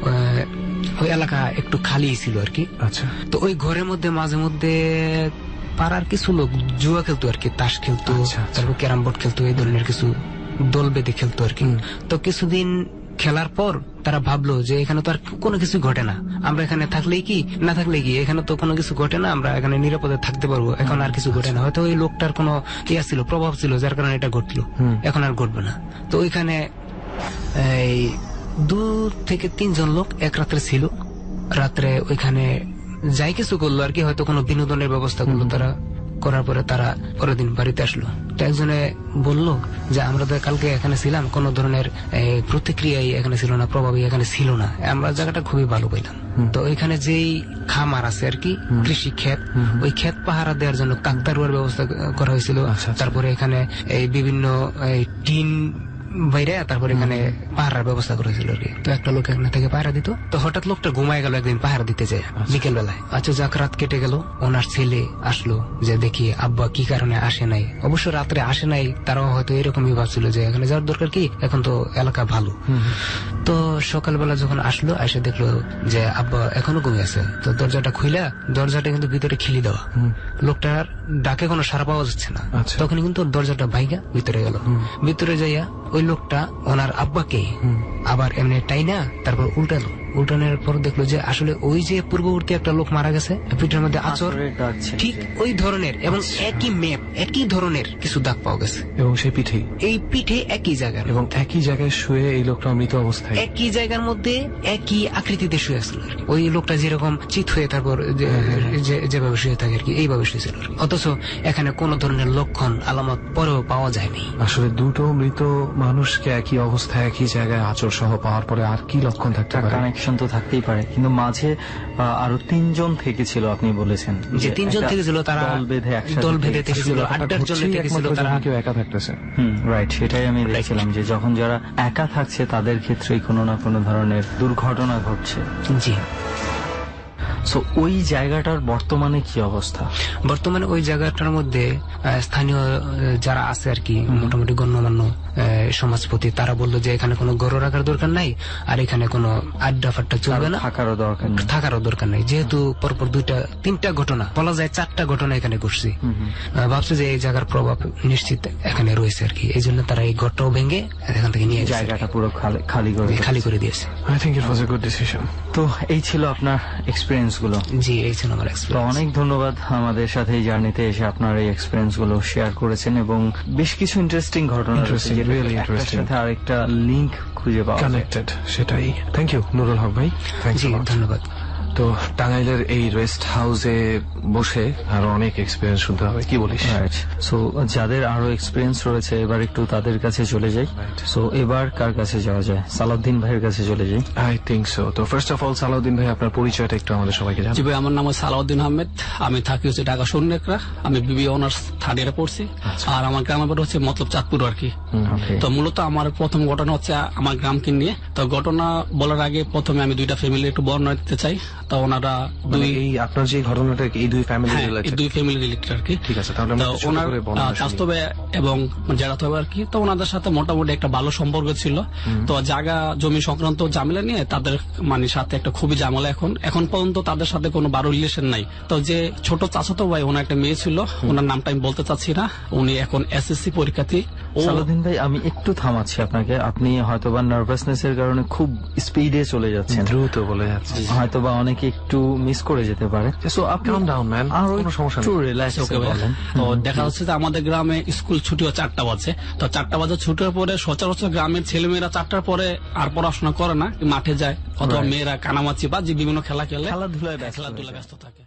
ওই এলাকা একটু খালি ছিল আর কি। আচ্ছা, তো ওই ঘরের মধ্যে মাঝে মধ্যে পাড়ার কিছু লোক জুয়া খেলতো আর কি, তাস খেলতো, তারপর ক্যারাম বোর্ড খেলতো, এই ধরনের কিছু দল বেঁধে খেলতো আর কি। তো কিছুদিন খেলার পর তারা ভাবলো যে এখানে তো আর কোনো কিছু ঘটে না, আমরা এখানে থাকলেই কি না থাকলেই কি, এখানে তো কোনো কিছু ঘটে না, আমরা এখানে নিরাপদে থাকতে পারবো, এখন আর কিছু ঘটে না। হয়তো ওই লোকটার কোনো ইয়া ছিল, প্রভাব ছিল, যার কারণে এটা ঘটলো, এখন আর ঘটবে না। তো ওইখানে এই 2 থেকে 3 জন লোক এক রাত্রে ছিল। রাত্রে ওইখানে যাই কিছু করলো আর কি, হয়তো কোনো বিনোদনের ব্যবস্থা করলো তারা। করার পরে তারা পরের দিন বাড়িতে আসলো। তো একজনে বললো যে আমরা তো কালকে এখানে ছিলাম, কোন ধরনের প্রতিক্রিয়াই এখানে ছিল না, প্রভাবই এখানে ছিল না, আমরা জায়গাটা খুবই ভালো পাইলাম। তো ওইখানে যেই খামার আছে আর কি, কৃষি ক্ষেত, ওই ক্ষেত পাহারা দেওয়ার জন্য কাকতারুয়ার ব্যবস্থা করা হয়েছিল। তারপরে এখানে এই বিভিন্ন টিন বাইরে, তারপর এখানে পাহারার ব্যবস্থা করেছিল আর কি। তো একটা লোক এখানে থেকে পাহারা দিত। তো হঠাৎ লোকটা ঘুমায় গেল একদিন পাহারা দিতে যায় বিকেল বেলায়। আচ্ছা, যাক রাত কেটে গেল, ওনার ছেলে আসলো যে দেখি আব্বা কি কারণে আসে নাই। অবশ্য রাত্রে আসে নাই, তারাও হয়তো এরকমই ভাবছিল যে এখানে যাওয়ার দরকার কি, এখন তো এলাকা ভালো। তো সকালবেলা যখন আসলো, এসে দেখলো যে আব্বা এখনো ঘুমিয়ে আছে। তো দরজাটা খুইলা, দরজাটা কিন্তু ভিতরে খিলি দেওয়া, লোকটার ডাকে কোনো সাড়া পাওয়া যাচ্ছে না। তখন কিন্তু দরজাটা ভাইগা ভিতরে গেল। ভিতরে যাইয়া ওই লোকটা ওনার আব্বাকে আবার এমনি টাইনা তারপর উল্টানোর পর দেখলো যে আসলে ওই যে পূর্ববর্তী একটা লোক মারা গেছে, পিঠের মধ্যে আচর ঠিক ওই ধরনের এবং একই ম্যাপ, একই ধরনের কিছু দাগ পাওয়া গেছে। এবং সেই পিঠে, এই পিঠে একই জায়গার, এবং একই জায়গায় শুয়ে এই লোকটা মৃত অবস্থায়, একই জায়গার মধ্যে একই আকৃতিতে শুয়ে আসছিল। ওই লোকটা যেরকম চিত হয়ে তারপর যেভাবে শুয়ে থাকে আর কি, এইভাবে শুয়েছিল। অথচ এখানে কোন ধরনের লক্ষণ আলামত পরেও পাওয়া যায়নি। আসলে দুটো মৃত মানুষকে একই অবস্থায় একই জায়গায় আচর সহ পাওয়ার পরে আর কি লক্ষণ থাকতে পারে? কানেকশন তো থাকতেই পারে, কিন্তু মাঝে আরো 3 জন থেকেছিল, আপনি বলেছেন যে 3 জন থেকেছিল, তারা দল বেঁধে থেকেছিল, আড্ডার জন্য থেকেছিল, তারা কেউ একা থাকতেছে। রাইট, সেটাই আমি দেখছিলাম যে যখন যারা একা থাকছে তাদের ক্ষেত্রেই কোনো না কোনো ধরনের দুর্ঘটনা ঘটছে। জি। সো ওই জায়গাটার বর্তমানে কি অবস্থা? বর্তমানে ওই জায়গাটার মধ্যে স্থানীয় যারা আছে আর কি, মোটামুটি গণ্যমান্য সমাজপতি, তারা বললো যে এখানে কোনো গড় রাখার দরকার নাই, আর এখানে কোনো আড্ডা ফাড্ডা চলবে না, থাকারও দরকার নাই। যেহেতু পরপর 2-3টা ঘটনা, বলা যায় 4টা ঘটনা এখানে ঘটছে, ভাবছে যে এই জায়গার প্রভাব নিশ্চিত এখানে রয়েছে আর কি। এই জন্য তারা এই ঘরটাও ভেঙে এখান থেকে নিয়ে জায়গাটা পুরো খালি করে দিয়েছে। I think it was a good decision. তো এই ছিল আপনার এক্সপিরিয়েন্স গুলো? জি, এই ছিল আমার এক্সপিরিয়েন্স। অনেক ধন্যবাদ আমাদের সাথে এই জার্নিতে এসে আপনার এই এক্সপিরিয়েন্স গুলো শেয়ার করেছেন, এবং বেশ কিছু ইন্টারেস্টিং ঘটনা সাথে আরেকটা লিঙ্ক খুঁজে পাওয়া কানেক্টেড, সেটাই। থ্যাংক ইউ নুরুল হক ভাই, ধন্যবাদ। তো টাঙ্গাইলের এই রেস্ট হাউসে বসে আরো অনেক এক্সপিরিয়েন্স শুনতে হবে, কি বলিস? সো যাদের আরো এক্সপিরিয়েন্স রয়েছে, এবার একটু তাদের কাছে চলে যাই। সো এবার কার কাছে যাওয়া যায়? সালাউদ্দিন ভাইয়ের কাছে চলে যাই। I think so. তো ফার্স্ট অফ অল সালাউদ্দিন ভাই, আপনার পরিচয়টা একটু আমাদের সবাইকে জানান। জি ভাই, আমার নাম সালাউদ্দিন আহমেদ, আমি থাকি হচ্ছে ঢাকা সন্ন্যাকড়া, আমি বিবি অনার্স 3rd ইয়ারে পড়ছি, আর আমার গ্রামের বাড়ি হচ্ছে মতলব চাঁদপুর আর কি। তো মূলত আমার প্রথম ঘটনা হচ্ছে আমার গ্রামকে নিয়ে। তো ঘটনা বলার আগে প্রথমে আমি দুইটা ফ্যামিলি একটু বর্ণনা দিতে চাই। তো ওনারা এই আপনার যে ঘটনাটা এই দুই ফ্যামিলি এই দুই ফ্যামিলি রিলেটেড আর কি। ঠিক আছে, তাহলে আমরা ছোট করে বর্ণনা শুনি। বাস্তবে এবং যারা তো আর কি, তো ওনাদের সাথে মোটামুটি একটা ভালো সম্পর্ক ছিল। তো জায়গা জমি সংক্রান্ত ঝামেলা নিয়ে তাদের মানে সাথে একটা খুবই ঝামেলা। এখন পর্যন্ত তাদের সাথে কোনো ভালো রিলেশন নাই। তো যে ছোট চাচাতো ভাই, ওনার একটা মেয়ে ছিল, ওনার নামটা আমি বলতে চাচ্ছি না, উনি এখন এসএসসি পরীক্ষার্থী। সালাউদ্দিন ভাই, আমি একটু থামাচ্ছি আপনাকে। আপনি হয়তোবা নার্ভাসনেস এর কারণে খুব স্পিডে চলে যাচ্ছেন, দ্রুত বলে যাচ্ছেন, হয়তোবা অনেকে একটু মিস করে যেতে পারে। সো আপনি calm down, man. কোনো সমস্যা নেই। একটু রিল্যাক্স বলেন। তো দেখা যাচ্ছে যে আমাদের গ্রামে স্কুল ছুটি হয় 4টা বাজে। তো 4টা বাজে ছুটির পরে সচরাচর গ্রামের ছেলেমেয়েরা 4টার পরে আর পড়াশোনা করে না, মাঠে যায়, অথবা মেয়েরা কানামাছি বা যে বিভিন্ন খেলা খেলে, খেলাধুলায় ব্যস্ত থাকে।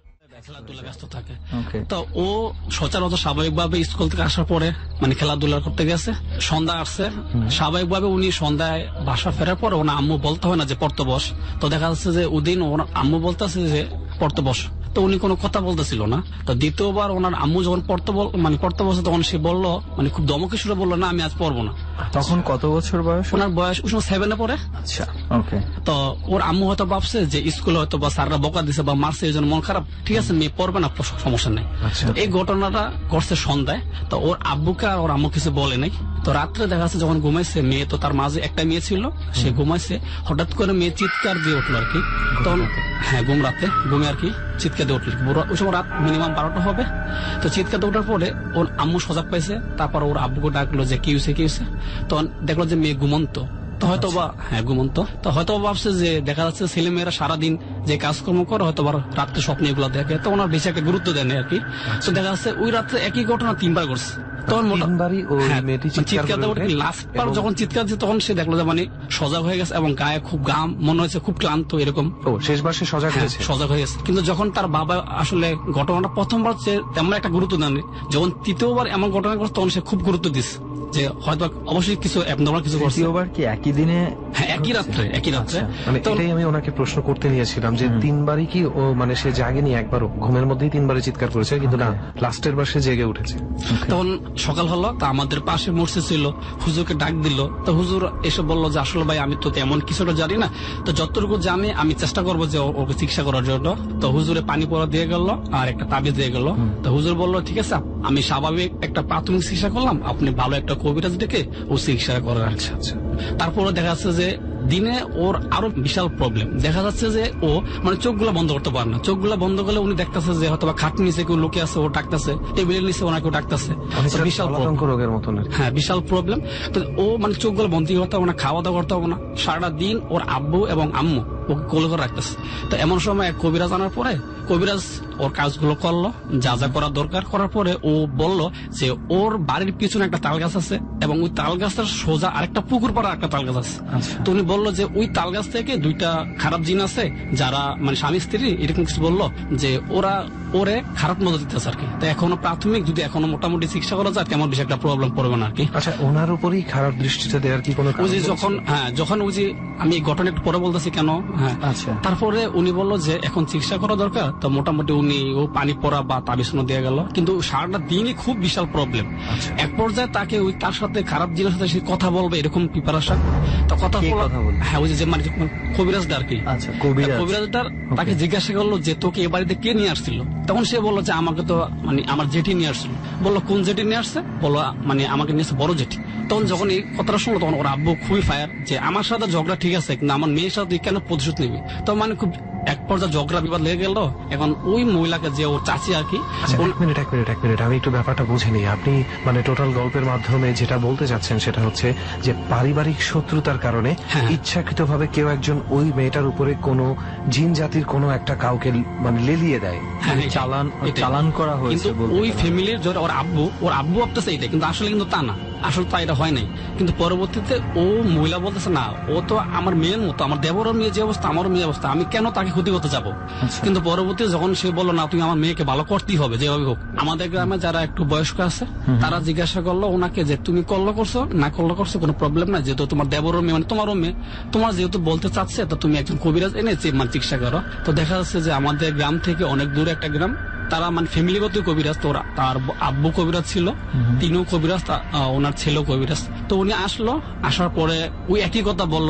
তো ও সচরাচর স্বাভাবিকভাবে স্কুল থেকে আসার পরে মানে খেলাধুলা করতে গেছে, সন্ধ্যা আসছে, স্বাভাবিকভাবে উনি সন্ধ্যায় বাসা ফেরার পরে ওনার আম্মু বলতে হয় না যে পড়তে বস। তো দেখা যাচ্ছে যে ওদিন ওনার আম্মু বলতেছে যে পড়তে বস, তো উনি কোনো কথা বলতেছিল না। তো দ্বিতীয়বার ওনার আম্মু যখন পড়তে বসে, তখন সে বললো, মানে খুব দমকে সুরে বললো, না আমি আজ পড়বো না। তখন কত বছর বয়স? ওনার বয়স 7 পরে। আচ্ছা, ওকে। তো ওর আম্মু হয়তো ভাবছে যে স্কুলে হয়তো বা স্যাররা বকা দিছে বা মারছে, এই জন্য মন খারাপ, ঠিক আছে মেয়ে পড়বে না, সমস্যা নেই। এই ঘটনাটা করছে সন্ধ্যায়। তো ওর আব্বুকে আর ওর আম্মু কিছু বলে নাই। তো রাত্রে দেখা যাচ্ছে যখন ঘুমাইছে মেয়ে, তো তার মাঝে একটা মেয়ে ছিল, সে ঘুমাইছে, হঠাৎ করে মেয়ে চিৎকার দিয়ে উঠলো আর কি। তখন হ্যাঁ ঘুমে আর কি চিৎকার দিয়ে উঠলো। ওই সময় রাত মিনিমাম 12টা হবে। তো চিৎকার দিয়ে ওঠার পরে ওর আম্মু সজাগ পাইছে, তারপর ওর আব্বুকে ডাকলো যে কি হয়েছে। তখন দেখলো যে মেয়ে ঘুমন্ত। তো হয়তো বা ঘুমন্ত, তো হয়তো ভাবছে যে দেখা যাচ্ছে ছেলে মেয়েরা সারাদিন যে কাজকর্ম করে, হয়তো রাত্রে স্বপ্ন এগুলো দেখে, তো ওনার বেশি একটা গুরুত্ব দেন আর কি। তো দেখা যাচ্ছে ওই রাত্রে একই ঘটনা 3বার করছে। তখন লাস্টবার যখন চিৎকার দিচ্ছে, তখন সে দেখলো যে মানে সজাগ হয়ে গেছে এবং গায়ে খুব ঘাম, মনে হয়েছে খুব ক্লান্ত, এরকম। শেষবার সে সজাগ হয়ে গেছে। কিন্তু যখন তার বাবা আসলে ঘটনাটা প্রথমবার তেমন একটা গুরুত্ব দেননি, যখন তৃতীয়বার এমন ঘটনা করছে, তখন সে খুব গুরুত্ব দিচ্ছে যে হয়তো অবশ্যই কিছু অ্যাবনর্মাল কিছু করছে। কি একই দিনে? হ্যাঁ, একই রাত্রে। মানে এটাই আমি ওনাকে প্রশ্ন করতে নিয়েছিলাম যে 3বারই কি ও মানে সে জাগেনি একবারও, ঘুমের মধ্যেই 3বারে চিৎকার করেছে, কিন্তু না, লাস্টের বার সে জেগে উঠেছে। তখন সকাল হলো, তা আমাদের পাশে মসজিদ ছিল, হুজুরকে ডাক দিল। তো হুজুর এসে বললো যে আসলে ভাই আমি তো তেমন কিছুটা জানি না, তো যতটুকু জানি আমি চেষ্টা করবো যে ওকে চিকিৎসা করার জন্য। তো হুজুরে পানি পড়া দিয়ে গেল আর একটা তাবিজ দিয়ে গেল। তো হুজুর বললো ঠিক আছে, আমি স্বাভাবিক একটা প্রাথমিক চিকিৎসা করলাম, আপনি ভালো একটা কবিরাজ ডেকে ও চিকিৎসা করার। আচ্ছা। তারপরে দেখা যাচ্ছে যে দিনে ওর আরো বিশাল প্রবলেম দেখা যাচ্ছে যে ও মানে চোখগুলো বন্ধ করতে পারে না। চোখগুলো বন্ধ করলে উনি দেখতেছে যে হয়তো খাট নিচে কেউ লোকে আছে, ও ডাকতেছে, টেবিলের নিচে ওনাকে ডাকতেছে, বিশাল রোগের মতন। হ্যাঁ, বিশাল প্রবলেম। তো ও মানে চোখগুলো বন্ধ করতে হবে না, খাওয়া দাওয়া করতে হবে না, সারাটা দিন ওর আব্বু এবং আম্মু ওকে কোলে করে রাখতেছে। তো এমন সময় এক কবিরাজ আনার পরে কবিরাজ ওর কাজগুলো করলো, যা যা করা দরকার করার পরে ও বলল যে ওর বাড়ির পিছনে একটা তাল গাছ আছে এবং ওই তাল গাছটার সোজা আরেকটা পুকুর পাড়া একটা তাল গাছ আছে। তো উনি বললো যে ওই তাল গাছ থেকে 2টা খারাপ জিন আছে, যারা মানে স্বামী স্ত্রী এরকম কিছু বললো, যে ওরা ওরে খারাপ মজা দিতেছে আর কি। তো এখনো প্রাথমিক যদি এখনো মোটামুটি চিকিৎসা করা যায়, তেমন বেশি একটা প্রবলেম পড়বে না আর কি। আচ্ছা, ওনার উপরই খারাপ দৃষ্টিটা দেওয়ার কি কোনো? ওই যে যখন ওই যে আমি ঘটনা একটু পরে বলতেছি কেন। হ্যাঁ, আচ্ছা। তারপরে উনি বললো যে এখন চিকিৎসা করা দরকার। তো মোটামুটি উনি ও পানি পড়া বা তাবিজ দিয়ে গেল, কিন্তু সারাটা দিনই খুব বিশাল প্রবলেম। এক পর্যায়ে তাকে ওই তার সাথে খারাপ জিনিস সাথে সে কথা বলবে এরকম প্রিপারেশন। তো কথা বলা, হ্যাঁ, ওই যে মানে কবিরাজটা আর কি। আচ্ছা, কবিরাজটার তাকে জিজ্ঞাসা করলো যে তোকে এ বাড়িতে কে নিয়ে আসছিল? তখন সে বললো যে আমাকে তো মানে আমার জেঠি নিয়ে আসছিল। বললো কোন জেঠি নিয়ে আসছে? বললো মানে আমাকে নিয়ে আসছে বড় জেঠি। তখন যখন এই কথাটা শুনলো, তখন ওর আব্বু খুবই ফায়ার যে আমার সাথে ঝগড়া ঠিক আছে, কিন্তু আমার মেয়ের সাথে কেন প্রতিশোধ নিবি? তো মানে খুব এক পর্যায়ে ঝগড়া বিবাদ লেগে গেল। এখন ওই মহিলাকে যে ওর চাচি আর কি। এক মিনিট আমি একটু ব্যাপারটা বুঝিনি। আপনি মানে টোটাল গল্পের মাধ্যমে যেটা বলতে চাচ্ছেন সেটা হচ্ছে যে পারিবারিক শত্রুতার কারণে ইচ্ছাকৃতভাবে কেউ একজন ওই মেয়েটার উপরে কোনো জিন জাতির কোনো একটা কাউকে মানে লেলিয়ে দেয়, চালান করা হয়েছে। কিন্তু ওই ফ্যামিলির ওর আব্বু ভাবতেছে এটা, কিন্তু আসলে কিন্তু তা না, আসলে তা এটা হয় নাই। কিন্তু পরবর্তীতে ও মহিলা বলতেছে না, ও তো আমার মেয়ের মতো, আমার দেবরের মেয়ে যে অবস্থা আমারও মেয়ে অবস্থা, আমি কেন তাকে ক্ষতি করতে যাবো? কিন্তু পরবর্তীতে যখন সে বললো না তুমি আমার মেয়েকে ভালো করতেই হবে যেভাবে হোক। আমাদের গ্রামে যারা একটু বয়স্ক আছে তারা জিজ্ঞাসা করলো ওনাকে যে তুমি কল্লো করছো না কল্লো করছো কোনো প্রবলেম নাই, যেহেতু তোমার দেবরের মেয়ে মানে তোমারও মেয়ে, তোমার যেহেতু বলতে চাচ্ছে তো তুমি একজন কবিরাজ এনে মানে চিকিৎসা করো। তো দেখা যাচ্ছে যে আমাদের গ্রাম থেকে অনেক দূরে একটা গ্রাম, তারা মানে ফ্যামিলিগত কবিরাজ। তো তার আব্বু কবিরাজ ছিল, তিনিও কবিরাজ, ওনার ছেলেও কবিরাজ। তো উনি আসার পরে ওই একই কথা বললো যে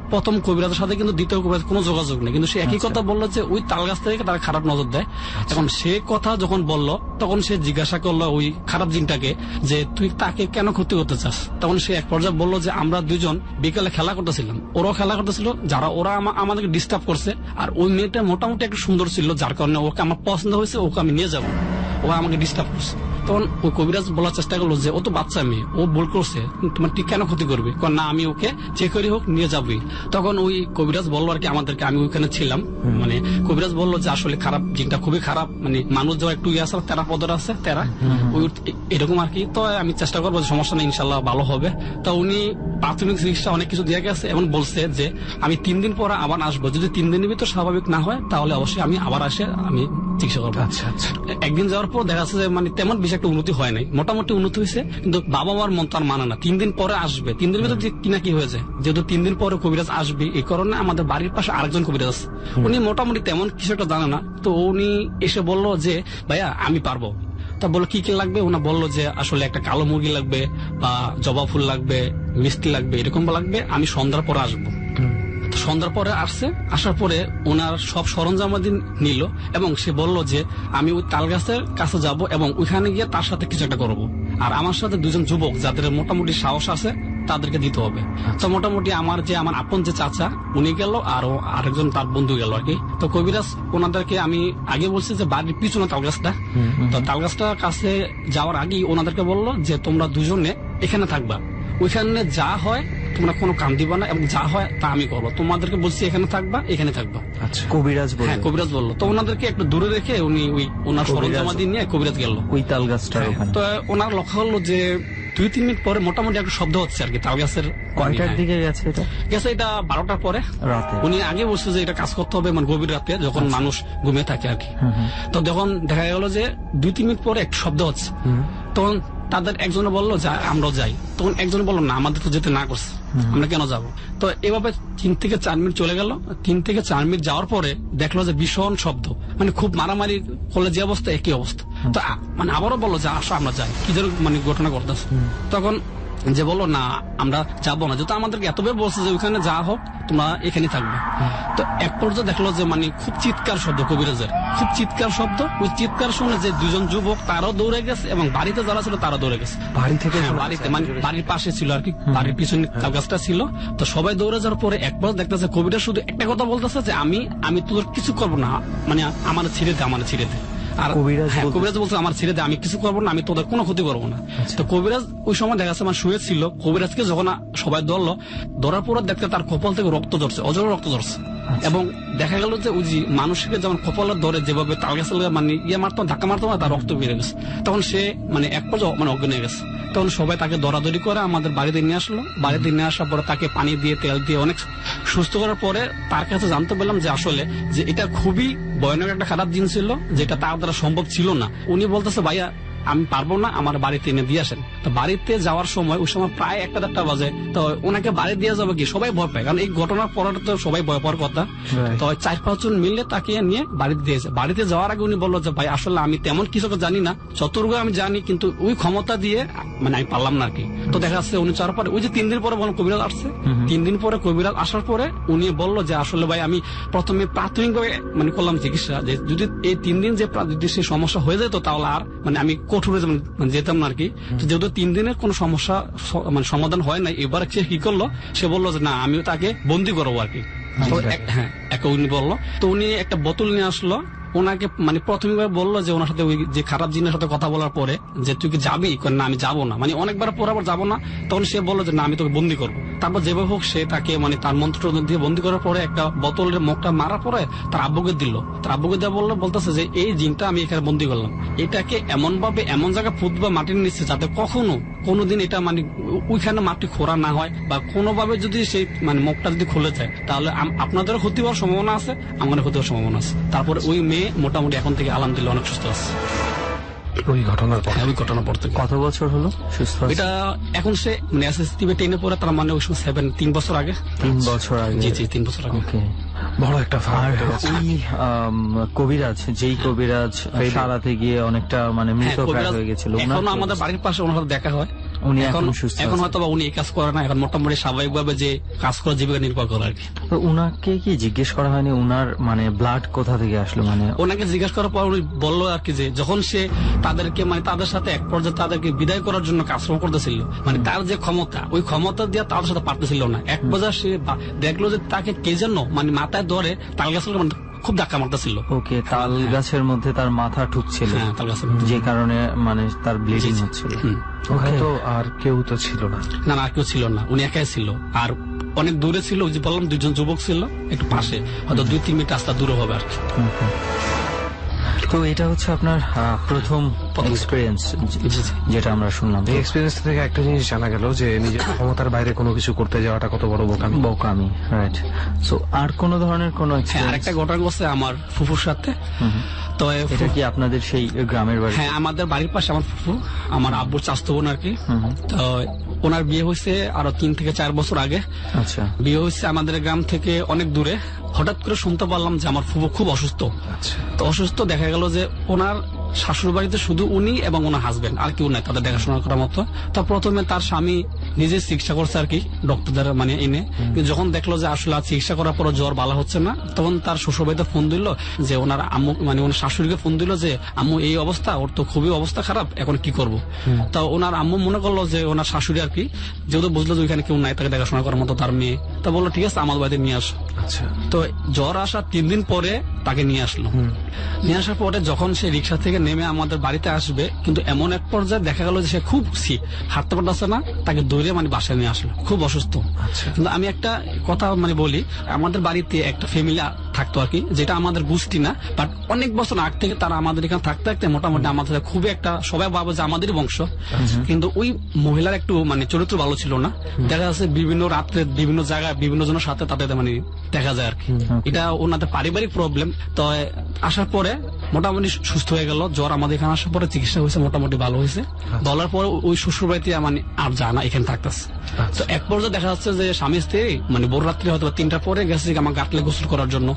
প্রথম কবিরাজের সাথে কিন্তু দ্বিতীয় কবিরাজ কোনো যোগাযোগ নেই, কিন্তু সে একই কথা বললো যে ওই তাল গাছ থেকে তারা খারাপ নজর দেয়। এখন সে কথা যখন বললো তখন সে জিজ্ঞাসা করলো ওই খারাপ জিনটাকে যে তুই তাকে কেন ক্ষতি করতে চাস। তখন সে এক পর্যায়ে বললো যে আমরা দুজন বিকেলে খেলা করতেছিলাম, ওরাও খেলা করতেছিল, যারা ওরা আমাদেরকে ডিস্টার্ব করছে, আর ওই মেয়েটা মোটামুটি একটু সুন্দর ছিল, যার কারণে ওকে আমার পছন্দ হয়েছে, ওকে আমি নিয়ে যাবো, ও আমাকে ডিস্টার্ব করছে। তখন ওই কবিরাজ বলার চেষ্টা করলো যে ও তো বাচ্চা মেয়ে, ও ভুল করছে, তোমার ঠিক কেন ক্ষতি করবে, না আমি ওকে যে করে হোক নিয়ে যাবই। তখন ওই কবিরাজ বললো আর কি আমাদেরকে, আমি ওইখানে ছিলাম, মানে কবিরাজ বললো যে আসলে খারাপ জিনটা খুবই খারাপ, মানে মানুষ যাওয়া একটু ইয়ে আছে, তেরা পদর আছে, তেরা ওই এরকম আর কি। তো আমি চেষ্টা করবো, সমস্যা নেই, ইনশাল্লাহ ভালো হবে। তো উনি প্রাথমিক চিকিৎসা অনেক কিছু দিয়ে গেছে এবং বলছে যে আমি 3 দিন পরে আবার আসবো, যদি 3 দিনের ভিতর স্বাভাবিক না হয় তাহলে অবশ্যই আমি আবার আসে আমি চিকিৎসা করবো। আচ্ছা আচ্ছা। একদিন যাওয়ার পর দেখা যাচ্ছে যে মানে তেমন বেশি একটা উন্নতি হয় নাই, মোটামুটি উন্নতি হয়েছে, কিন্তু বাবা মার মন তো আর মানে না 3 দিন পরে আসবে, 3 দিনের ভিতরে কি না কি হয়েছে, যেহেতু 3 দিন পরে কবিরাজ আসবে, এই কারণে আমাদের বাড়ির পাশে আরেকজন কবিরাজ আছে, উনি মোটামুটি তেমন কিছু একটা জানে না। তো উনি এসে বললো যে ভাইয়া আমি পারবো। তা বললো কি কি লাগবে, ওনা বললো যে আসলে একটা কালো মুরগি লাগবে বা জবা ফুল লাগবে, মিষ্টি লাগবে, এরকম লাগবে, আমি সন্ধ্যার পরে আসবো। সন্ধ্যার পরে আসছে, আসার পরে ওনার সব সরঞ্জামাদি নিল এবং সে বলল যে আমি ওই তাল গাছের কাছে যাব এবং ওইখানে গিয়ে তার সাথে কিছু একটা করবো, আর আমার সাথে 2 জন যুবক যাদের মোটামুটি সাহস আছে তাদেরকে দিতে হবে। তো মোটামুটি আমার আপন যে চাচা উনি গেল, আর আরেকজন তার বন্ধু গেল আর কি। তো কবিরাজ ওনাদেরকে, আমি আগে বলছি যে বাড়ির পিছনে তাল গাছটা, তো তাল গাছটার কাছে যাওয়ার আগেই ওনাদেরকে বললো যে তোমরা 2 জনে এখানে থাকবা, ওইখানে যা হয় তোমরা কোনো কাম দিবা না এবং যা হয় তা আমি করবো, তোমাদেরকে বলছি এখানে থাকবা, এখানে থাকবা। আচ্ছা, কবিরাজ বলল? হ্যাঁ, কবিরাজ বললো। তো ওনাদেরকে একটু দূরে রেখে উনি ওনার সরঞ্জামাদি নিয়ে কবিরাজ গেল ওই তাল গাছটার ওখানে। তো ওনার লক্ষ্য হলো যে 2-3 মিনিট পরে মোটামুটি একটা শব্দ হচ্ছে আর কি তাল গাছের। কয়টার দিকে গেছে এটা? গেছে এটা 12টার পরে রাতে। উনি আগে বলছে যে এটা কাজ করতে হবে মানে গভীর রাতে, যখন মানুষ ঘুমিয়ে থাকে আর কি। তো যখন দেখা গেল যে 2-3 মিনিট পরে একটা শব্দ হচ্ছে, তখন তাদের একজনে বললো যে আমরাও যাই, তখন একজনে বললো না আমাদের তো যেতে না করছে, আমরা কেন যাব। তো এভাবে 3 থেকে 4 মিনিট চলে গেল। 3 থেকে 4 মিনিট যাওয়ার পরে দেখলো যে ভীষণ শব্দ, মানে খুব মারামারি করলে যে অবস্থা একই অবস্থা। তো মানে আবারও বললো যে আসো আমরা যাই, কি যেন মানে ঘটনা ঘটতেছে। তখন যে বললো না আমরা যাবো না, যেহেতু আমাদেরকে এতবার বলছে যে ওইখানে যা হোক তোমরা এখানে থাকবে। তো এক পর্যায়ে দেখলো যে মানে খুব চিৎকার শব্দ, কবিরাজের খুব চিৎকার শব্দ। ওই চিৎকার শুনে যে 2 জন যুবক তারাও দৌড়ে গেছে এবং বাড়িতে যারা ছিল তারা দৌড়ে গেছে। বাড়ি থেকে? বাড়িতে মানে বাড়ির পাশে ছিল আর কি, বাড়ির পিছনে তাল গাছটা ছিল। তো সবাই দৌড়ে যাওয়ার পরে এক পর্যায়ে দেখতেছে কবিরাজ শুধু একটা কথা বলতেছে যে আমি তোদের কিছু করবো না, মানে আমার ছেড়ে দে, আমার ছেড়ে দে। আর কবিরাজ বলছে আমার ছেড়ে দে, আমি কিছু করবো না, আমি তোদের কোনো ক্ষতি করবো না। তো কবিরাজ ওই সময় দেখা যাচ্ছে আমার শুয়েছিল, কবিরাজকে যখন সবাই ধরলো, ধরার পরে দেখতে তার কপাল থেকে রক্ত ধরছে, অজর রক্ত ধরছে। এবং দেখা গেল যে ওই যে মানুষকে যেমন কপালে ধরে যেভাবে তাল গাছে মানে মারতো, ধাক্কা মারতো না, তার রক্ত বেড়ে গেছে। তখন সে মানে এক পর্যায়ে মানে অজ্ঞান হয়ে গেছে। তখন সবাই তাকে দরাদরি করে আমাদের বাড়িতে নিয়ে আসলো। বাড়িতে নিয়ে আসার পরে তাকে পানি দিয়ে তেল দিয়ে অনেক সুস্থ করার পরে তার কাছে জানতে পারলাম যে আসলে যে এটা খুবই ভয়ানক একটা খারাপ জিনিস ছিল, যেটা তার দ্বারা সম্ভব ছিল না। উনি বলতেছে ভাইয়া আমি পারবো না, আমার বাড়িতে এনে দিয়ে আসেন। তো বাড়িতে যাওয়ার সময় ওই সময় প্রায় 1-1:30 বাজে। তো ওনাকে বাড়ি দিয়ে যাবে কি, সবাই ভয় পায়, কারণ এই ঘটনার পরে তো সবাই ভয় পাওয়ার কথা। তো 4-5 জন মিলে তাকে নিয়ে বাড়িতে দিয়েছে। বাড়িতে যাওয়ার আগে উনি বললো যে ভাই আসলে আমি তেমন কিছু জানি না, যতটুকু আমি জানি কিন্তু ওই ক্ষমতা দিয়ে মানে আমি পারলাম না আর কি। তো দেখা যাচ্ছে উনি যাওয়ার পরে ওই যে 3 দিন পরে বললাম কবিরাজ আসছে, 3 দিন পরে কবিরাজ আসার পরে উনি বললো যে আসলে ভাই আমি প্রথমে প্রাথমিকভাবে মানে করলাম চিকিৎসা, যে যদি এই 3 দিন যে যদি সে সমস্যা হয়ে যেত তাহলে আর মানে আমি কঠোরে যেতাম না আর কি। তো যেহেতু 3 দিনের কোনো সমস্যা মানে সমাধান হয় না, এবার সে কি করলো, সে বললো যে না আমিও তাকে বন্দি করবো আর কি। হ্যাঁ, উনি বললো। তো উনি একটা বোতল নিয়ে আসলো, ওনাকে মানে প্রাথমিকভাবে বললো যে ওনার সাথে ওই যে খারাপ জিনের সাথে কথা বলার পরে যে তুই কি যাবি, না আমি যাবো না, মানে অনেকবার পর আবার যাবো না। তখন সে বললো যে না আমি তোকে বন্দি করবো। তারপর যেভাবে হোক সে তাকে মানে তার মন্ত্র দিয়ে বন্দি করার পরে একটা বোতলের মুখটা মারার পরে তার আব্বুকে দিল। তার আব্বুকে দেওয়া বলতেছে যে এই জিনটা আমি এখানে বন্দি করলাম, এটাকে এমন ভাবে এমন জায়গায় পুঁতবা মাটির নিচ্ছে যাতে কোনোদিন এটা মানে ওইখানে মাটি খোঁড়া না হয়, বা কোনোভাবে যদি সেই মানে মুখটা যদি খুলে যায় তাহলে আপনাদেরও ক্ষতি হওয়ার সম্ভাবনা আছে, আমাদের ক্ষতি হওয়ার সম্ভাবনা আছে। তারপরে ওই মেয়ে মোটামুটি এখন থেকে আলহামদুলিল্লাহ অনেক সুস্থ আছে। ওই ঘটনার পর থেকে কত বছর হলো সুস্থ? এটা এখন সে মানে এসএসসি 10-এ পড়ে, তার মানে ওই সময় 3 বছর আগে। 3 বছর আগে? জি 3 বছর আগে। বড় একটা কবিরাজ, যেই কবিরাজ সারাতে গিয়ে অনেকটা মানে মৃতপ্রায় হয়ে গেছিল, এখন আমাদের বাড়ির পাশে ওনার সাথে দেখা হয়। উনি এখন সুস্থ এখন আছেন। হয়তো বা উনি এই কাজ করে না, এখন মোটামুটি স্বাভাবিকভাবে যে কাজ করে জীবিকা নির্বাহ করে আর কি। তো উনাকে কি জিজ্ঞেস করা হয়নি উনার মানে ব্লাড কোথা থেকে আসলো? মানে ওনাকে জিজ্ঞাসা করার পর উনি বললো আর কি যে যখন সে তাদেরকে মানে তাদের সাথে এক পর্যায়ে তাদেরকে বিদায় করার জন্য কাজকর্ম করতেছিল, মানে তার যে ক্ষমতা ওই ক্ষমতা দিয়ে তাদের সাথে পারতেছিল না। এক পর্যায়ে সে দেখলো যে তাকে কে যেন মানে মাথায় ধরে তাল গাছের মানে খুব ধাক্কা মারতেছিল। ওকে, তাল গাছের মধ্যে তার মাথা ঠুকছিল, হ্যাঁ, তাল গাছের যে কারণে মানে তার ব্লিডিং হচ্ছিল। ওখানে তো আর কেউ তো ছিল না? না না, আর কেউ ছিল না, উনি একাই ছিল। আর অনেক দূরে ছিল, ওই যে বললাম 2জন যুবক ছিল একটু পাশে, হয়তো 2-3 মিনিট রাস্তা দূরে হবে আর কি। তো এটা হচ্ছে আপনার প্রথম এক্সপিরিয়েন্স যেটা আমরা শুনলাম। এই এক্সপিরিয়েন্স থেকে একটা জিনিস জানা গেল যে নিজের ক্ষমতার বাইরে কোনো কিছু করতে যাওয়াটা কত বড় বোকামি। রাইট। সো আর কোন ধরনের কোন আরেকটা ঘটনা ঘটছে আমার ফুফুর সাথে। তো এটা কি আপনাদের সেই গ্রামের বাড়ি? হ্যাঁ, আমাদের বাড়ির পাশে আমার ফুফু, আমার আব্বুর চাচাতো বোন আর কি। তো ওনার বিয়ে হয়েছে আরো 3 থেকে 4 বছর আগে। আচ্ছা। বিয়ে হয়েছে আমাদের গ্রাম থেকে অনেক দূরে। হঠাৎ করে শুনতে পারলাম যে আমার ফুফু খুব অসুস্থ। তো অসুস্থ দেখা গেল যে ওনার শাশুড় বাড়িতে শুধু উনি এবং ওনার হাজবেন্ড, আর কেউ নাই তাদের দেখাশোনা করার মতো। তো প্রথমে তার স্বামী নিজে চিকিৎসা করছে আর কি, ডক্টরদের মানে এনে। কিন্তু যখন দেখলো যে আসলে চিকিৎসা করার পর জ্বর ভালো হচ্ছে না, তখন তার শ্বশুর বাড়িতে ফোন দিল যে ওনার আম্মু মানে ওনার শাশুড়িকে ফোন দিল যে আম্মু এই অবস্থা, ওর তো খুবই অবস্থা খারাপ, এখন কি করব। তা ওনার আম্মু মনে করলো যে ওনার শাশুড়ি আর কি, যেহেতু বুঝলো যে ওইখানে কেউ নাই তাকে দেখাশোনা করার মতো তার মেয়ে, তা বললো ঠিক আছে আমার বাড়িতে নিয়ে আসো। আচ্ছা। তো জ্বর আসা 3 দিন পরে তাকে নিয়ে আসলো। নিয়ে আসার পরে যখন সে রিক্সা থেকে নেমে আমাদের বাড়িতে আসবে, কিন্তু এমন এক পর্যায়ে দেখা গেল যে সে খুব হাঁটতে পারতেছে না, তাকে দৌড়ে মানে বাসায় নিয়ে আসলো, খুব অসুস্থ। কিন্তু আমি একটা কথা মানে বলি, আমাদের বাড়িতে একটা ফ্যামিলি থাকতো আর কি, যেটা আমাদের গোষ্ঠী না, বাট অনেক বছর আগ থেকে তারা আমাদের এখানে থাকতে থাকতে মোটামুটি আমাদের খুবই একটা সবাই ভাবে যে আমাদের বংশ। কিন্তু ওই মহিলার একটু মানে চরিত্র ভালো ছিল না। দেখা যাচ্ছে বিভিন্ন রাত্রে বিভিন্ন জায়গায় বিভিন্ন জনের সাথে তাদের মানে দেখা যায় আর কি। এটা ওনাদের পারিবারিক প্রবলেম। তো আসার পরে মোটামুটি সুস্থ হয়ে গেল। জ্বর আমাদের এখানে আসার পরে চিকিৎসা হয়েছে, মোটামুটি ভালো হয়েছে। বলার পরে ওই শ্বশুর বাড়িতে মানে আর যায় না, এখানে থাকতেছে। তো এক পর্যায়ে দেখা যাচ্ছে যে স্বামী স্ত্রী মানে ভোর রাত্রি হয়তো 3টার পরে গেছে আমার গাটলে গোসল করার জন্য।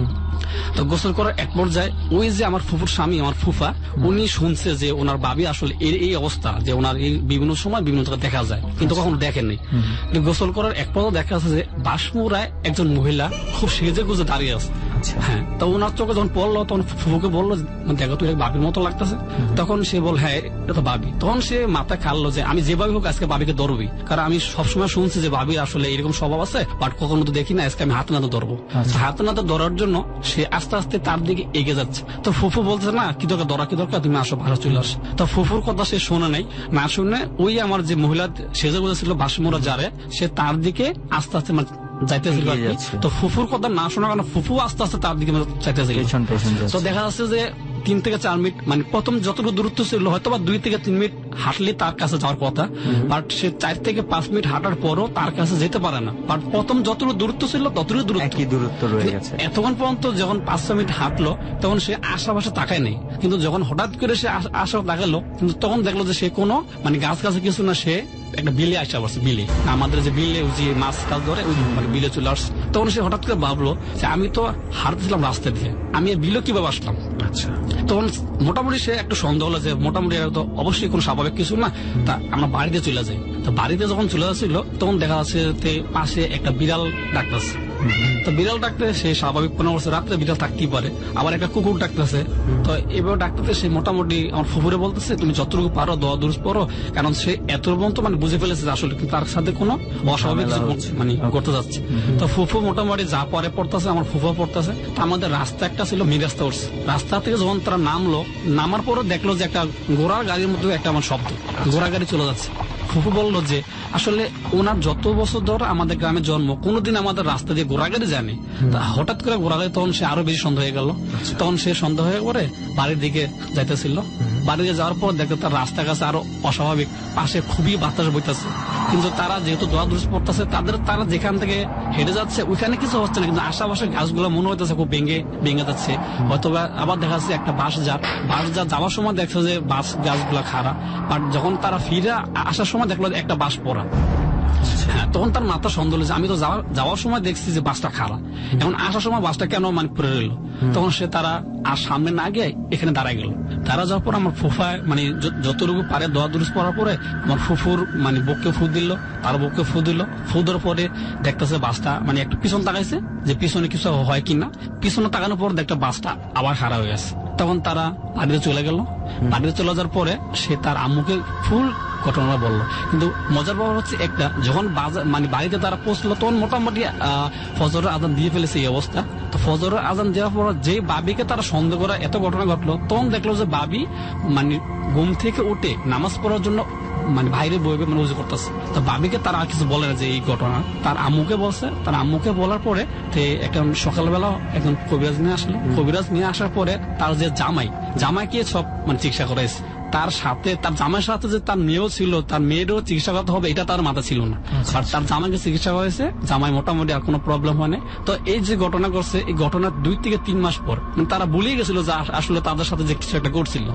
তো গোসল করার এক পর্যায়ে ওই যে আমার ফুফুর স্বামী আমার ফুফা, উনি শুনছে যে ওনার ভাবি আসলে এই অবস্থা, যে ওনার এই বিভিন্ন সময় বিভিন্ন জায়গায় দেখা যায় কিন্তু কখনো দেখেননি। গোসল করার এক পর্যায়ে দেখা যাচ্ছে যে বাসমুরায় একজন মহিলা খুব সেজে গুজে দাঁড়িয়ে আছে। হ্যাঁ, তো ওনার চোখে যখন পড়লো তখন ফুফুকে বললো দেখো তুই বাবির মতো লাগতেছে। তখন সে বল হ্যাঁ এটা তো বাবি। তখন সে মাথা খাললো যে আমি যেভাবে হোক আজকে বাবিকে ধরবি, কারণ আমি সবসময় শুনছি যে বাবির আসলে এরকম স্বভাব আছে, বাট কখনো তো দেখি না, আজকে আমি হাতে নাতে ধরবো। হাতে নাতে ধরার জন্য সে আস্তে আস্তে তার দিকে এগিয়ে যাচ্ছে। তো ফুফু বলছে না কি দরকার, ধরা কি দরকার, তুমি আসো ভালো চলে আসো। তো ফুফুর কথা সে শোনে নাই, না শুনে ওই আমার যে মহিলা সেজে গুজেছিল বাসমুরা যারে, সে তার দিকে আস্তে আস্তে যাইতেছিল। তো ফুফুর কথা না শোনার কারণে ফুফু আস্তে আস্তে তার দিকে যাইতেছিল। তো দেখা যাচ্ছে যে 3 থেকে 4 মিনিট মানে প্রথম যতটুকু দূরত্ব ছিল হয়তো বা 2 থেকে 3 মিনিট হাঁটলে তার কাছে যাওয়ার কথা, বাট সে 4 থেকে 5 মিনিট হাঁটার পরও তার কাছে যেতে পারে না। বাট প্রথম যতটুকু দূরত্ব ছিল ততটুকু দূরত্ব রয়ে গেছে। এতক্ষণ পর্যন্ত যখন 5-6 মিনিট হাঁটলো তখন সে আশেপাশে তাকায় নেই, কিন্তু যখন হঠাৎ করে সে আশা তাকালো, কিন্তু তখন দেখলো যে সে কোনো মানে গাছ গাছে কিছু না, সে একটা বিলে আসা পড়ছে। বিলে আমাদের যে বিলে ওই যে মাছ কাজ ধরে ওই মানে বিলে চলে আসছে। তখন সে হঠাৎ করে ভাবলো যে আমি তো হাঁটতেছিলাম রাস্তা দিয়ে, আমি বিলে কিভাবে আসলাম। আচ্ছা। তখন মোটামুটি সে একটু সন্দেহ হলো যে মোটামুটি তো অবশ্যই কোনো স্বাভাবিক কিছু না, তা আমরা বাড়িতে চলে যাই। তো বাড়িতে যখন চলে যাচ্ছিল তখন দেখা যাচ্ছে পাশে একটা বিড়াল ডাকতেছে। তো বিড়াল ডাকতে সে স্বাভাবিক মনে করছে রাত্রে বিড়াল থাকতেই পারে, আবার একটা কুকুর ডাকতেছে। তো এভাবে ডাকতে সে মোটামুটি আমার ফুফুরে বলতেছে তুমি যতটুকু পারো দোয়া দুরুস পড়ো, কারণ সে এত পর্যন্ত মানে বুঝে ফেলেছে আসলে তার সাথে কোনো অস্বাভাবিক মানে করতে যাচ্ছে। তো ফুফু মোটামুটি যা পরে পড়তেছে আমার ফুফু পড়তেছে। তো আমাদের রাস্তা একটা ছিল মেন রাস্তা উঠছে, রাস্তা থেকে যখন তারা নামলো, নামার পরও দেখলো যে একটা ঘোড়ার গাড়ির মধ্যে একটা আমার শব্দ, ঘোড়া গাড়ি চলে যাচ্ছে। ফুফু বললো যে আসলে ওনার যত বছর ধরে আমাদের গ্রামে জন্ম, কোনোদিন আমাদের রাস্তা দিয়ে ঘোড়া গাড়ি যায়নি। হঠাৎ করে ঘোড়া গাড়ি, তখন সে আরো বেশি সন্দেহ হয়ে গেল। তখন সে সন্দেহ হয়ে পরে বাড়ির দিকে যাইতেছিল। বাড়িতে যাওয়ার পর দেখতে তার রাস্তা কাছে আরো অস্বাভাবিক, পাশে খুবই বাতাস বইতেছে, কিন্তু তারা যেহেতু দোয়া দুরুস পড়তেছে তারা যেখান থেকে হেঁটে যাচ্ছে ওইখানে কিছু হচ্ছে না, কিন্তু আশেপাশে গাছগুলো মনে হইতেছে খুব ভেঙে যাচ্ছে। হয়তো আবার দেখা যাচ্ছে একটা বাঁশ জাত যাওয়ার সময় দেখছে যে বাঁশ গাছগুলা খাড়া, বাট যখন তারা ফিরে আসার সময় দেখলো একটা বাঁশ পড়া। হ্যাঁ, তখন তার মাথা সন্দেহ হলো যে আমি তো যাওয়ার সময় দেখছি যে বাসটা খারাপ, এখন আসার সময় বাসটা কেন মানে পড়ে রইল। তখন তারা আর সামনে না গিয়ে এখানে দাঁড়ায় গেল। তারা যাওয়ার পর আমার ফুফায় মানে যতটুকু পারে দোয়া দুরুস পড়ার পরে আমার ফুফুর মানে বুকে ফু দিল, তার বুকে ফু দিল। ফু দেওয়ার পরে দেখতেছে বাসটা মানে একটু পিছন তাকাইছে যে পিছনে কিছু হয় কিনা। পিছনে তাকানোর পর দেখতে বাসটা আবার খারাপ হয়ে গেছে। তখন তারা বাড়িতে চলে গেল। বাড়িতে চলে যাওয়ার পরে সে তার আম্মুকে ফুল ঘটনা বললো। কিন্তু মজার ব্যাপার হচ্ছে একটা, যখন মানে বাড়িতে তারা পৌঁছলো তখন মোটামুটি ফজরের আজান দিয়ে ফেলেছে এই অবস্থা। তো ফজরের আজান দেওয়ার পর যে বাবিকে তারা সন্দেহ করা এত ঘটনা ঘটলো, তখন দেখলো যে বাবি মানে ঘুম থেকে উঠে নামাজ পড়ার জন্য মানে বাইরে বইবে মানে উজু করতেছে। তো বাবিকে তারা আর কিছু বলে না যে এই ঘটনা, তার আম্মুকে বলছে। তার আম্মুকে বলার পরে একটা সকালবেলা একজন কবিরাজ নিয়ে আসলো। কবিরাজ নিয়ে আসার পরে তার যে জামাইকে সব মানে চিকিৎসা করাইছে। তার সাথে তার জামাইয়ের সাথে যে তার মেয়েও ছিল, তার মেয়েরও চিকিৎসা করতে হবে এটা তার মাথা ছিল না। আর তার জামাইকে চিকিৎসা করেছে, জামাই মোটামুটি আর কোনো প্রবলেম হয়নি। তো এই যে ঘটনা করছে, এই ঘটনার 2 থেকে 3 মাস পর মানে তারা ভুলিয়ে গেছিল যে আসলে তাদের সাথে যে কিছু একটা করছিল।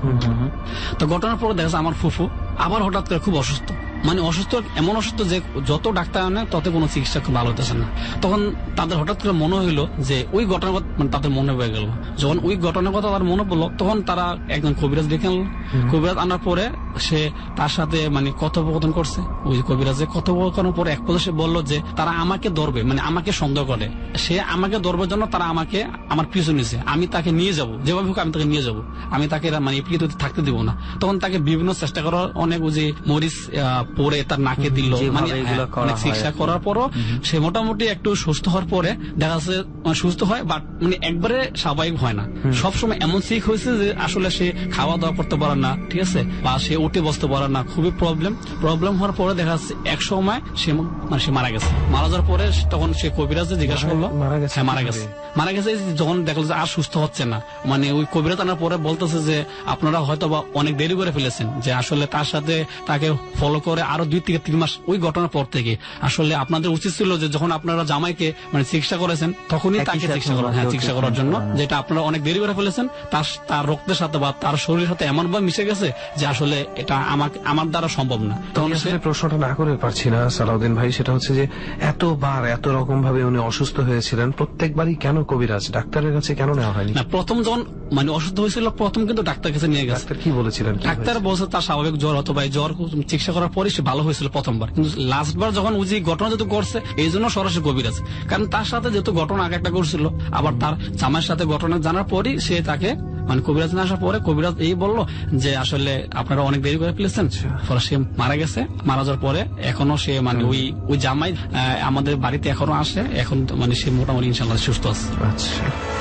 তো ঘটনার পর দেখা যাচ্ছে আমার ফুফু আবার হঠাৎ করে খুব অসুস্থ, মানে অসুস্থ, এমন অসুস্থ যে যত ডাক্তার আনে তত কোনো চিকিৎসা খুব ভালো হতেছে না। তখন তাদের হঠাৎ করে মনে হইলো যে ওই ঘটনার কথা মানে তাদের মনে হয়ে গেল। যখন ওই ঘটনার কথা তার মনে পড়লো তখন তারা একজন কবিরাজ ডেকে আনলো। কবিরাজ আনার পরে সে তার সাথে মানে কথোপকথন করছে। ওই কবিরাজে কথোপকথনের পরে এক পর্যায়ে সে বললো যে তারা আমাকে ধরবে, মানে আমাকে সন্দেহ করে। সে আমাকে ধরবার জন্য তারা আমাকে আমার পিছু নিছে। আমি তাকে নিয়ে যাব, যেভাবে হোক আমি তাকে নিয়ে যাব, আমি তাকে মানে পৃথিবীতে থাকতে দিব না। তখন তাকে বিভিন্ন চেষ্টা করার অনেক যে মরিচ পরে তার নাকে দিল, মানে চিকিৎসা করার পরও সে মোটামুটি একটু সুস্থ হওয়ার পরে দেখা যাচ্ছে সুস্থ হয়, বাট মানে একবারে স্বাভাবিক হয় না। সবসময় এমন সিক হয়েছে যে আসলে সে খাওয়া দাওয়া করতে পারে না, ঠিক আছে, বা সে উঠে বসতে পারে না, খুবই প্রবলেম হওয়ার পরে দেখা যাচ্ছে এক সময় সে মারা গেছে। মারা যাওয়ার পরে তখন সে কবিরাজে জিজ্ঞাসা করলো, হ্যাঁ মারা গেছে। যখন দেখলো যে আর সুস্থ হচ্ছে না, মানে ওই কবিরাজ আনার পরে বলতেছে যে আপনারা হয়তো বা অনেক দেরি করে ফেলেছেন, যে আসলে তার সাথে তাকে ফলো করে আরো 2 থেকে 3 মাস ওই ঘটনার পর থেকে আসলে আপনাদের উচিত ছিল যে যখন আপনারা জামাইকে মানে চিকিৎসা করেছেন তখনই তাকে চিকিৎসা করার জন্য, যেটা আপনারা অনেক দেরি করে ফেলেছেন। তার রক্তের সাথে বা তার শরীরের সাথে এমন ভাবে মিশে গেছে যে আসলে এটা আমার দ্বারা সম্ভব না। তখন প্রশ্নটা না করে পারছি না সালাউদ্দিন ভাই, সেটা হচ্ছে যে এতবার এত রকম ভাবে উনি অসুস্থ হয়েছিলেন, প্রত্যেকবারই কেন কবিরাজ ডাক্তারের কাছে কেন নেওয়া হয়নি? না, প্রথম যখন মানে অসুস্থ হয়েছিল প্রথম কিন্তু ডাক্তার কাছে নিয়ে গেছে। ডাক্তার কি বলেছিলেন? ডাক্তার বলছে তার স্বাভাবিক জ্বর হতো, ভাই জ্বর চিকিৎসা করার পরে সে ভালো হয়েছিল প্রথমবার, কিন্তু লাস্টবার যখন উজি ঘটনা যেহেতু করছে এই জন্য সরাসরি কবিরাজ, কারণ তার সাথে যেহেতু ঘটনা আগে একটা করছিল, আবার তার জামাইয়ের সাথে ঘটনা জানার পরই সে তাকে মানে কবিরাজ না আসার পরে কবিরাজ এই বললো যে আসলে আপনারা অনেক দেরি করে ফেলেছেন, ফলে সে মারা গেছে। মারা যাওয়ার পরে এখনো সে মানে ওই জামাই আমাদের বাড়িতে এখনো আসে, এখন মানে সে মোটামুটি ইনশাল্লাহ সুস্থ আছে। আচ্ছা,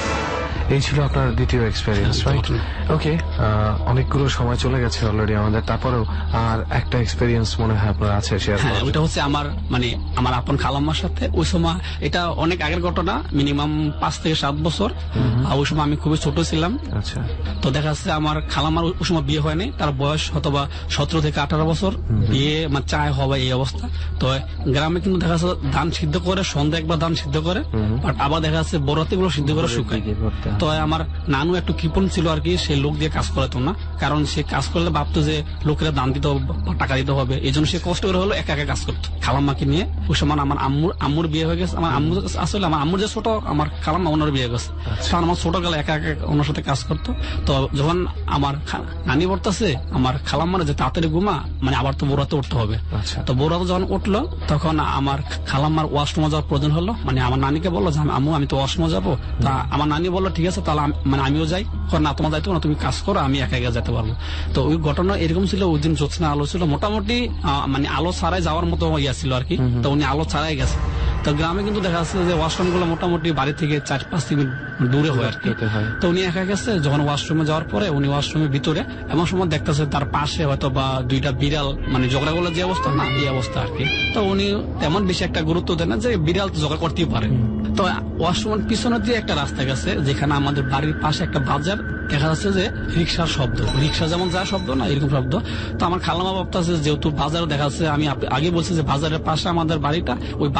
এই ছিল আপনার দ্বিতীয় এক্সপেরিয়েন্স, রাইট? ওকে, অনেকগুলো সময় চলে গেছে অলরেডি আমাদের, তারপরেও আর একটা এক্সপেরিয়েন্স মনে হয় আপনার আছে শেয়ার করার? ওইটা হচ্ছে আমার আপন খালাম্মার সাথে। ওই সময় এটা অনেক আগের ঘটনা, মিনিমাম 5 থেকে 7 বছর। ওই সময় আমি খুবই ছোট ছিলাম। আচ্ছা, তো দেখা যাচ্ছে আমার খালাম্মার ওই সময় বিয়ে হয়নি, তার বয়স হয়তোবা 17 থেকে 18 বছর, বিয়ে মানে চায় হবে এই অবস্থা। তো গ্রামে কিন্তু দেখা যাচ্ছে ধান সিদ্ধ করে, সন্ধ্যা একবার ধান সিদ্ধ করে, বাট আবার দেখা যাচ্ছে বরাতে গুলো সিদ্ধ করে শুকায়। তো আমার নানু একটু কৃপণ ছিল আর কি, সে লোক দিয়ে কাজ করাতো না, কারণ সে কাজ করলে ভাবতো যে লোকেরা দান দিতে হবে বা টাকা দিতে হবে, এই জন্য সে কষ্ট করে হলো একা একা কাজ করতো খালাম্মাকে নিয়ে। ওই সময় আমার আম্মুর বিয়ে হয়ে গেছে। আমার আম্মু আসলে আমার আম্মুর যে ছোট, আমার খালাম্মা ওনার বিয়ে গেছে, আমার ছোট গেলে একা একা ওনার সাথে কাজ করতো। তো যখন আমার নানি বলতেছে আমার খালাম্মার যে তাড়াতাড়ি ঘুমা, মানে আবার তো বোরাতে উঠতে হবে। তো বোরাতে যখন উঠলো তখন আমার খালাম্মার ওয়াশরুমে যাওয়ার প্রয়োজন হলো, মানে আমার নানিকে বললো যে আম্মু আমি তো ওয়াশরুমে যাবো। তা আমার নানি বললো ঠিক আছে তাহলে মানে আমিও যাই। না তোমার যাইতে না, তুমি কাজ করো, আমি একা একা যেতে পারবো। তো ওই ঘটনা এরকম ছিল, ওই দিন জ্যোৎস্না আলো ছিল, মোটামুটি মানে আলো ছাড়াই যাওয়ার মতো ইয়া ছিল আর কি। তো উনি আলো ছাড়াই গেছে। তো গ্রামে কিন্তু দেখা যাচ্ছে যে ওয়াশরুম গুলো মোটামুটি বাড়ি থেকে 4-5 মিনিট দূরে হয় আর কি। তো উনি একা গেছে, যখন ওয়াশরুমে যাওয়ার পরে উনি ওয়াশরুমের ভিতরে এমন সময় দেখতেছে তার পাশে হয়তো বা 2টা বিড়াল, মানে ঝগড়া করলে যে অবস্থা না এই অবস্থা আর কি। তো উনি তেমন বেশি একটা গুরুত্ব দেন না যে বিড়াল ঝগড়া করতেই পারে। তো ওয়াশরুমের পিছনে দিয়ে একটা রাস্তা গেছে, যেখানে আমাদের বাড়ির পাশে একটা বাজার, দেখা যাচ্ছে যে রিক্সার শব্দ, রিক্সা যেমন যা শব্দ না এরকম শব্দ। তো আমার খালামা ভাবতেছে যেহেতু বাজার দেখা যাচ্ছে, আমি আগে বলছি যে বাজারের পাশে আমাদের বাড়িটা, ওই বাজার দেখা যাচ্ছে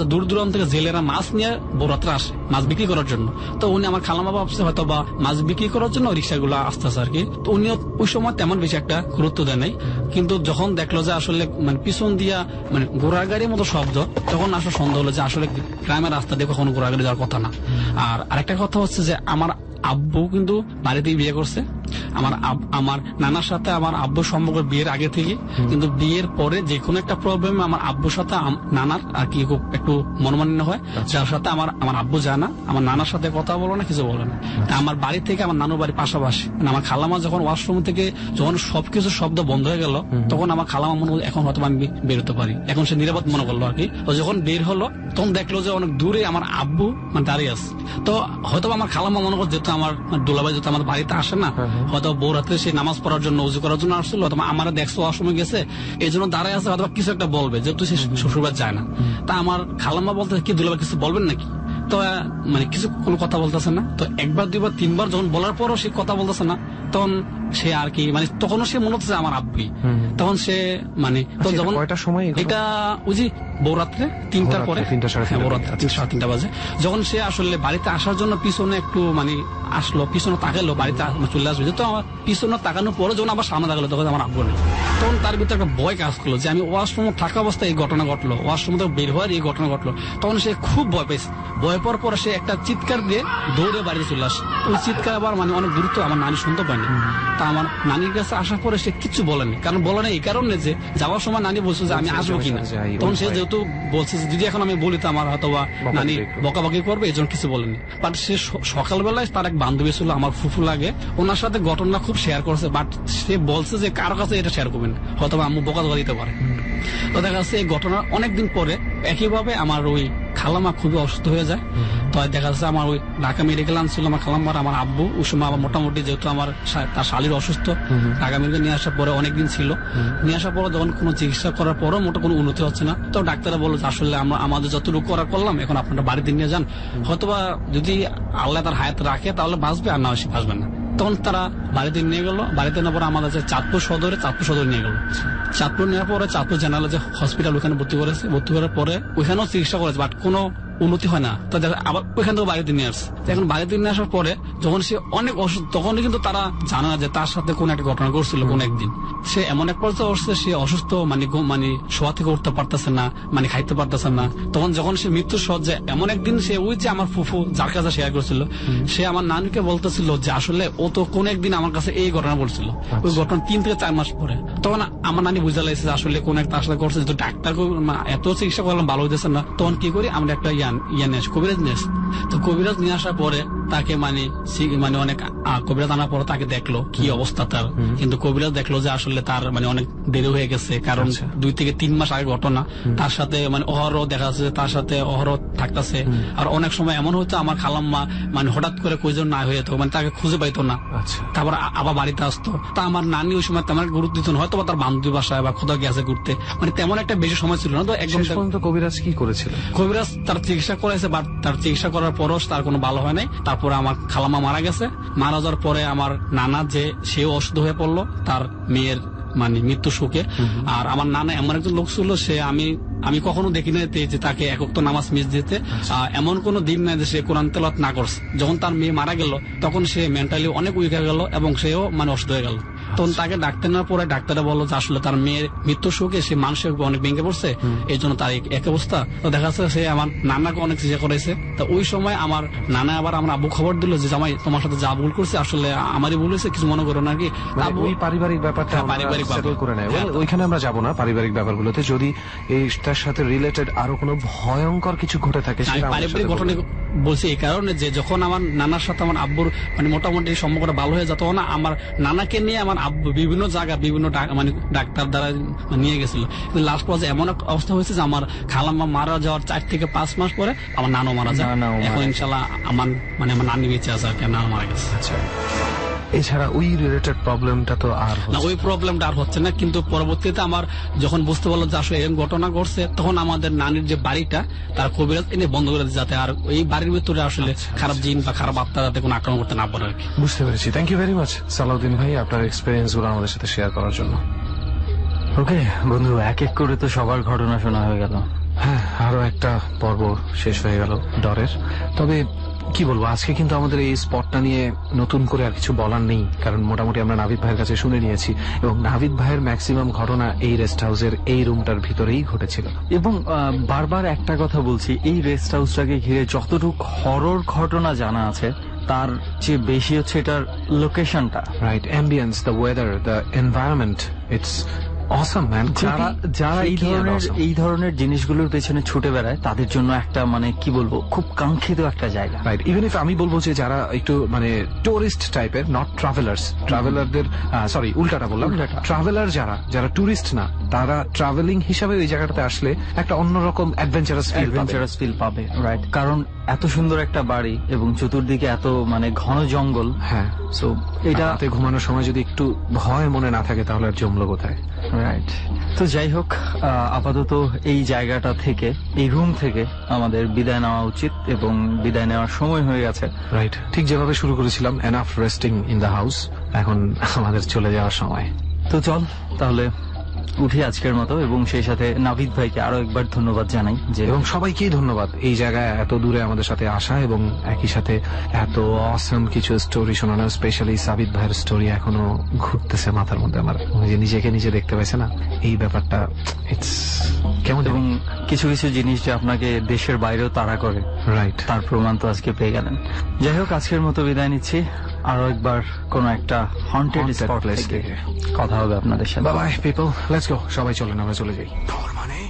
দূর দূরান্ত থেকে জেলেরা মাছ নিয়ে বৌরাত্রে আসে মাছ বিক্রি করার জন্য। তো উনি আমার খালামা ভাবছে হয়তো বা মাছ বিক্রি করার জন্য রিক্সাগুলো আসতেছে আর কি। তো উনিও ওই সময় তেমন বেশি একটা গুরুত্ব দেয় নাই, কিন্তু যখন দেখলো যে আসলে মানে পিছন দিয়া মানে ঘোড়া গাড়ির মতো শব্দ, তখন আসলে সন্দেহ হলো যে আসলে গ্রামের রাস্তা দিয়ে কখনো ঘোড়া গাড়ি যাওয়ার কথা না। আর আরেকটা কথা হচ্ছে যে আমার আব্বু কিন্তু বাড়িতেই বিয়ে করছে। আমার নানার সাথে আমার আব্বুর সম্পর্ক বিয়ের আগে থেকে, কিন্তু বিয়ের পরে যে কোনো একটা প্রবলেম আমার আব্বুর সাথে নানার আর কি খুব একটু মনোমালিন্য হয়, যার সাথে আমার আব্বু যায় না, আমার নানার সাথে কথা বলো না, কিছু বলে না। আমার বাড়ি থেকে আমার নানুর বাড়ি পাশাপাশি। আমার খালামা যখন ওয়াশরুম থেকে যখন সবকিছু শব্দ বন্ধ হয়ে গেল, তখন আমার খালামা মনে হলো এখন হয়তো আমি বেরোতে পারি, এখন সে নিরাপদ মনে করলো আর কি। তো যখন বের হলো তখন দেখলো যে অনেক দূরে আমার আব্বু মানে দাঁড়িয়ে আছে। তো হয়তো আমার খালামা মনে করছে যেহেতু আমার দুলাভাই যেহেতু আমার বাড়িতে আসে না, হয়তো বউ রাত্রে সে নামাজ পড়ার জন্য উজু করার জন্য আসছিল, হয়তো আমার দেখছো ওয়াশরুমে গেছে এই জন্য দাঁড়ায় আছে, হয়তো কিছু একটা বলবে যেহেতু সে শ্বশুরবাড়ি যায় না। তা আমার খালাম্মা বলতে কি দুলাভাই কিছু বলবেন নাকি, তো মানে কিছু কোনো কথা বলতেছে না। তো একবার দুইবার তিনবার যখন বলার পরও সে কথা বলতেছে না, তখন সে আর কি মানে তখনও সে মনে হচ্ছে আমার আব্বুই। তখন সে মানে তো যখন এটা বুঝি বৌরাত্রে 3টার পরে, বৌরাত্রে 3:30 বাজে, যখন সে আসলে বাড়িতে আসার জন্য পিছনে একটু মানে আসলো, পিছনে তাকালো, বাড়িতে চলে আসবে, তো আমার পিছনে তাকানোর পরে যখন আবার সামনে তাকালো তখন আমার আব্বু নেই। তখন তার ভিতরে একটা ভয় কাজ করলো যে আমি ওয়াশরুমে থাকা অবস্থায় এই ঘটনা ঘটলো, ওয়াশরুম থেকে বের হওয়ার এই ঘটনা ঘটলো। তখন সে খুব ভয় পেয়েছে। ভয় পাওয়ার পরে সে একটা চিৎকার দিয়ে দৌড়ে বাড়িতে চলে আসে। ওই চিৎকার আবার মানে অনেক দ্রুত আমার নানি শুনতে পায়নি। তা আমার নানির কাছে আসার পরে সে কিছু বলেনি, কারণ বলে না এই কারণে যে যাওয়ার সময় নানি বলছে যে আমি আসবো কিনা। তখন সে যেহেতু বলছে যদি এখন আমি বলি তো আমার হয়তো বা নানি বকাবকি করবে, এই জন্য কিছু বলেনি। বাট সে সকালবেলায় তার এক বান্ধবী ছিল, আমার ফুফু লাগে, ওনার সাথে ঘটনা খুব শেয়ার করছে। বাট সে বলছে যে কারো কাছে এটা শেয়ার করবেন, হয়তো আম্মু বকা দিতে পারে। তো দেখা যাচ্ছে এই ঘটনার অনেকদিন পরে একইভাবে আমার ওই খালামা খুবই অসুস্থ হয়ে যায়। তো দেখা যাচ্ছে আমার ওই ঢাকা মেডিকেল আনছিল আমার খালাম্মার, আমার আব্বু ওই সময় আমার মোটামুটি যেহেতু আমার তার শালীর অসুস্থ, ঢাকা মেডিকেল নিয়ে আসার পরে অনেকদিন ছিল। নিয়ে আসার পরে যখন কোনো চিকিৎসা করার পরও মোটা কোনো উন্নতি হচ্ছে না, তো ডাক্তাররা বললো যে আসলে আমরা আমাদের যতটুকু করা করলাম, এখন আপনারা বাড়িতে নিয়ে যান, হয়তোবা যদি আল্লাহ তার হায়াত রাখে তাহলে বাঁচবে, আর না সে বাঁচবে না। তখন তারা বাড়িতে নিয়ে গেল। বাড়িতে নেওয়ার পরে আমাদের চাঁদপুর সদরে নিয়ে গেল। চাঁদপুর নেওয়ার পরে চাঁদপুর জেনারেল যে হসপিটাল ওখানে ভর্তি করেছে, ভর্তি করার পরে ওইখানেও চিকিৎসা করেছে, বাট কোনো উন্নতি হয় না। তো আবার ওইখান থেকে বাড়িতে নিয়ে আসছে। এখন বাড়িতে নিয়ে আসার পরে যখন সে অনেক অসুস্থ, তখন কিন্তু তারা জানে না যে তার সাথে কোন একটা ঘটনা ঘটছিল কোন একদিন। সে এমন এক পর্যায়ে আসছে, সে অসুস্থ, মানে শোয়া থেকে উঠতে পারতেছে না, মানে খাইতে পারতেছে না। তখন যখন সে মৃত্যুর সজ্জায়, এমন একদিন সে ওই যে আমার ফুফু যার কাছে শেয়ার করেছিল, সে আমার নানিকে বলতেছিল যে আসলে ও তো কোন একদিন আমার কাছে এই ঘটনা বলছিল, ওই ঘটনা 3 থেকে 4 মাস পরে। তখন আমার নানি বুঝা লাগছে যে আসলে কোন একটা আসলে করছে, যেহেতু ডাক্তার এত চিকিৎসা করলাম ভালো হইতেছে না, তখন কি করি আমরা একটা কবিরাজ নিয়ে আসি। তো কবিরাজ নিয়ে আসার পরে তাকে মানে অনেক কবিরাজ আনার পরে তাকে দেখলো কি অবস্থা তার, কিন্তু কবিরাজ দেখলো যে আসলে তার মানে অনেক দেরি হয়ে গেছে, কারণ 2 থেকে 3 মাস আগে ঘটনা। তার সাথে মানে অহরহ দেখা যাচ্ছে, তার সাথে অহরহ থাকতেছে। আর অনেক সময় এমন হচ্ছে আমার খালাম্মা মানে হঠাৎ করে কইজন না হয়ে যেত, মানে তাকে খুঁজে পাইতো না, তারপর আবার বাড়িতে আসতো। তা আমার নানি ওই সময় তেমন গুরুত্ব দিত না, হয়তো তার বান্ধবী বাসায় বা কোথাও গেছে ঘুরতে, মানে তেমন একটা বেশি সময় ছিল না। তো একদম কবিরাজ কি করেছিল? কবিরাজ তার চিকিৎসা করেছে, বাট তার চিকিৎসা করার পরও তার কোনো ভালো হয় নাই। তারপরে আমার খালাম্মা মারা গেছে। মারা যাওয়ার পরে আমার নানা যে সেও অসুস্থ হয়ে পড়লো তার মেয়ের মানে মৃত্যু শোকে। আর আমার নানা এমন একজন লোক ছিল, সে আমি কখনো দেখি না যে তাকে একক তো নামাজ মিস দিতে, এমন কোন দিন নাই যে সে কোরআন তেলাওয়াত না করছে। যখন তার মেয়ে মারা গেল তখন সে মেন্টালি অনেক উইক হয়ে গেল এবং সেও মানে অসুস্থ হয়ে গেল। তখন তাকে ডাক্তার নেওয়ার পরে ডাক্তাররা বললো যে আসলে তার মেয়ের মৃত্যুর শোকে সে মানসিক অনেক ভেঙে পড়ছে, এই জন্য তার এক অবস্থা। তো দেখা যাচ্ছে সে আমার নানাকে অনেক চিকিৎসা করেছে। তো ওই সময় আমার নানা আবার আমার আব্বু খবর দিল যে জামাই তোমার সাথে যা ভুল করছে আসলে আমারই ভুল হয়েছে, কিছু মনে করো না কি। ওই পারিবারিক ব্যাপারটা পারিবারিক সেটেল করে নেয়, ওইখানে আমরা যাবো না পারিবারিক ব্যাপারগুলোতে। যদি এইটার সাথে রিলেটেড আরো কোনো ভয়ঙ্কর কিছু ঘটে থাকে, পারিবারিক ঘটনা বলছি এই কারণে যে যখন আমার নানার সাথে আমার আব্বুর মানে মোটামুটি সম্পর্কটা ভালো হয়ে যেত না, আমার নানাকে নিয়ে আমার আব্বু বিভিন্ন জায়গায় বিভিন্ন মানে ডাক্তার দ্বারা নিয়ে গেছিল। কিন্তু লাস্ট পর্যায়ে এমন এক অবস্থা হয়েছে যে আমার খালাম্মা মারা যাওয়ার 4 থেকে 5 মাস পরে আমার নানও মারা যায়। এখন ইনশাল্লাহ আমার নানি বেঁচে আছে আর কি, নানা মারা গেছে। আচ্ছা, এছাড়া ওই রিলেটেড প্রবলেমটা তো আর না, ওই প্রবলেমটা আর হচ্ছে না। কিন্তু পরবর্তীতে আমার যখন বুঝতে পারলো যে আসলে এরকম ঘটনা ঘটছে, তখন আমাদের নানির যে বাড়িটা তার কবিরাজ এনে বন্ধ করে যাতে আর এই বাড়ির ভিতরে আসলে খারাপ জিন বা খারাপ আত্মা যাতে কোনো আক্রমণ করতে না পারে আর কি। বুঝতে পেরেছি। Thank you very much Salauddin ভাই আপনার এক্সপিরিয়েন্স গুলো আমাদের সাথে শেয়ার করার জন্য। ওকে বন্ধু, এক এক করে তো সবার ঘটনা শোনা হয়ে গেল। হ্যাঁ, আরো একটা পর্ব শেষ হয়ে গেল ডরের। তবে কি বলবো, আজকে কিন্তু আমাদের এই স্পটটা নিয়ে নতুন করে আর কিছু বলার নেই, কারণ মোটামুটি আমরা নাভিদ ভাইয়ের কাছে শুনে নিয়েছি এবং নাভিদ ভাইয়ের ম্যাক্সিমাম ঘটনা এই রেস্ট হাউসের এই রুমটার ভিতরেই ঘটেছিল। এবং বারবার একটা কথা বলছি, এই রেস্ট হাউসটাকে ঘিরে যতটুকু হরর ঘটনা জানা আছে তার চেয়ে বেশি হচ্ছে এটার লোকেশনটা। Right, ambience, the weather, the environment, it's awesome man. যারা এই ধরনের জিনিসগুলোর পেছনে ছুটে বেড়ায় তাদের জন্য একটা মানে কি বলবো, খুব কাঙ্ক্ষিত একটা জায়গা। রাইট, ইভেন ইফ আমি বলবো যে যারা একটু মানে টুরিস্ট টাইপের, নট ট্রাভেলারদের সরি উল্টাটা বললাম, ট্রাভেলার যারা টুরিস্ট না, তারা ট্রাভেলিং হিসাবে ওই জায়গাটাতে আসলে একটা অন্যরকম অ্যাডভেঞ্চারাস ফিল পাবে। রাইট, কারণ এত সুন্দর একটা বাড়ি এবং চতুর্দিকে এত মানে ঘন জঙ্গল। হ্যাঁ, সো এটা ঘুমানোর সময় যদি একটু ভয় মনে না থাকে তাহলে আর জমলো কোথায়। রাইট, তো যাই হোক, আপাতত এই জায়গাটা থেকে, এই রুম থেকে আমাদের বিদায় নেওয়া উচিত এবং বিদায় নেওয়ার সময় হয়ে গেছে। রাইট, ঠিক যেভাবে শুরু করেছিলাম, enough resting in the house, এখন আমাদের চলে যাওয়ার সময়। তো চল তাহলে উঠি আজকের মতো, এবং সেই সাথে নাভিদ ভাইকে আরো একবার ধন্যবাদ জানাই যে, এবং সবাইকেই ধন্যবাদ এই জায়গায় এত দূরে আমাদের সাথে আসা এবং একই সাথে এত অসম কিছু স্টোরি শোনানো। স্পেশালি সাবিদ ভাইয়ের স্টোরি এখনো ঘুরতেছে মাথার মধ্যে আমার, যে নিজেকে নিজে দেখতে পাইছে না এই ব্যাপারটা, ইটস কেমন। এবং কিছু কিছু জিনিস যে আপনাকে দেশের বাইরেও তাড়া করে, রাইট, তার প্রমাণ তো আজকে পেয়ে গেলেন। যাই হোক, আজকের মতো বিদায় নিচ্ছি, আরো একবার কোন একটা হন্টেড স্পট থেকে কথা হবে আপনাদের সাথে। Bye bye people, let's go, সবাই চলেন আমরা চলে যাই। ডর মানে